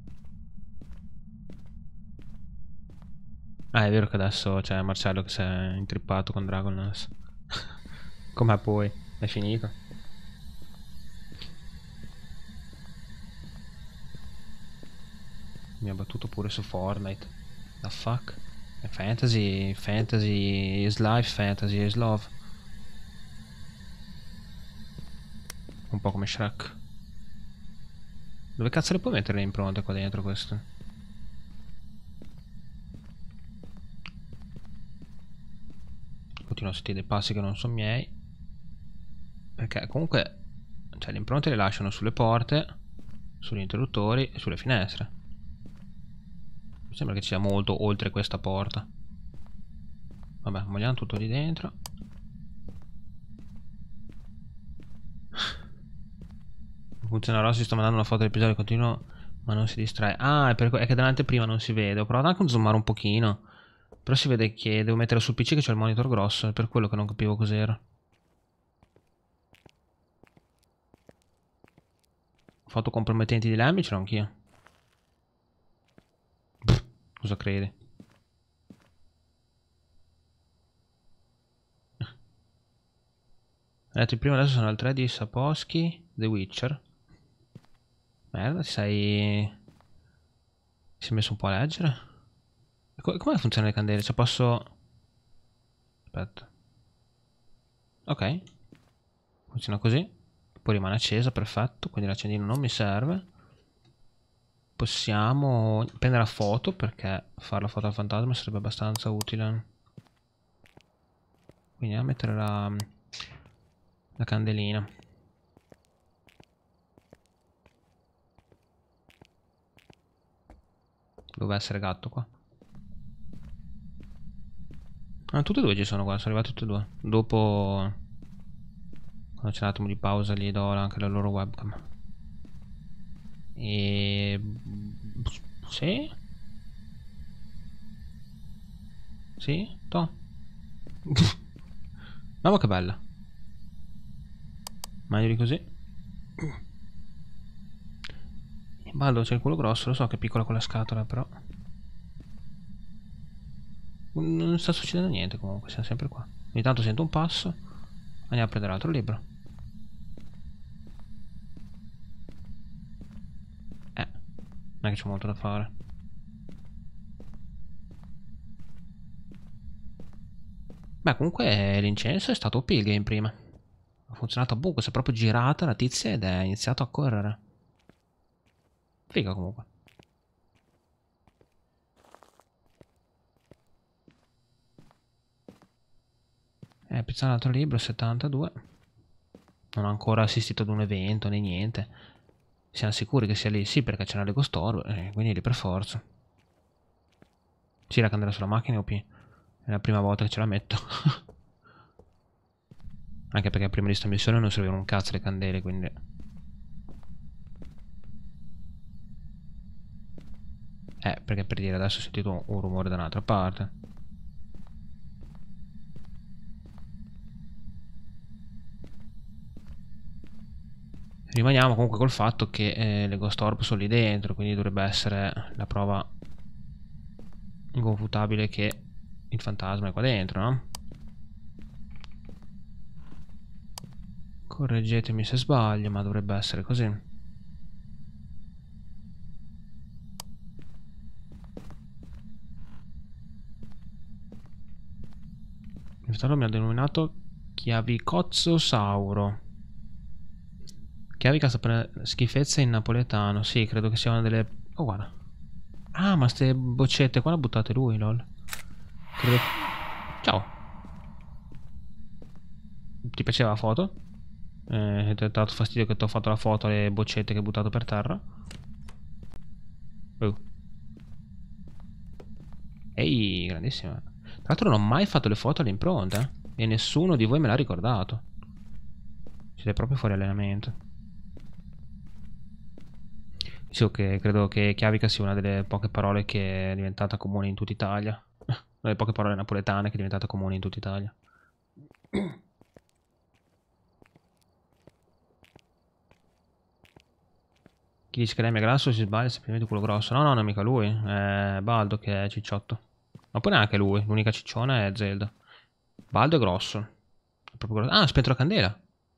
Ah, è vero che adesso c'è Marcello che si è intrippato con Dragonlance. Com'è poi? È finito? Mi ha battuto pure su Fortnite. The fuck? È fantasy, fantasy is life, fantasy is love. Un po' come Shrek. Dove cazzo le puoi mettere le impronte qua dentro questo? Continuo a sentire dei passi che non sono miei. Perché comunque, cioè, le impronte le lasciano sulle porte, sugli interruttori e sulle finestre. Mi sembra che ci sia molto oltre questa porta. Vabbè, vogliamo tutto lì dentro. Funzionerà, si sta mandando una foto dell'episodio continuo ma non si distrae. Ah, è, per, è che dall'anteprima non si vede. Ho provato anche a zoomare un pochino, però si vede che devo mettere sul P C che c'è il monitor grosso. È per quello che non capivo cos'era. Foto compromettenti di Lemmy ce l'ho anch'io. Cosa credi? Ho detto prima, adesso sono al tre di Sapowski, The Witcher. Merda, ti sei... Ti sei messo un po' a leggere? Co come funzionano le candele? Cioè posso... Aspetta. Ok. Funziona così. Poi rimane accesa, perfetto. Quindi l'accendino non mi serve. Possiamo prendere la foto, perché fare la foto al fantasma sarebbe abbastanza utile. Quindi a mettere la... La candelina. Dove essere gatto qua? Ah, tutte e due ci sono qua, sono arrivati tutte e due. Dopo, quando c'è un attimo di pausa, gli do anche la loro webcam. E... Sì? Sì? To? Mamma che bella. Meglio di così. Baldo c'è il culo grosso, lo so che è piccola quella scatola, però non sta succedendo niente comunque, siamo sempre qua. Ogni tanto sento un passo. Andiamo a prendere l'altro libro. Eh, non è che c'è molto da fare. Beh, comunque l'incenso è stato O P il game prima. Ha funzionato a buco, si è proprio girata la tizia ed è iniziato a correre. Figa comunque. Eh, pizzare l'altro libro, settantadue. Non ho ancora assistito ad un evento né niente. Siamo sicuri che sia lì? Sì, perché c'è una Lego Store, eh, quindi è lì per forza. Sì, la candela sulla macchina è O P. È la prima volta che ce la metto. Anche perché prima di sta missione non servivano un cazzo le candele, quindi... Eh, perché per dire, adesso ho sentito un rumore da un'altra parte. Rimaniamo comunque col fatto che eh, le Ghost Orb sono lì dentro, quindi dovrebbe essere la prova inconfutabile che il fantasma è qua dentro, no? Correggetemi se sbaglio, ma dovrebbe essere così. Il fratello mi ha denominato Chiavicozzosauro. Chiavica sta per schifezza in napoletano. Sì, credo che sia una delle... Oh, guarda. Ah, ma ste boccette qua le ha buttate lui, lol. Credo... Ciao. Ti piaceva la foto? Eh, ti ha dato fastidio che ti ho fatto la foto alle boccette che hai buttato per terra? Oh. Ehi, grandissima. Tra l'altro non ho mai fatto le foto all'impronta. E nessuno di voi me l'ha ricordato. Siete proprio fuori allenamento. Dicevo che credo che chiavica sia una delle poche parole che è diventata comune in tutta Italia. Una delle poche parole napoletane che è diventata comune in tutta Italia. Chi dice che lei mi è grasso si sbaglia, è semplicemente quello grosso. No, no, non è mica lui. È Baldo che è cicciotto. Ma poi neanche lui. L'unica cicciona è Zelda. Baldo è grosso. È proprio grosso. Ah, ha spento la candela.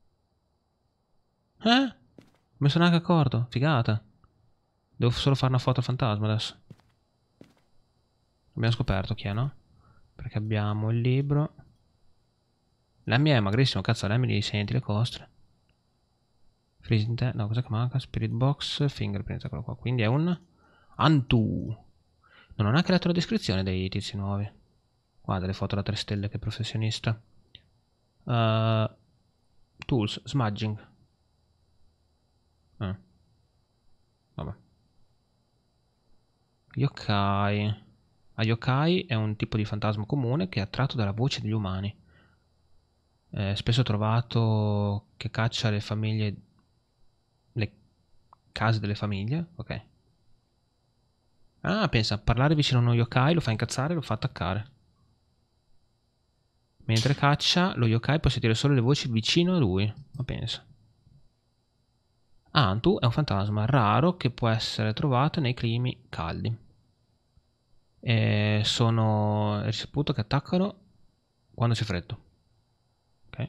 Eh? Non mi sono neanche accorto. Figata. Devo solo fare una foto al fantasma adesso. Abbiamo scoperto chi è, no? Perché abbiamo il libro. Lemmy è magrissimo, cazzo, Lemmy li senti le costre. Freezing te, no, cosa che manca? Spirit box, fingerprint, eccolo qua. Quindi è un Antu. Non ho neanche letto la descrizione dei tizi nuovi. Guarda le foto da tre stelle, che professionista. Uh, tools, smudging. Eh. Vabbè. Yokai. A yokai è un tipo di fantasma comune che è attratto dalla voce degli umani. Eh, spesso trovato che caccia le famiglie, le case delle famiglie. Ok. Ah, pensa, parlare vicino a uno yokai lo fa incazzare e lo fa attaccare. Mentre caccia, lo yokai può sentire solo le voci vicino a lui. Ma pensa. Antu è un fantasma raro che può essere trovato nei climi caldi. E sono risaputo che attaccano quando c'è freddo. Ok.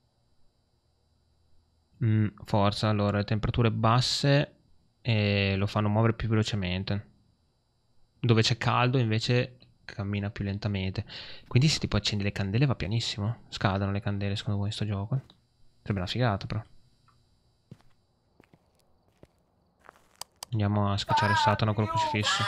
Mm, forza, allora le temperature basse eh, lo fanno muovere più velocemente. Dove c'è caldo invece cammina più lentamente. Quindi se tipo accendi le candele va pianissimo. Scadono le candele secondo voi in sto gioco? Sembra una figata però. Andiamo a scacciare Satana con il crocifisso.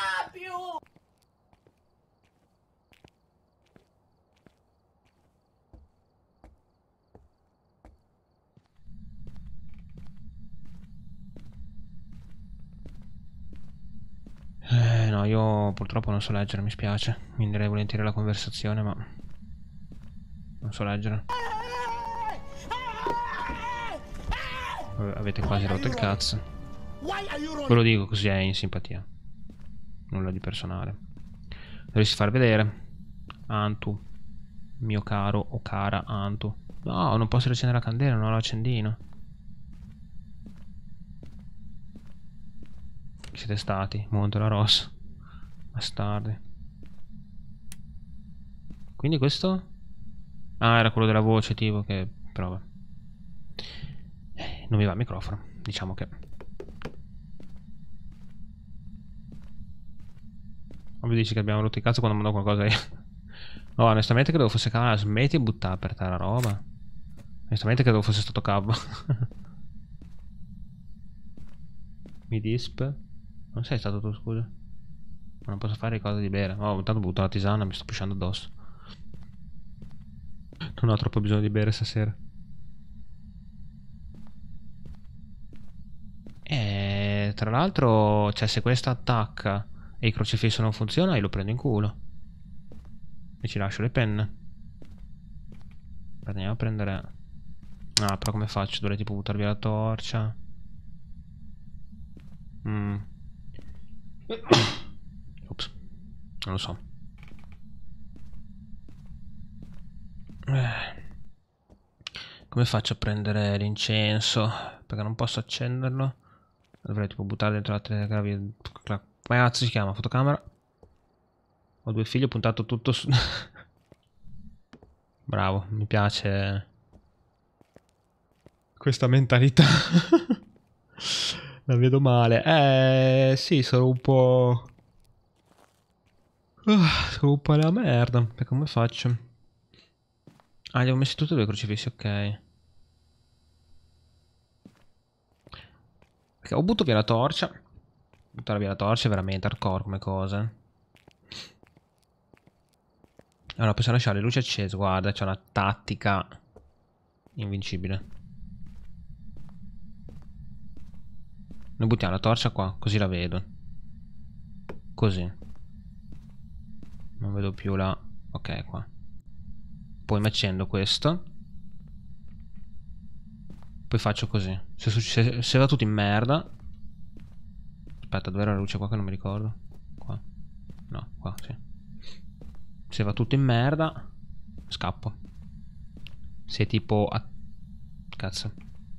no, io purtroppo non so leggere, mi spiace. Mi direi volentieri la conversazione, ma non so leggere. Avete quasi rotto il cazzo. Ve lo dico così è in simpatia. Nulla di personale. Dovresti far vedere. Antu. Mio caro o cara Antu. No, non posso accendere la candela, non ho l'accendino. Chi siete stati? Montola rossa. Bastardi. Quindi questo? Ah, era quello della voce tipo che... Prova. Non mi va il microfono. Diciamo che... Ovvio dici che abbiamo rotto il cazzo quando mando qualcosa io. No, onestamente credevo fosse cavolo. Smetti di buttare per terra roba. Onestamente credevo fosse stato cavolo. Mi disp. Non sei stato tu, scusa. Ma non posso fare cose di bere. Oh, intanto butto la tisana, mi sto pusciando addosso. Non ho troppo bisogno di bere stasera. E tra l'altro, cioè, se questa attacca e il crocifisso non funziona, io lo prendo in culo. E ci lascio le penne. Andiamo a prendere... Ah, però come faccio? Dovrei tipo buttare via la torcia. Mm. Ops. Non lo so. Eh. Come faccio a prendere l'incenso? Perché non posso accenderlo. Dovrei tipo buttare dentro la telecamera. Come cazzo si chiama? Fotocamera. Ho due figli, ho puntato tutto su... Bravo, mi piace questa mentalità. La vedo male. Eh, sì, sono un po'... Uh, sono un po' la merda. Perché come faccio? Ah, li ho messi tutti e due i crocifissi, ok. Perché ho buttato via la torcia. Buttare via la torcia è veramente hardcore come cosa. Allora, possiamo lasciare le luci accese. Guarda, c'è una tattica invincibile. Noi buttiamo la torcia qua, così la vedo. Così. Non vedo più la... Ok, qua. Poi mi accendo questo. Poi faccio così. Se, se, se va tutto in merda... Aspetta, dove era la luce qua che non mi ricordo? Qua. No, qua, sì. Se va tutto in merda, scappo. Se tipo... A... Cazzo.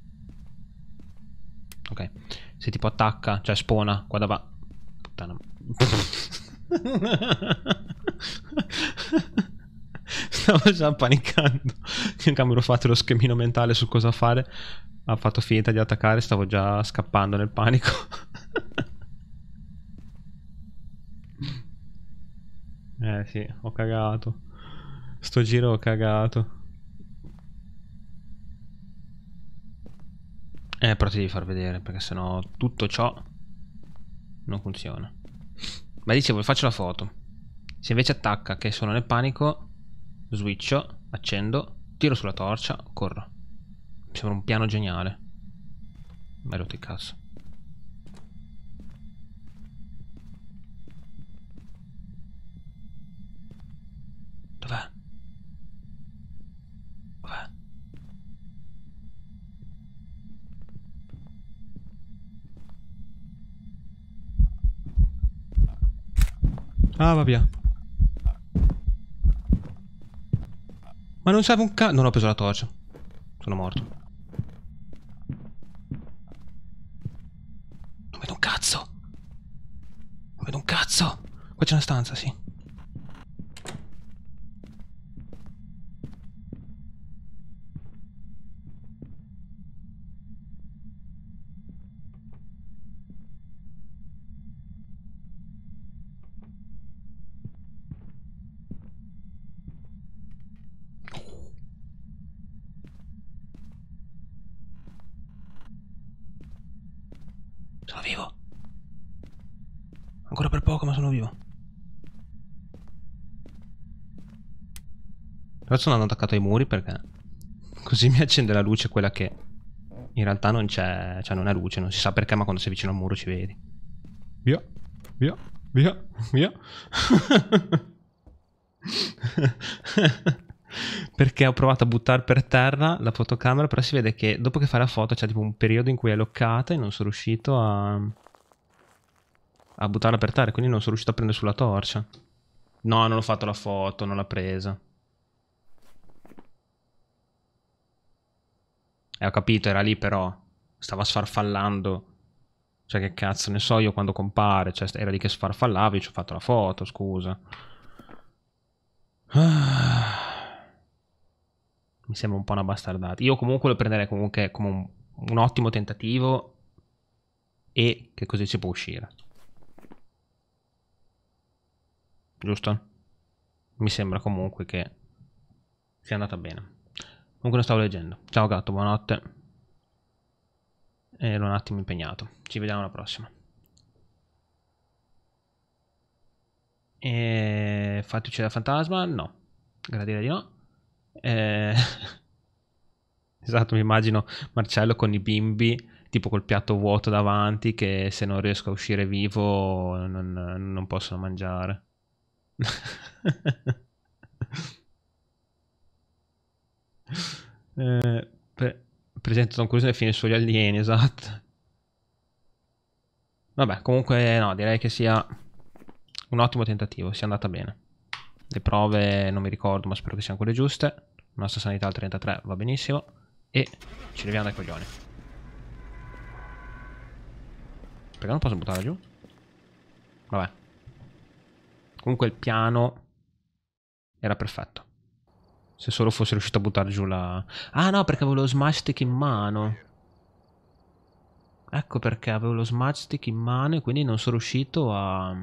Ok. Se tipo attacca, cioè spona, qua davanti. Puttana. Stavo già panicando. Io che mi ero fatto lo schemino mentale su cosa fare. Ha fatto finta di attaccare, stavo già scappando nel panico. Eh sì, ho cagato. Sto giro ho cagato. Eh, però ti devi far vedere, perché sennò tutto ciò non funziona. Ma dicevo, faccio la foto. Se invece attacca, che sono nel panico, switcho, accendo, tiro sulla torcia, corro. Mi sembra un piano geniale. Ma hai rotto il cazzo. Dov'è? Dov'è? Ah, va via. Ma non serve un cazzo. Non ho preso la torcia. Sono morto. Non vedo un cazzo. Non vedo un cazzo. Qua c'è una stanza, sì. Sono vivo. Ancora per poco, ma sono vivo. Adesso non hanno attaccato ai muri perché così mi accende la luce, quella che in realtà non c'è, cioè non è luce, non si sa perché, ma quando sei vicino al muro ci vedi. Via, via, Via, via. Perché ho provato a buttare per terra la fotocamera, però si vede che dopo che fai la foto c'è tipo un periodo in cui è loccata e non sono riuscito a, a buttarla per terra, quindi non sono riuscito a prendere sulla torcia. No, non ho fatto la foto, non l'ho presa. E ho capito, era lì però, stava sfarfallando. Cioè che cazzo ne so io quando compare, cioè era lì che sfarfallavi, ci ho fatto la foto, scusa. Ah. Mi sembra un po' una bastardata. Io comunque lo prenderei comunque come un, un ottimo tentativo e che così si può uscire. Giusto? Mi sembra comunque che sia andata bene. Comunque lo stavo leggendo. Ciao gatto, buonanotte. Ero un attimo impegnato. Ci vediamo alla prossima. E... Fatti uccidere il fantasma? No. Gradirei di no. Eh... Esatto, mi immagino Marcello con i bimbi, tipo col piatto vuoto davanti, che se non riesco a uscire vivo non, non possono mangiare. eh, pre presenta Tom Cruise nel film sugli alieni, esatto. Vabbè, comunque no, direi che sia un ottimo tentativo, sia andata bene. Le prove non mi ricordo, ma spero che siano quelle giuste. La nostra sanità al trentatré va benissimo. E ci leviamo dai coglioni. Perché non posso buttarla giù? Vabbè. Comunque il piano era perfetto. Se solo fossi riuscito a buttare giù la... Ah no, perché avevo lo smash stick in mano. Ecco perché avevo lo smash stick in mano e quindi non sono riuscito a...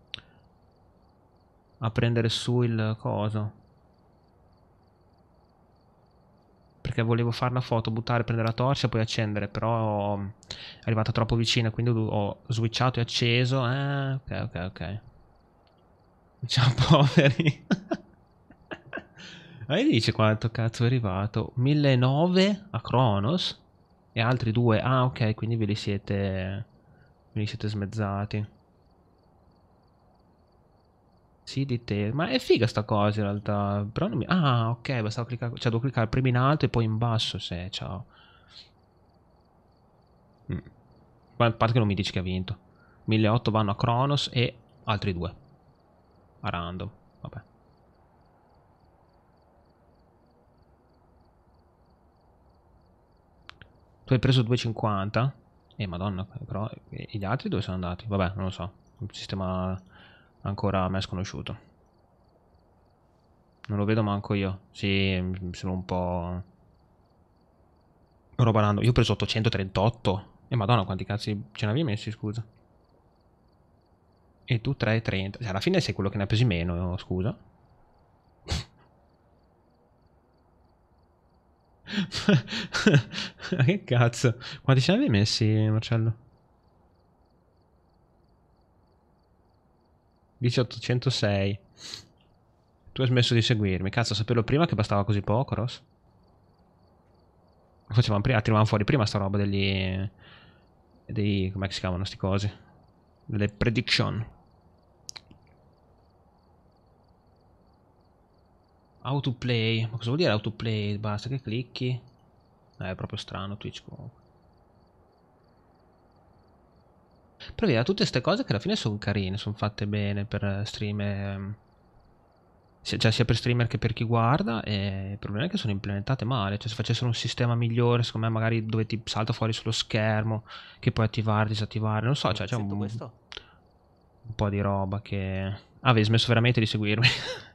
a prendere su il coso. Perché volevo fare la foto, buttare, prendere la torcia, poi accendere, però è arrivata troppo vicina, quindi ho switchato e acceso. Eh, ok, ok, ok. Ciao poveri. Ma mi dice quanto cazzo è arrivato? millenovecento a Kronos e altri due. Ah, ok, quindi ve li siete ve li siete smezzati. Sì, di te. Ma è figa sta cosa in realtà. Però non mi... Ah, ok, bastava cliccare, cioè devo cliccare prima in alto e poi in basso, se ciao. Mm. A parte che non mi dici che ha vinto. milleottocento vanno a Kronos e altri due a random. Vabbè. Tu hai preso duecentocinquanta? Eh, madonna, però e gli altri dove sono andati? Vabbè, non lo so. Un sistema ancora a me sconosciuto. Non lo vedo manco io. Sì, mi sembra un po' roba random. Io ho preso ottocentotrentotto. E eh, madonna, quanti cazzi ce ne avevi messi, scusa? E tu trecentotrenta. Cioè, alla fine sei quello che ne ha presi meno, scusa. Che cazzo? Quanti ce ne avevi messi, Marcello? Dice ottocentosei. Tu hai smesso di seguirmi. Cazzo, sapevo prima che bastava così poco, Ross. Lo facevamo prima, tiravamo fuori prima sta roba degli... dei... com'è che si chiamano sti cosi? Delle prediction. Autoplay. Ma cosa vuol dire autoplay? Basta che clicchi. Eh, è proprio strano Twitch comunque. Però vedi, tutte queste cose che alla fine sono carine, sono fatte bene per streamer, cioè sia per streamer che per chi guarda, e il problema è che sono implementate male, cioè se facessero un sistema migliore, secondo me magari dove ti salta fuori sullo schermo, che puoi attivare, disattivare, non so, cioè c'è un, un po' di roba che... Ah, avevi smesso veramente di seguirmi?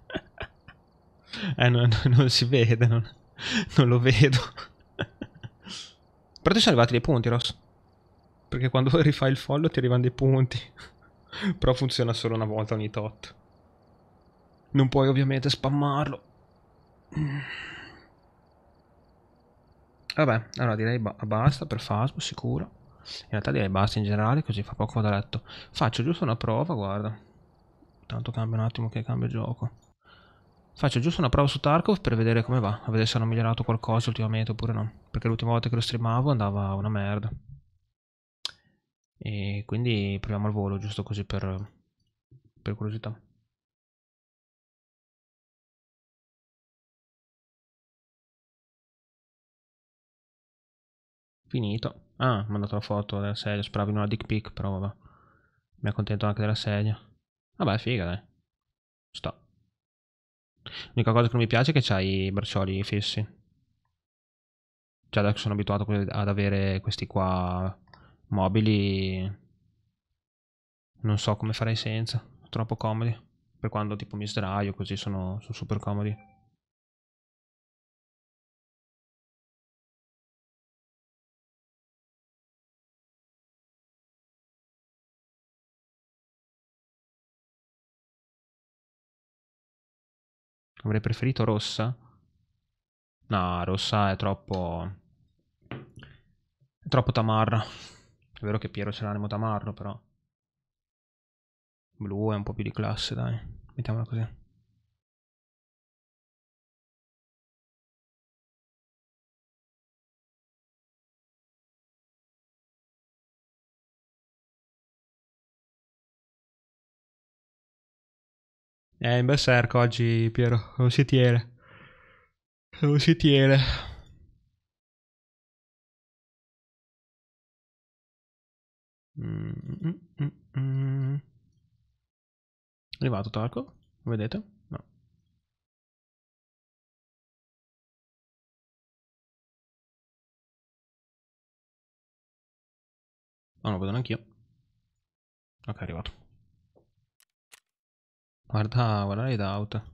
eh, non, non si vede, non, non lo vedo. Però ti sono arrivati dei punti, Ross. Perché quando rifai il follow ti arrivano dei punti. Però funziona solo una volta ogni tot. Non puoi ovviamente spammarlo. Vabbè, allora direi ba basta per Phasmo, sicuro. In realtà direi basta in generale, così fa poco da letto. Faccio giusto una prova, guarda. Tanto cambia un attimo che cambia gioco. Faccio giusto una prova su Tarkov per vedere come va. A vedere se hanno migliorato qualcosa ultimamente oppure no. Perché l'ultima volta che lo streamavo andava una merda. E quindi proviamo al volo, giusto così per per curiosità. Finito. Ah, mi ha mandato la foto della sedia, speravo in una dick pic, però vabbè. Mi accontento anche della sedia. Vabbè, figa, dai. Sta. L'unica cosa che non mi piace è che c'hai i braccioli fissi. Cioè, adesso sono abituato ad avere questi qua mobili. Non so come farei senza. Troppo comodi. Per quando tipo mi sdraio, così sono, sono super comodi. Avrei preferito rossa. No, rossa è troppo... È troppo tamarra. È vero che Piero c'è l'animo tamarro, però... Blu è un po' più di classe, dai. Mettiamola così. Eh, in berserk oggi, Piero. Non si tiene. Non si tiene. Mm, mm, mm, mm. È arrivato Tarkov? Lo vedete? No. No, non lo vedo neanch'io. Ok, è arrivato. Guarda, guarda le out.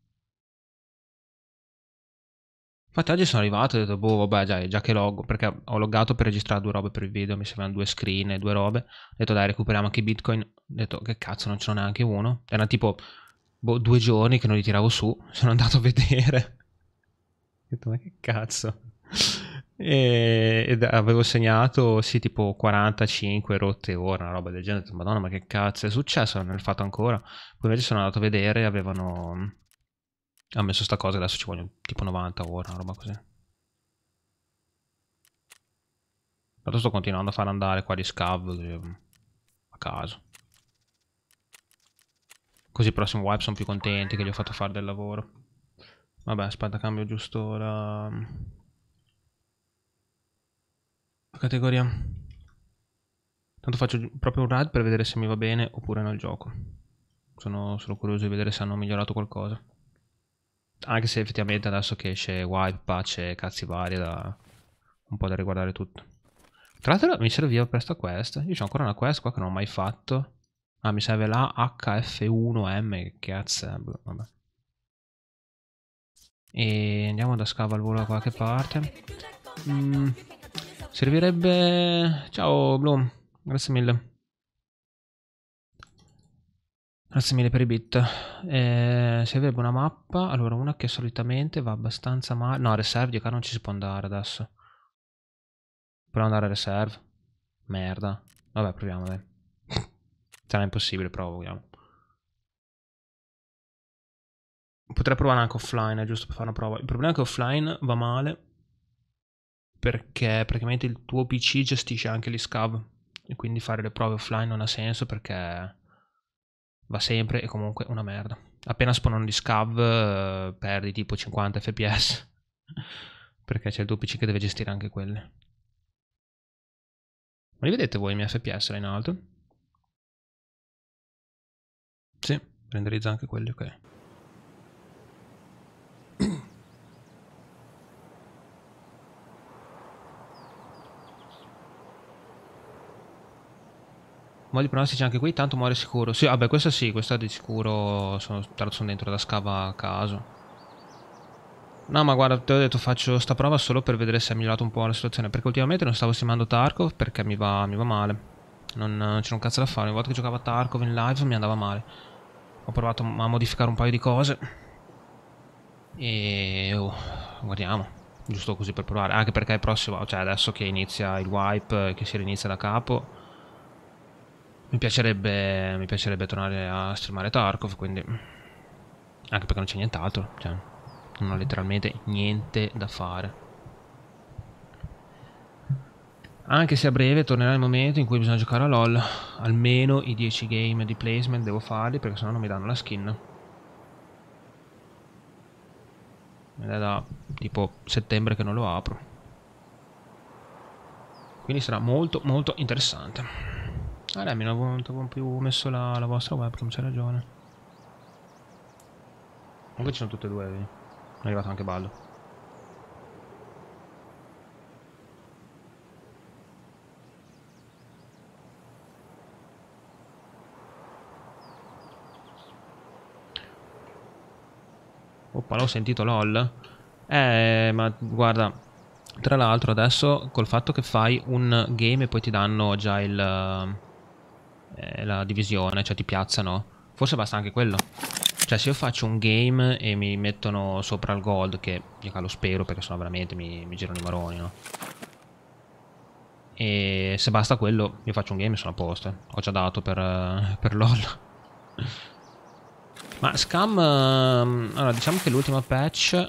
Infatti oggi sono arrivato e ho detto, boh, vabbè, già, già che loggo, perché ho loggato per registrare due robe per il video, mi servivano due screen e due robe. Ho detto, dai, recuperiamo anche i bitcoin. Ho detto, che cazzo, non ce n'ho neanche uno. Erano tipo, boh, due giorni che non li tiravo su. Sono andato a vedere. Ho detto, ma che cazzo. E, ed avevo segnato, sì, tipo quarantacinque rotte ore, una roba del genere. Ho detto, Madonna, ma che cazzo è successo? Non l'ho fatto ancora. Poi invece sono andato a vedere e avevano... Ha messo sta cosa, adesso ci vogliono tipo novanta ore, una roba così. Tanto sto continuando a far andare qua di scav a caso. Così il prossimo wipe sono più contenti che gli ho fatto fare del lavoro. Vabbè, aspetta, cambio giusto la, la categoria. Tanto faccio proprio un raid per vedere se mi va bene oppure nel gioco. Sono, sono curioso di vedere se hanno migliorato qualcosa. Anche se effettivamente adesso che esce wipe, patch e cazzi vari da un po' da riguardare tutto. Tra l'altro mi serviva per sta quest. Io ho ancora una quest qua che non ho mai fatto. Ah, mi serve la H F uno M. Che cazzo è? Vabbè. E andiamo da scava al volo da qualche parte. Mm, servirebbe... Ciao Bloom, grazie mille. Grazie mille per i bit. Eh, servirebbe una mappa. Allora, una che solitamente va abbastanza male. No, reserve, qua non ci si può andare adesso. Proviamo ad andare a reserve. Merda. Vabbè, proviamo, dai. Sarà impossibile, proviamo. Potrei provare anche offline, giusto per fare una prova. Il problema è che offline va male perché praticamente il tuo P C gestisce anche gli scav e quindi fare le prove offline non ha senso perché va sempre e comunque una merda. Appena spawnano gli scav eh, perdi tipo cinquanta F P S perché c'è il tuo P C che deve gestire anche quelli. Ma li vedete voi i miei F P S là in alto? Sì, renderizza anche quelli, ok. Modi pronostici anche qui, tanto muore sicuro. Sì, vabbè, questa sì, questa di sicuro sono, sono dentro da scava a caso. No, ma guarda, te ho detto, faccio sta prova solo per vedere se è migliorato un po' la situazione. Perché ultimamente non stavo streamando Tarkov perché mi va, mi va male. Non, non c'era un cazzo da fare. Ogni volta che giocavo a Tarkov in live mi andava male. Ho provato a modificare un paio di cose. E... Oh, guardiamo. Giusto così per provare. Anche perché è prossimo, cioè adesso che inizia il wipe, che si rinizia da capo... Mi piacerebbe, mi piacerebbe tornare a streamare Tarkov, quindi... Anche perché non c'è nient'altro, cioè... Non ho letteralmente niente da fare. Anche se a breve tornerà il momento in cui bisogna giocare a LOL. Almeno i dieci game di placement devo farli, perché sennò non mi danno la skin. Ed è da tipo settembre che non lo apro. Quindi sarà molto molto interessante. Ah dai, mi non avevo più messo la, la vostra webcam, c'è ragione. Comunque ci sono tutte e due, vedi? È arrivato anche Baldo. Oppa, l'ho sentito LOL. Eh, ma guarda, tra l'altro adesso col fatto che fai un game e poi ti danno già il eh, la divisione, cioè ti piazzano, forse basta anche quello. Cioè se io faccio un game e mi mettono sopra il gold, che io lo spero perché sennò veramente mi, mi girano i maroni, no? E se basta quello, io faccio un game e sono a posto. eh. Ho già dato per, uh, per LOL. Ma Scam, uh, allora diciamo che l'ultima patch,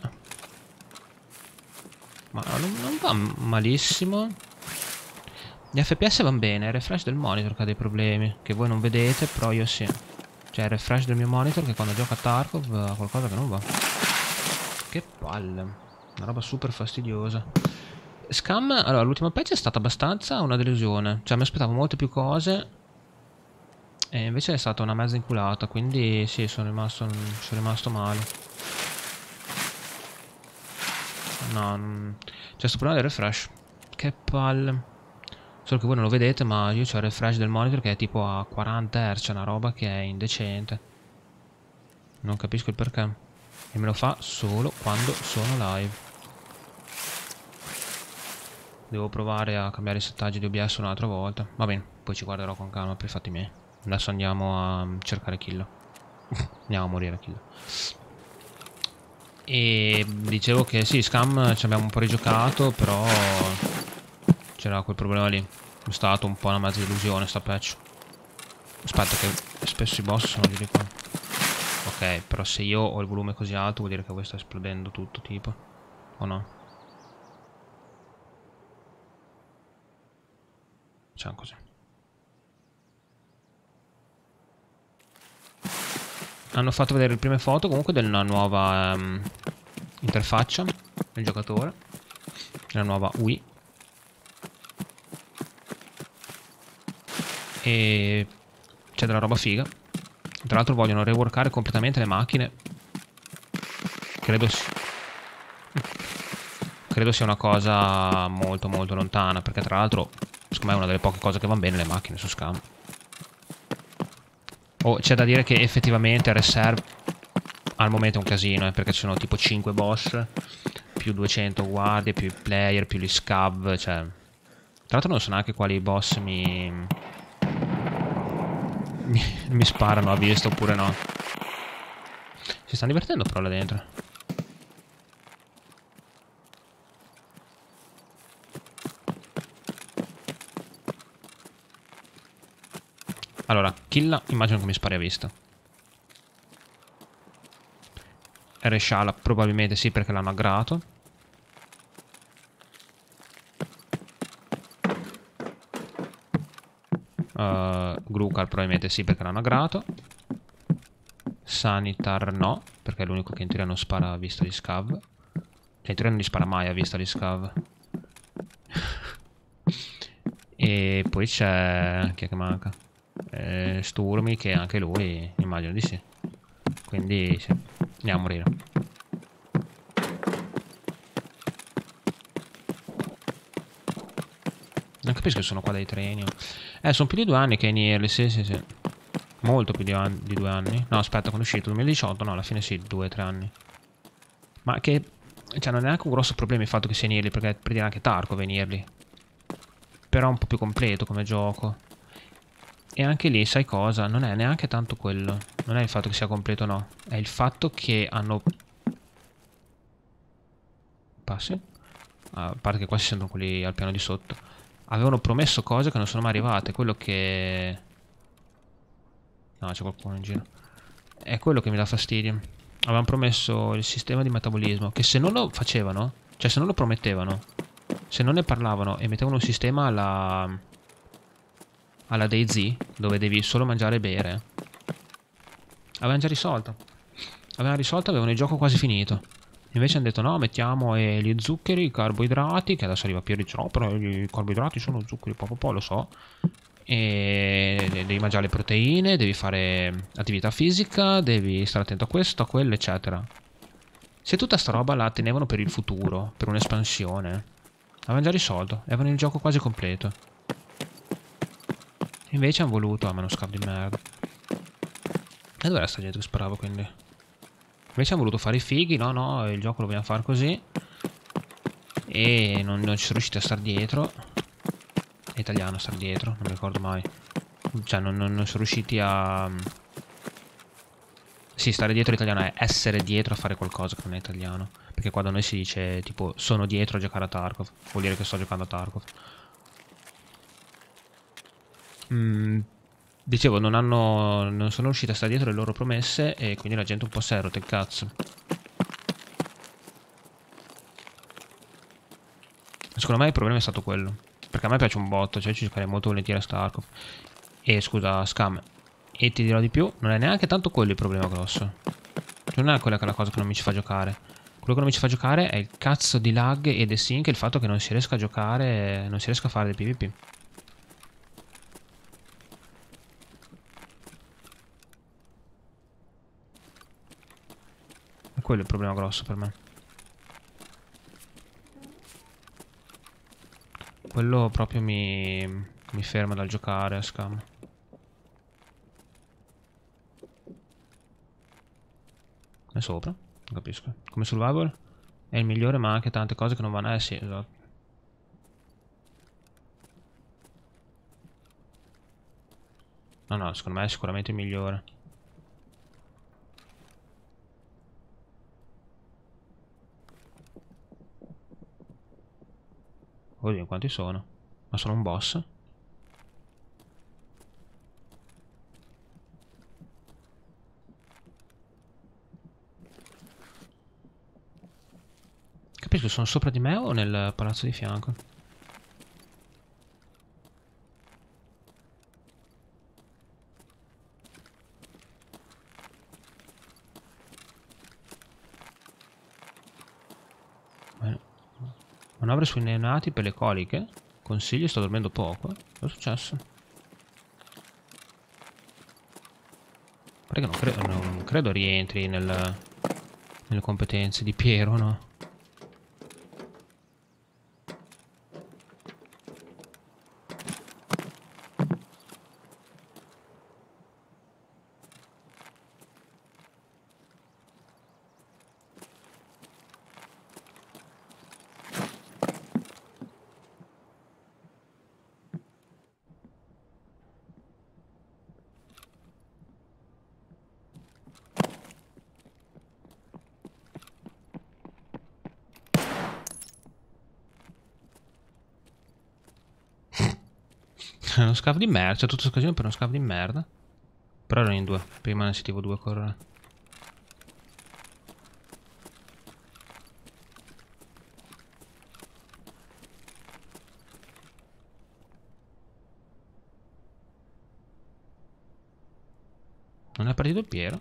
ma non, non va malissimo. Gli F P S vanno bene, il refresh del monitor che ha dei problemi, che voi non vedete, però io sì. Cioè il refresh del mio monitor che quando gioca a Tarkov ha qualcosa che non va. Che palle, una roba super fastidiosa. Scam, allora l'ultima patch è stata abbastanza una delusione. Cioè mi aspettavo molte più cose e invece è stata una mezza inculata, quindi sì, sono rimasto, sono rimasto male. No, non... c'è questo problema del refresh. Che palle. Solo che voi non lo vedete, ma io c'ho il refresh del monitor che è tipo a quaranta hertz, una roba che è indecente. Non capisco il perché. E me lo fa solo quando sono live. Devo provare a cambiare i settaggi di O B S un'altra volta. Va bene, poi ci guarderò con calma per i fatti miei. Adesso andiamo a cercare kill. Andiamo a morire kill. E dicevo che sì, Scam ci abbiamo un po' rigiocato, però c'era quel problema lì. È stato un po' una mezza illusione sta patch. Aspetta che spesso i boss sono di lì qua. Ok, però se io ho il volume così alto vuol dire che voi sta esplodendo tutto tipo. O no? Facciamo così. Hanno fatto vedere le prime foto comunque della nuova um, interfaccia del giocatore. La nuova U I. E c'è della roba figa. Tra l'altro vogliono reworkare completamente le macchine. Credo si... Credo sia una cosa molto molto lontana, perché tra l'altro secondo me è una delle poche cose che vanno bene le macchine su Scam. Oh, c'è da dire che effettivamente a Reserve al momento è un casino, eh, perché ci sono tipo cinque boss, più duecento guardie, più i player, più gli scav, cioè... Tra l'altro non so neanche quali boss mi... mi... mi sparano a vista oppure no. Si stanno divertendo però là dentro. Allora, Killa immagino che mi spari a vista. Reshala probabilmente sì, perché l'hanno aggrato. uh, Grukar probabilmente sì, perché l'hanno aggrato. Sanitar no, perché è l'unico che in teoria non spara a vista di scav. Cioè in teoria non gli spara mai a vista di scav. E poi c'è... chi è che manca? Eh, Sturmi, che anche lui immagino di sì. Quindi sì, andiamo a morire. Non capisco che sono qua dai treni. Eh, sono più di due anni che è in early, sì, sì, sì. Molto più di, di due anni. No, aspetta, quando è uscito? duemiladiciotto? No, alla fine sì, due o tre anni. Ma che... Cioè, non è neanche un grosso problema il fatto che sia in early, perché per dire anche Tarkov è in early. Però è un po' più completo come gioco. E anche lì, sai cosa? Non è neanche tanto quello. Non è il fatto che sia completo o no. È il fatto che hanno... Passi? Ah, a parte che qua si sentono quelli al piano di sotto. Avevano promesso cose che non sono mai arrivate. Quello che... No, c'è qualcuno in giro. È quello che mi dà fastidio. Avevano promesso il sistema di metabolismo, che se non lo facevano, cioè se non lo promettevano, se non ne parlavano e mettevano un sistema alla alla DayZ, dove devi solo mangiare e bere, avevano già risolto. Avevano risolto, avevano il gioco quasi finito. Invece hanno detto no, mettiamo eh, gli zuccheri, i carboidrati, che adesso arriva Piero e dice no, però i carboidrati sono zuccheri, proprio poi lo so. E devi mangiare le proteine, devi fare attività fisica, devi stare attento a questo, a quello, eccetera. Se tutta sta roba la tenevano per il futuro, per un'espansione, avevano già risolto e avevano il gioco quasi completo. Invece hanno voluto, ah, ma non scappo di merda. E dov'era sta gente che sparava quindi? Invece hanno voluto fare i fighi, no no, il gioco lo vogliamo fare così. E non, non ci sono riusciti a star dietro. È italiano a star dietro, non mi ricordo mai. Cioè non, non, non sono riusciti a... Sì, stare dietro italiano è essere dietro a fare qualcosa che non è italiano. Perché qua da noi si dice tipo sono dietro a giocare a Tarkov. Vuol dire che sto giocando a Tarkov. Mm, dicevo, non hanno. Non sono riusciti a stare dietro le loro promesse. E quindi la gente un po' si è rotta il cazzo. Secondo me il problema è stato quello. Perché a me piace un botto, cioè ci giocherei molto volentieri a Starcraft. E scusa, Scam. E ti dirò di più, non è neanche tanto quello il problema grosso. Non è quella che è la cosa che non mi ci fa giocare. Quello che non mi ci fa giocare è il cazzo di lag e desync e il fatto che non si riesca a giocare, non si riesca a fare del PvP. È quello il problema grosso per me. Quello proprio mi, mi ferma dal giocare a Scam. È sopra? Non capisco. Come survival è il migliore, ma ha anche tante cose che non vanno. Eh sì, esatto. No, no, secondo me è sicuramente il migliore. Oddio, quanti sono? Ma sono un boss? Capisco, sono sopra di me o nel palazzo di fianco? Bene. Manovre sui neonati per le coliche. Consiglio, sto dormendo poco. Cosa è successo? Perché non, cre non credo rientri nel, nelle competenze di Piero, no? Uno scavo di merda, c'è tutto questo casino per uno scavo di merda. Però erano in due, prima ne sentivo due correre. Non è partito il Piero?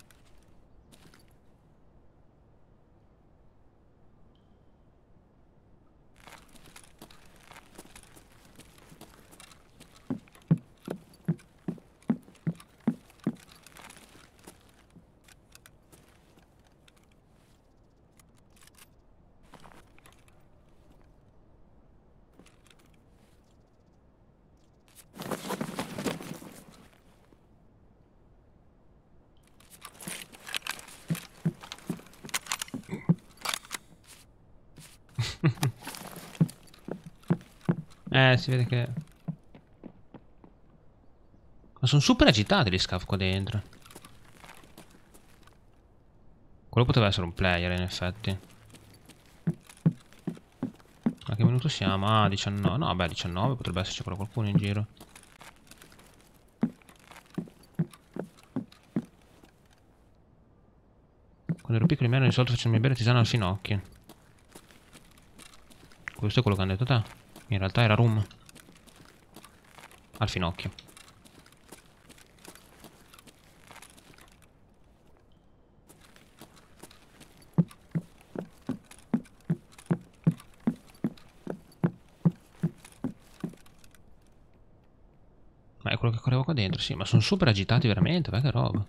Eh, si vede che... Ma sono super agitati gli scav qua dentro. Quello poteva essere un player in effetti. A che minuto siamo? Ah, diciannove. No, beh, diciannove, potrebbe esserci ancora qualcuno in giro. Quando ero piccolo mi hanno risolto facendo bere tisana al finocchio. Questo è quello che hanno detto te. In realtà era rum. Al finocchio. Ma è quello che correva qua dentro, sì. Ma sono super agitati veramente, vai che roba.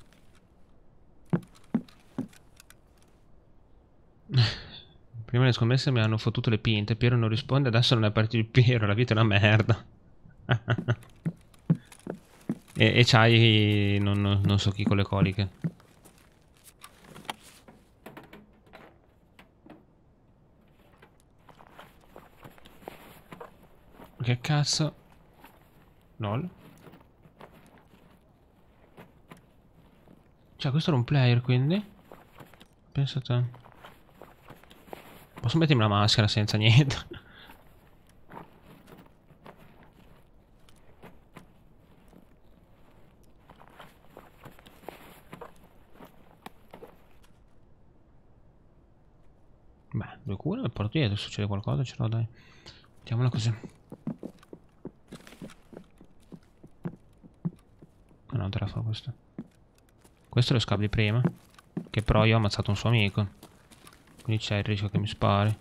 Prima le scommesse mi hanno fottuto le pinte. Piero non risponde, adesso non è partito il Piero. La vita è una merda. E, e c'hai non, non, non so chi con le coliche. Che cazzo? Lol. Cioè questo era un player quindi? Pensa a te. Posso mettermi la maschera senza niente? Beh, due cure, mi porto dietro, se succede qualcosa ce l'ho, dai. Mettiamola così. Ah, non te la fa questo. Questo lo scambi prima. Che però io ho ammazzato un suo amico. Quindi c'è il rischio che mi spari.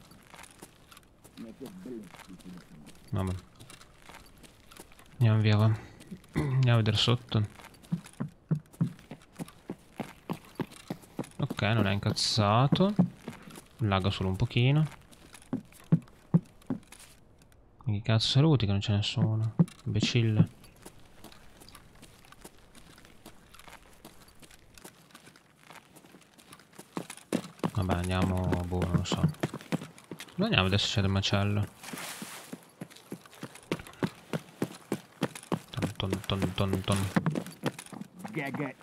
Vabbè. Andiamo via qua. Andiamo a vedere sotto. Ok, non è incazzato. Lagga solo un pochino. Che cazzo saluti che non c'è nessuno. Imbecille. Vabbè andiamo. Boh, non lo so. Andiamo adesso c'è del macello. Ton ton ton ton ton. Gaga.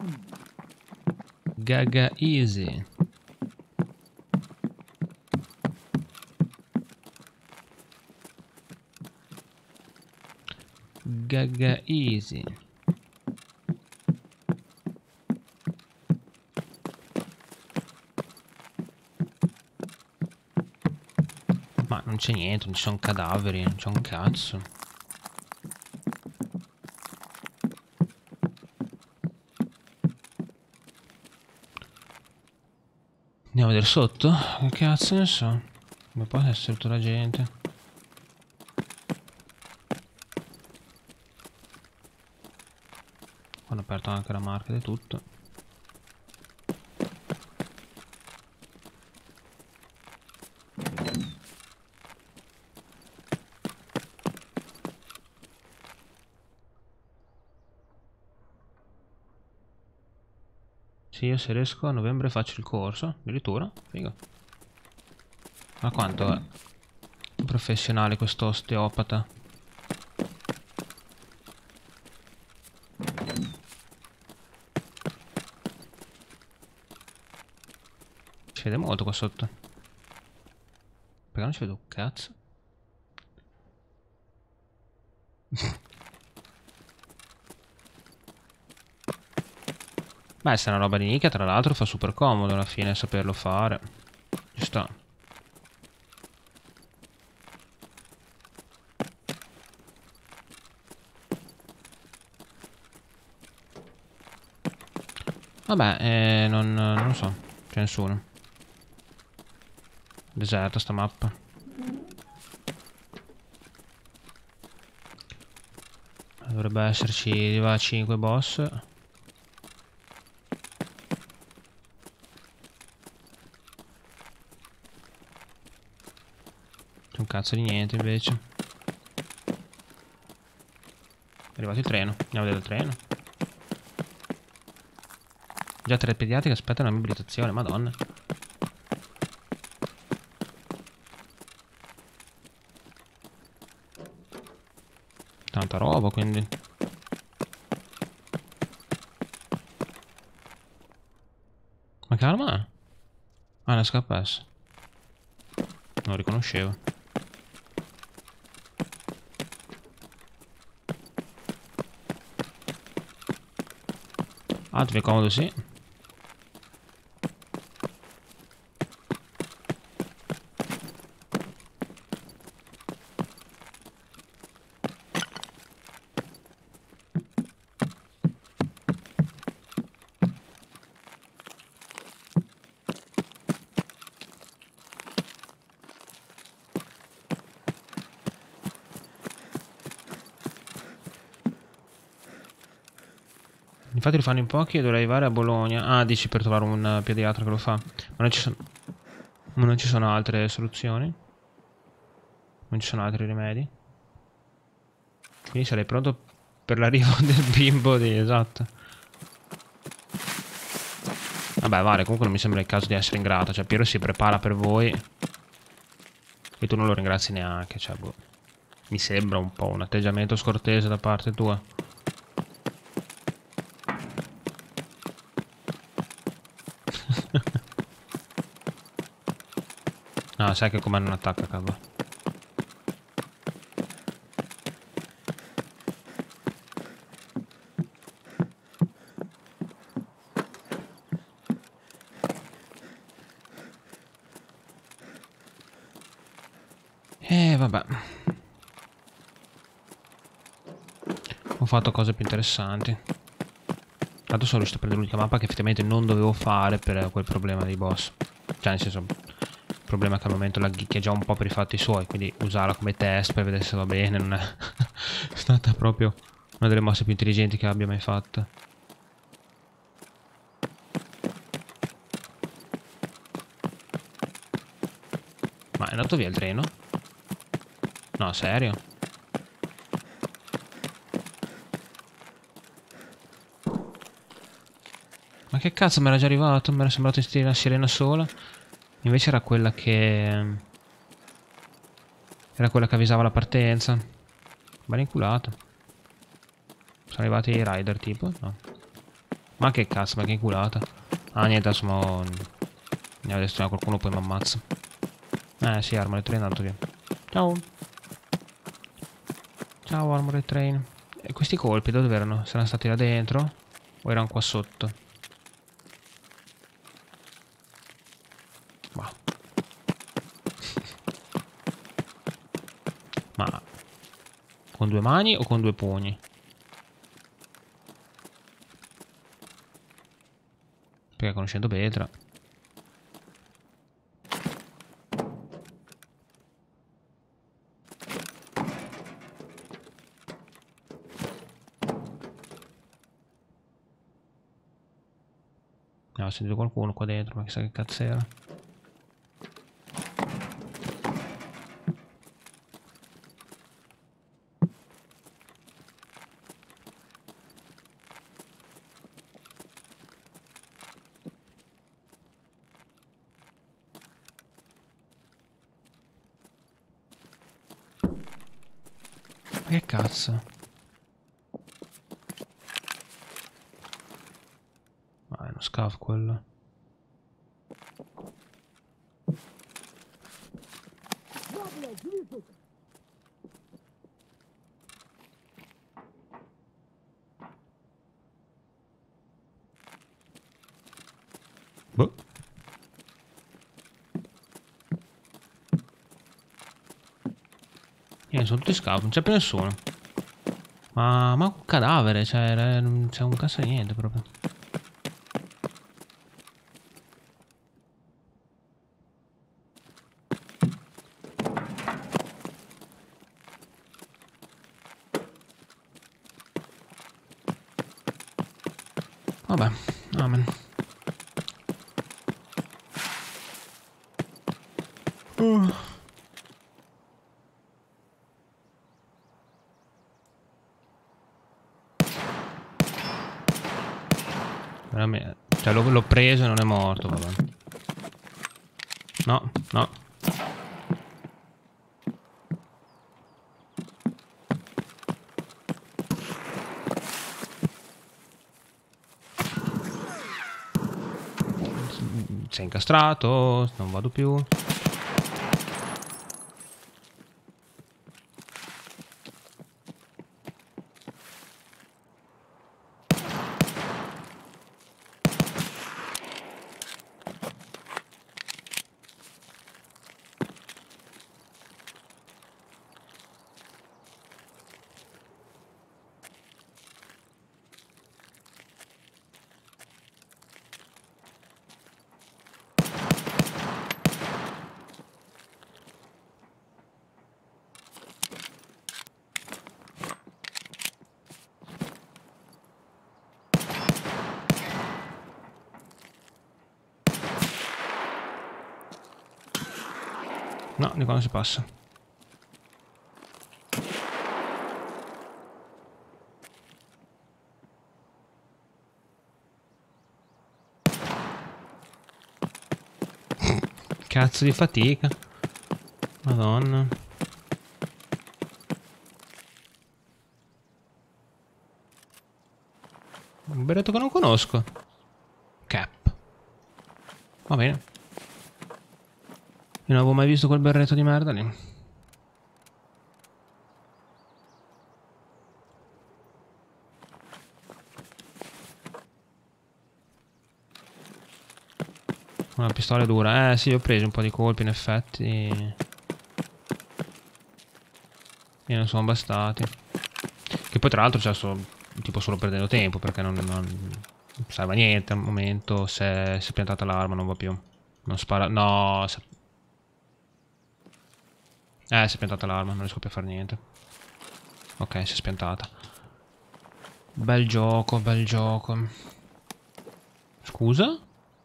Gaga easy. Gaga easy. Ma non c'è niente, non ci sono cadaveri, non c'è un cazzo. Andiamo a vedere sotto. Che cazzo ne so. Come può essere tutta la gente? Hanno aperto anche la marca di tutto. Sì, io se riesco a novembre faccio il corso. Addirittura. Figo. Ma quanto è professionale questo osteopata? Si vede molto qua sotto. Perché non ci vedo un cazzo? Beh, se è una roba di nicchia, tra l'altro fa super comodo alla fine saperlo fare. Ci sta. Vabbè, eh, non, non lo so. C'è nessuno. Deserta sta mappa. Dovrebbe esserci di va cinque boss. C'è un cazzo di niente invece. È arrivato il treno. Andiamo a vedere il treno. Già tre pediatri che aspettano la mobilitazione, madonna. Tanta roba quindi. Ma che arma è? Ah, la scappessa. Non lo riconoscevo. Ah, ti fai comodo, sì. Infatti lo fanno in pochi e dovrei arrivare a Bologna. Ah, dici per trovare un pediatra che lo fa. Ma non ci sono, ma non ci sono altre soluzioni. Non ci sono altri rimedi. Quindi sarei pronto per l'arrivo del bimbo di... Esatto. Vabbè, vale, comunque non mi sembra il caso di essere ingrato. Cioè, Piero si prepara per voi e tu non lo ringrazi neanche. Cioè, boh. Mi sembra un po' un atteggiamento scortese da parte tua. No, sai che com'è non attacca, cavolo. Eh, vabbè. Ho fatto cose più interessanti. Tanto sono riuscito a prendere l'unica mappa che effettivamente non dovevo fare per quel problema dei boss. Cioè, nel senso, il problema è che al momento la geek è già un po' per i fatti suoi, quindi usarla come test per vedere se va bene non è stata proprio una delle mosse più intelligenti che abbia mai fatto. Ma è andato via il treno? No, serio? Ma che cazzo, mi era già arrivato? Mi era sembrato di una sirena sola. Invece era quella che... Era quella che avvisava la partenza. Ben inculato. Sono arrivati i rider tipo? No. Ma che cazzo, ma che inculata. Ah niente, adesso mo... Andiamo a distruggere qualcuno poi mi ammazza. Eh sì, Armored Train è andato via. Ciao. Ciao Armored Train. E questi colpi dove erano? Saranno stati là dentro? O erano qua sotto? Wow. Ma... Con due mani o con due pugni? Perché conoscendo Petra... No, ho sentito qualcuno qua dentro, ma chissà che cazzo era. Ma che cazzo? Ma è uno scav quello. Boh. Eh, sono tutti scav, non c'è più nessuno. Ma, ma un cadavere, cioè, non c'è un cazzo di niente proprio. Vabbè, amen. Uh. Veramente. Cioè l'ho preso e non è morto, vabbè. No, no. Si è incastrato, non vado più. No, di qua non si passa. Cazzo di fatica. Madonna. Un berretto che non conosco. Cap. Va bene. Io non avevo mai visto quel berretto di merda lì. Una pistola dura. Eh sì, ho preso un po' di colpi in effetti. E non sono bastati. Che poi tra l'altro cioè, sto tipo solo perdendo tempo perché non, non serve a niente al momento. Se si è piantata l'arma non va più. Non spara. No. Se... Eh si è piantata l'arma, non riesco più a fare niente. Ok, si è spiantata. Bel gioco, bel gioco. Scusa?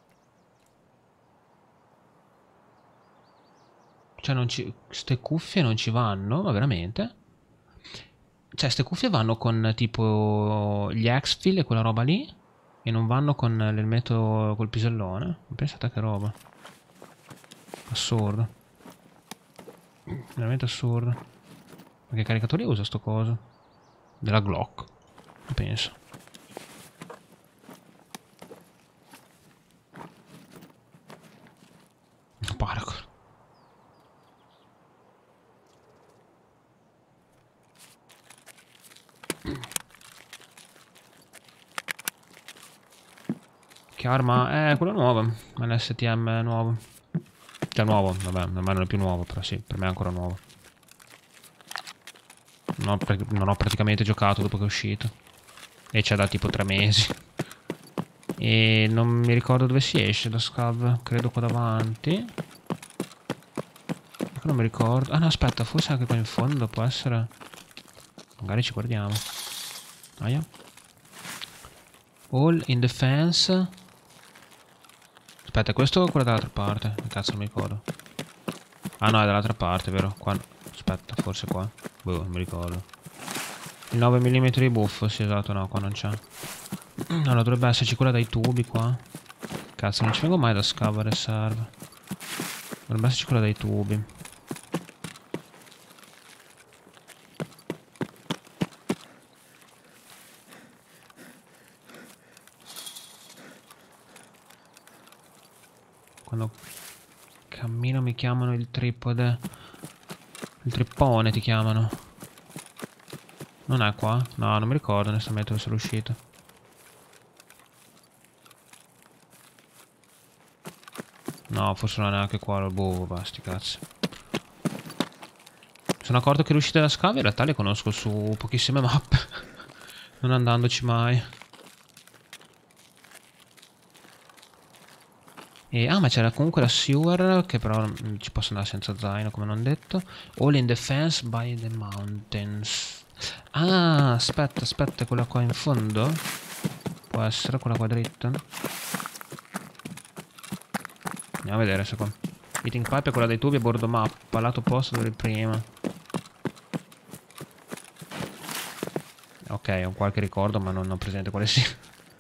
Cioè non ci... Ste cuffie non ci vanno? Ma veramente? Cioè ste cuffie vanno con tipo gli X-Fill e quella roba lì e non vanno con l'elmetto col pisellone? Pensate a che roba. Assurdo. Veramente assurdo. Ma che caricatore usa sto coso? Della Glock. Penso. Porco. Che arma? Eh, quella nuova. L'S T M nuovo. Cioè nuovo, vabbè, ormai non è più nuovo, però sì, per me è ancora nuovo. Non ho, non ho praticamente giocato dopo che è uscito. E c'è da tipo tre mesi. E non mi ricordo dove si esce da Scav. Credo qua davanti. Non mi ricordo. Ah no, aspetta, forse anche qua in fondo può essere. Magari ci guardiamo. Aia. All in defense. Aspetta, questo o quello dall'altra parte? Che cazzo non mi ricordo. Ah no, è dall'altra parte, vero? Qua. Aspetta, forse qua. Boh, non mi ricordo. Il nove millimetri di buffo, sì esatto, no, qua non c'è. Allora dovrebbe esserci quella dai tubi qua. Cazzo, non ci vengo mai da Scav e serve. Dovrebbe esserci quella dai tubi. Quando cammino mi chiamano il tripode. Il trippone ti chiamano. Non è qua? No, non mi ricordo onestamente dove sono uscito. No, forse non è neanche qua. Boh, basti cazzo. Sono accorto che le uscite da Scav in realtà le conosco su pochissime mappe. Non andandoci mai. E, ah, ma c'era comunque la sewer, che però non ci posso andare senza zaino, come non detto. All in defense by the mountains. Ah, aspetta, aspetta, quella qua in fondo? Può essere quella qua dritta? Andiamo a vedere se qua. Eating pipe è quella dei tubi a bordo mappa, lato opposto dove prima. Ok, ho qualche ricordo, ma non ho presente quale sia.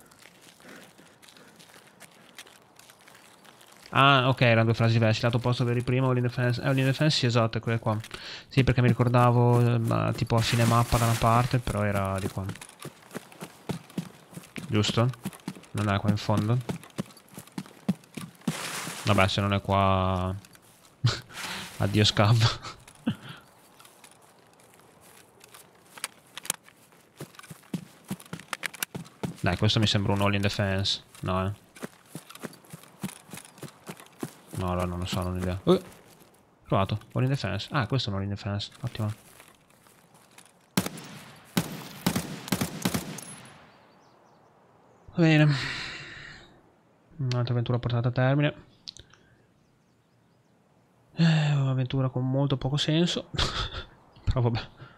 Ah, ok, erano due frasi diverse. Lato opposto per il primo, all in defense. Eh, all in defense, sì, esatto, è quelle qua. Sì, perché mi ricordavo eh, tipo a fine mappa da una parte, però era di qua. Giusto? Non è qua in fondo? Vabbè, se non è qua... Addio Scav. Dai, questo mi sembra un all in defense. No, eh. No, no, non lo so, non ho idea. Uh, provato, all in defense. Ah, questo è un all in defense, ottimo. Va bene. Un'altra avventura portata a termine. Eh, un'avventura con molto poco senso. Però vabbè.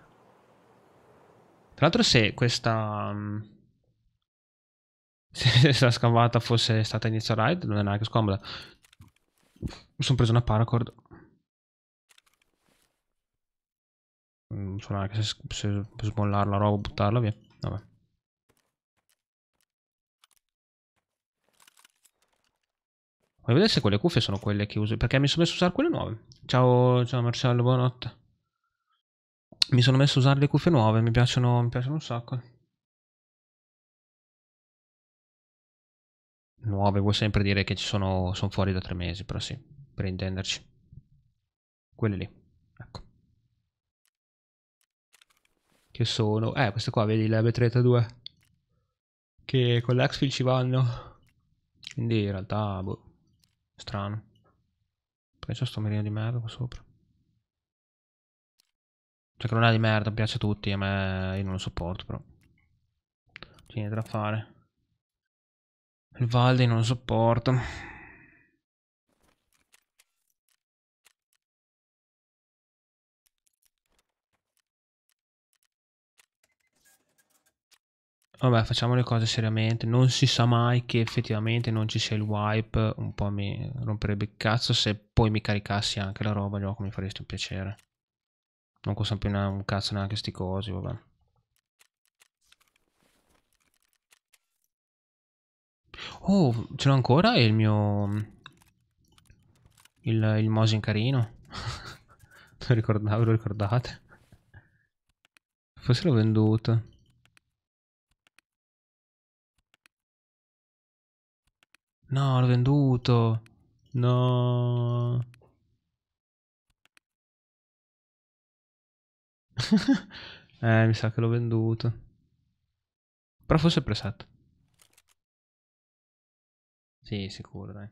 Tra l'altro se questa... Se la scavata fosse stata inizio ride non è neanche scomoda. Mi sono preso una paracord. Non so neanche se, se smollare la roba o buttarla via. Vabbè. Voglio vedere se quelle cuffie sono quelle che uso. Perché mi sono messo a usare quelle nuove. Ciao, ciao Marcello, buonanotte. Mi sono messo a usare le cuffie nuove, mi piacciono, mi piacciono un sacco. Nuove vuol sempre dire che ci sono, sono fuori da tre mesi, però sì, per intenderci. Quelle lì, ecco. Che sono... Eh, queste qua, vedi, le M trentadue. Che con l'Exfil ci vanno. Quindi in realtà, boh, strano. Perché c'è sto mirino di merda qua sopra. Cioè che non è di merda, piace a tutti, a me io non lo sopporto però. C'è niente da fare. Il Valdi non lo sopporto. Vabbè, facciamo le cose seriamente. Non si sa mai che effettivamente non ci sia il wipe. Un po' mi romperebbe il cazzo. Se poi mi caricassi anche la roba, gioco, mi faresti un piacere. Non costa più un cazzo neanche sti cosi, vabbè. Oh, ce l'ho ancora il mio... Il, il Mosin carino. Non ricordavo, ve lo ricordate? Forse l'ho venduto. No, l'ho venduto. No. Eh, mi sa che l'ho venduto. Però forse il preset. Sì, sicuro, dai.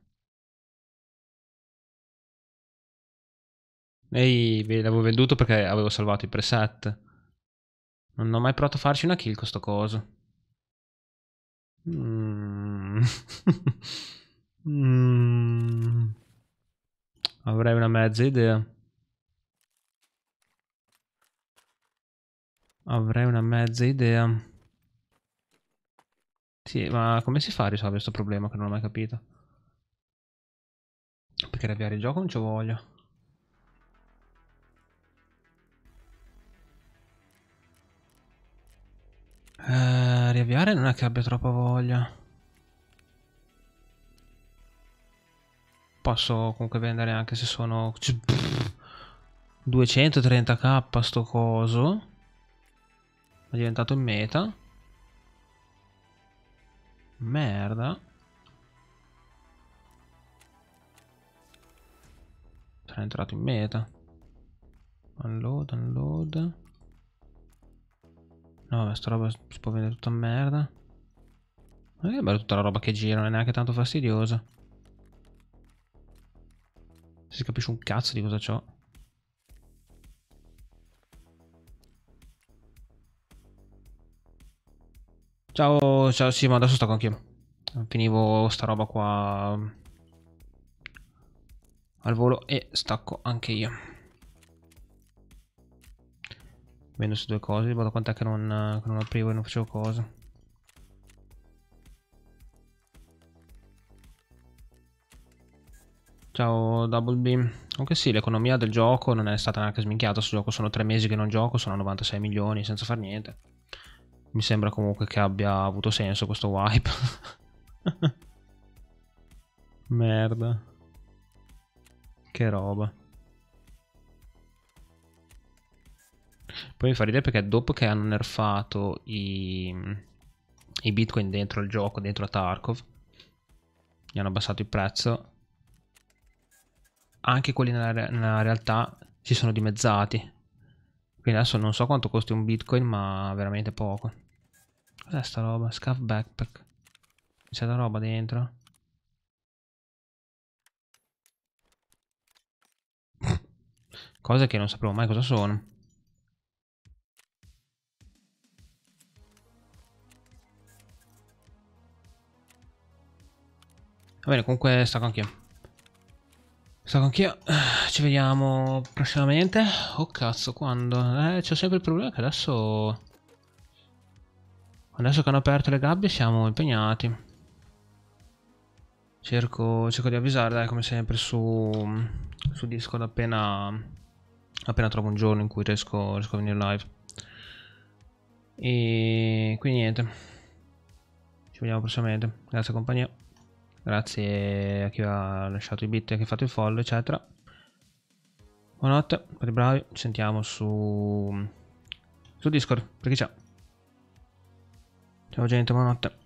Ehi, l'avevo venduto perché avevo salvato i preset. Non ho mai provato a farci una kill con sto coso. Mm. mm. Avrei una mezza idea. Avrei una mezza idea. Sì, ma come si fa a risolvere questo problema che non ho mai capito? Perché riavviare il gioco non ci voglio. Eh, riavviare non è che abbia troppa voglia. Posso comunque vendere anche se sono duecentotrenta k sto coso. È diventato in meta. Merda. Sarà entrato in meta. Unload, unload. No, vabbè, sta roba si può vendere tutta merda. Ma che bella tutta la roba che gira, non è neanche tanto fastidiosa. Si capisce un cazzo di cosa c'ho. Ciao, ciao, sì, ma adesso stacco anch'io. Finivo sta roba qua al volo e stacco anche io. Vendo queste due cose, vado quant'è che non, che non aprivo e non facevo cose. Ciao Double Beam. Comunque sì, l'economia del gioco non è stata neanche sminchiata. Sul gioco sono tre mesi che non gioco, sono novantasei milioni senza far niente. Mi sembra comunque che abbia avuto senso questo wipe. Merda. Che roba. Poi mi fa ridere perché dopo che hanno nerfato i, i bitcoin dentro il gioco, dentro a Tarkov, gli hanno abbassato il prezzo, anche quelli nella, nella realtà si sono dimezzati. Quindi adesso non so quanto costi un bitcoin, ma veramente poco. Cos'è sta roba? Scav backpack. C'è da roba dentro? Cose che non sapevo mai cosa sono. Va bene, comunque stacco anch'io. Stacco anch'io. Ci vediamo prossimamente. Oh cazzo, quando? Eh, c'è sempre il problema che adesso... Adesso che hanno aperto le gabbie siamo impegnati. Cerco, cerco di avvisare, dai, come sempre, su, su Discord appena... appena trovo un giorno in cui riesco, riesco a venire live. E quindi niente, ci vediamo prossimamente. Grazie compagnia, grazie a chi ha lasciato i bit e a chi ha fatto il follow eccetera. Buonanotte, per i bravi, ci sentiamo su, su Discord, per chi c'è. Ciao gente, buonanotte.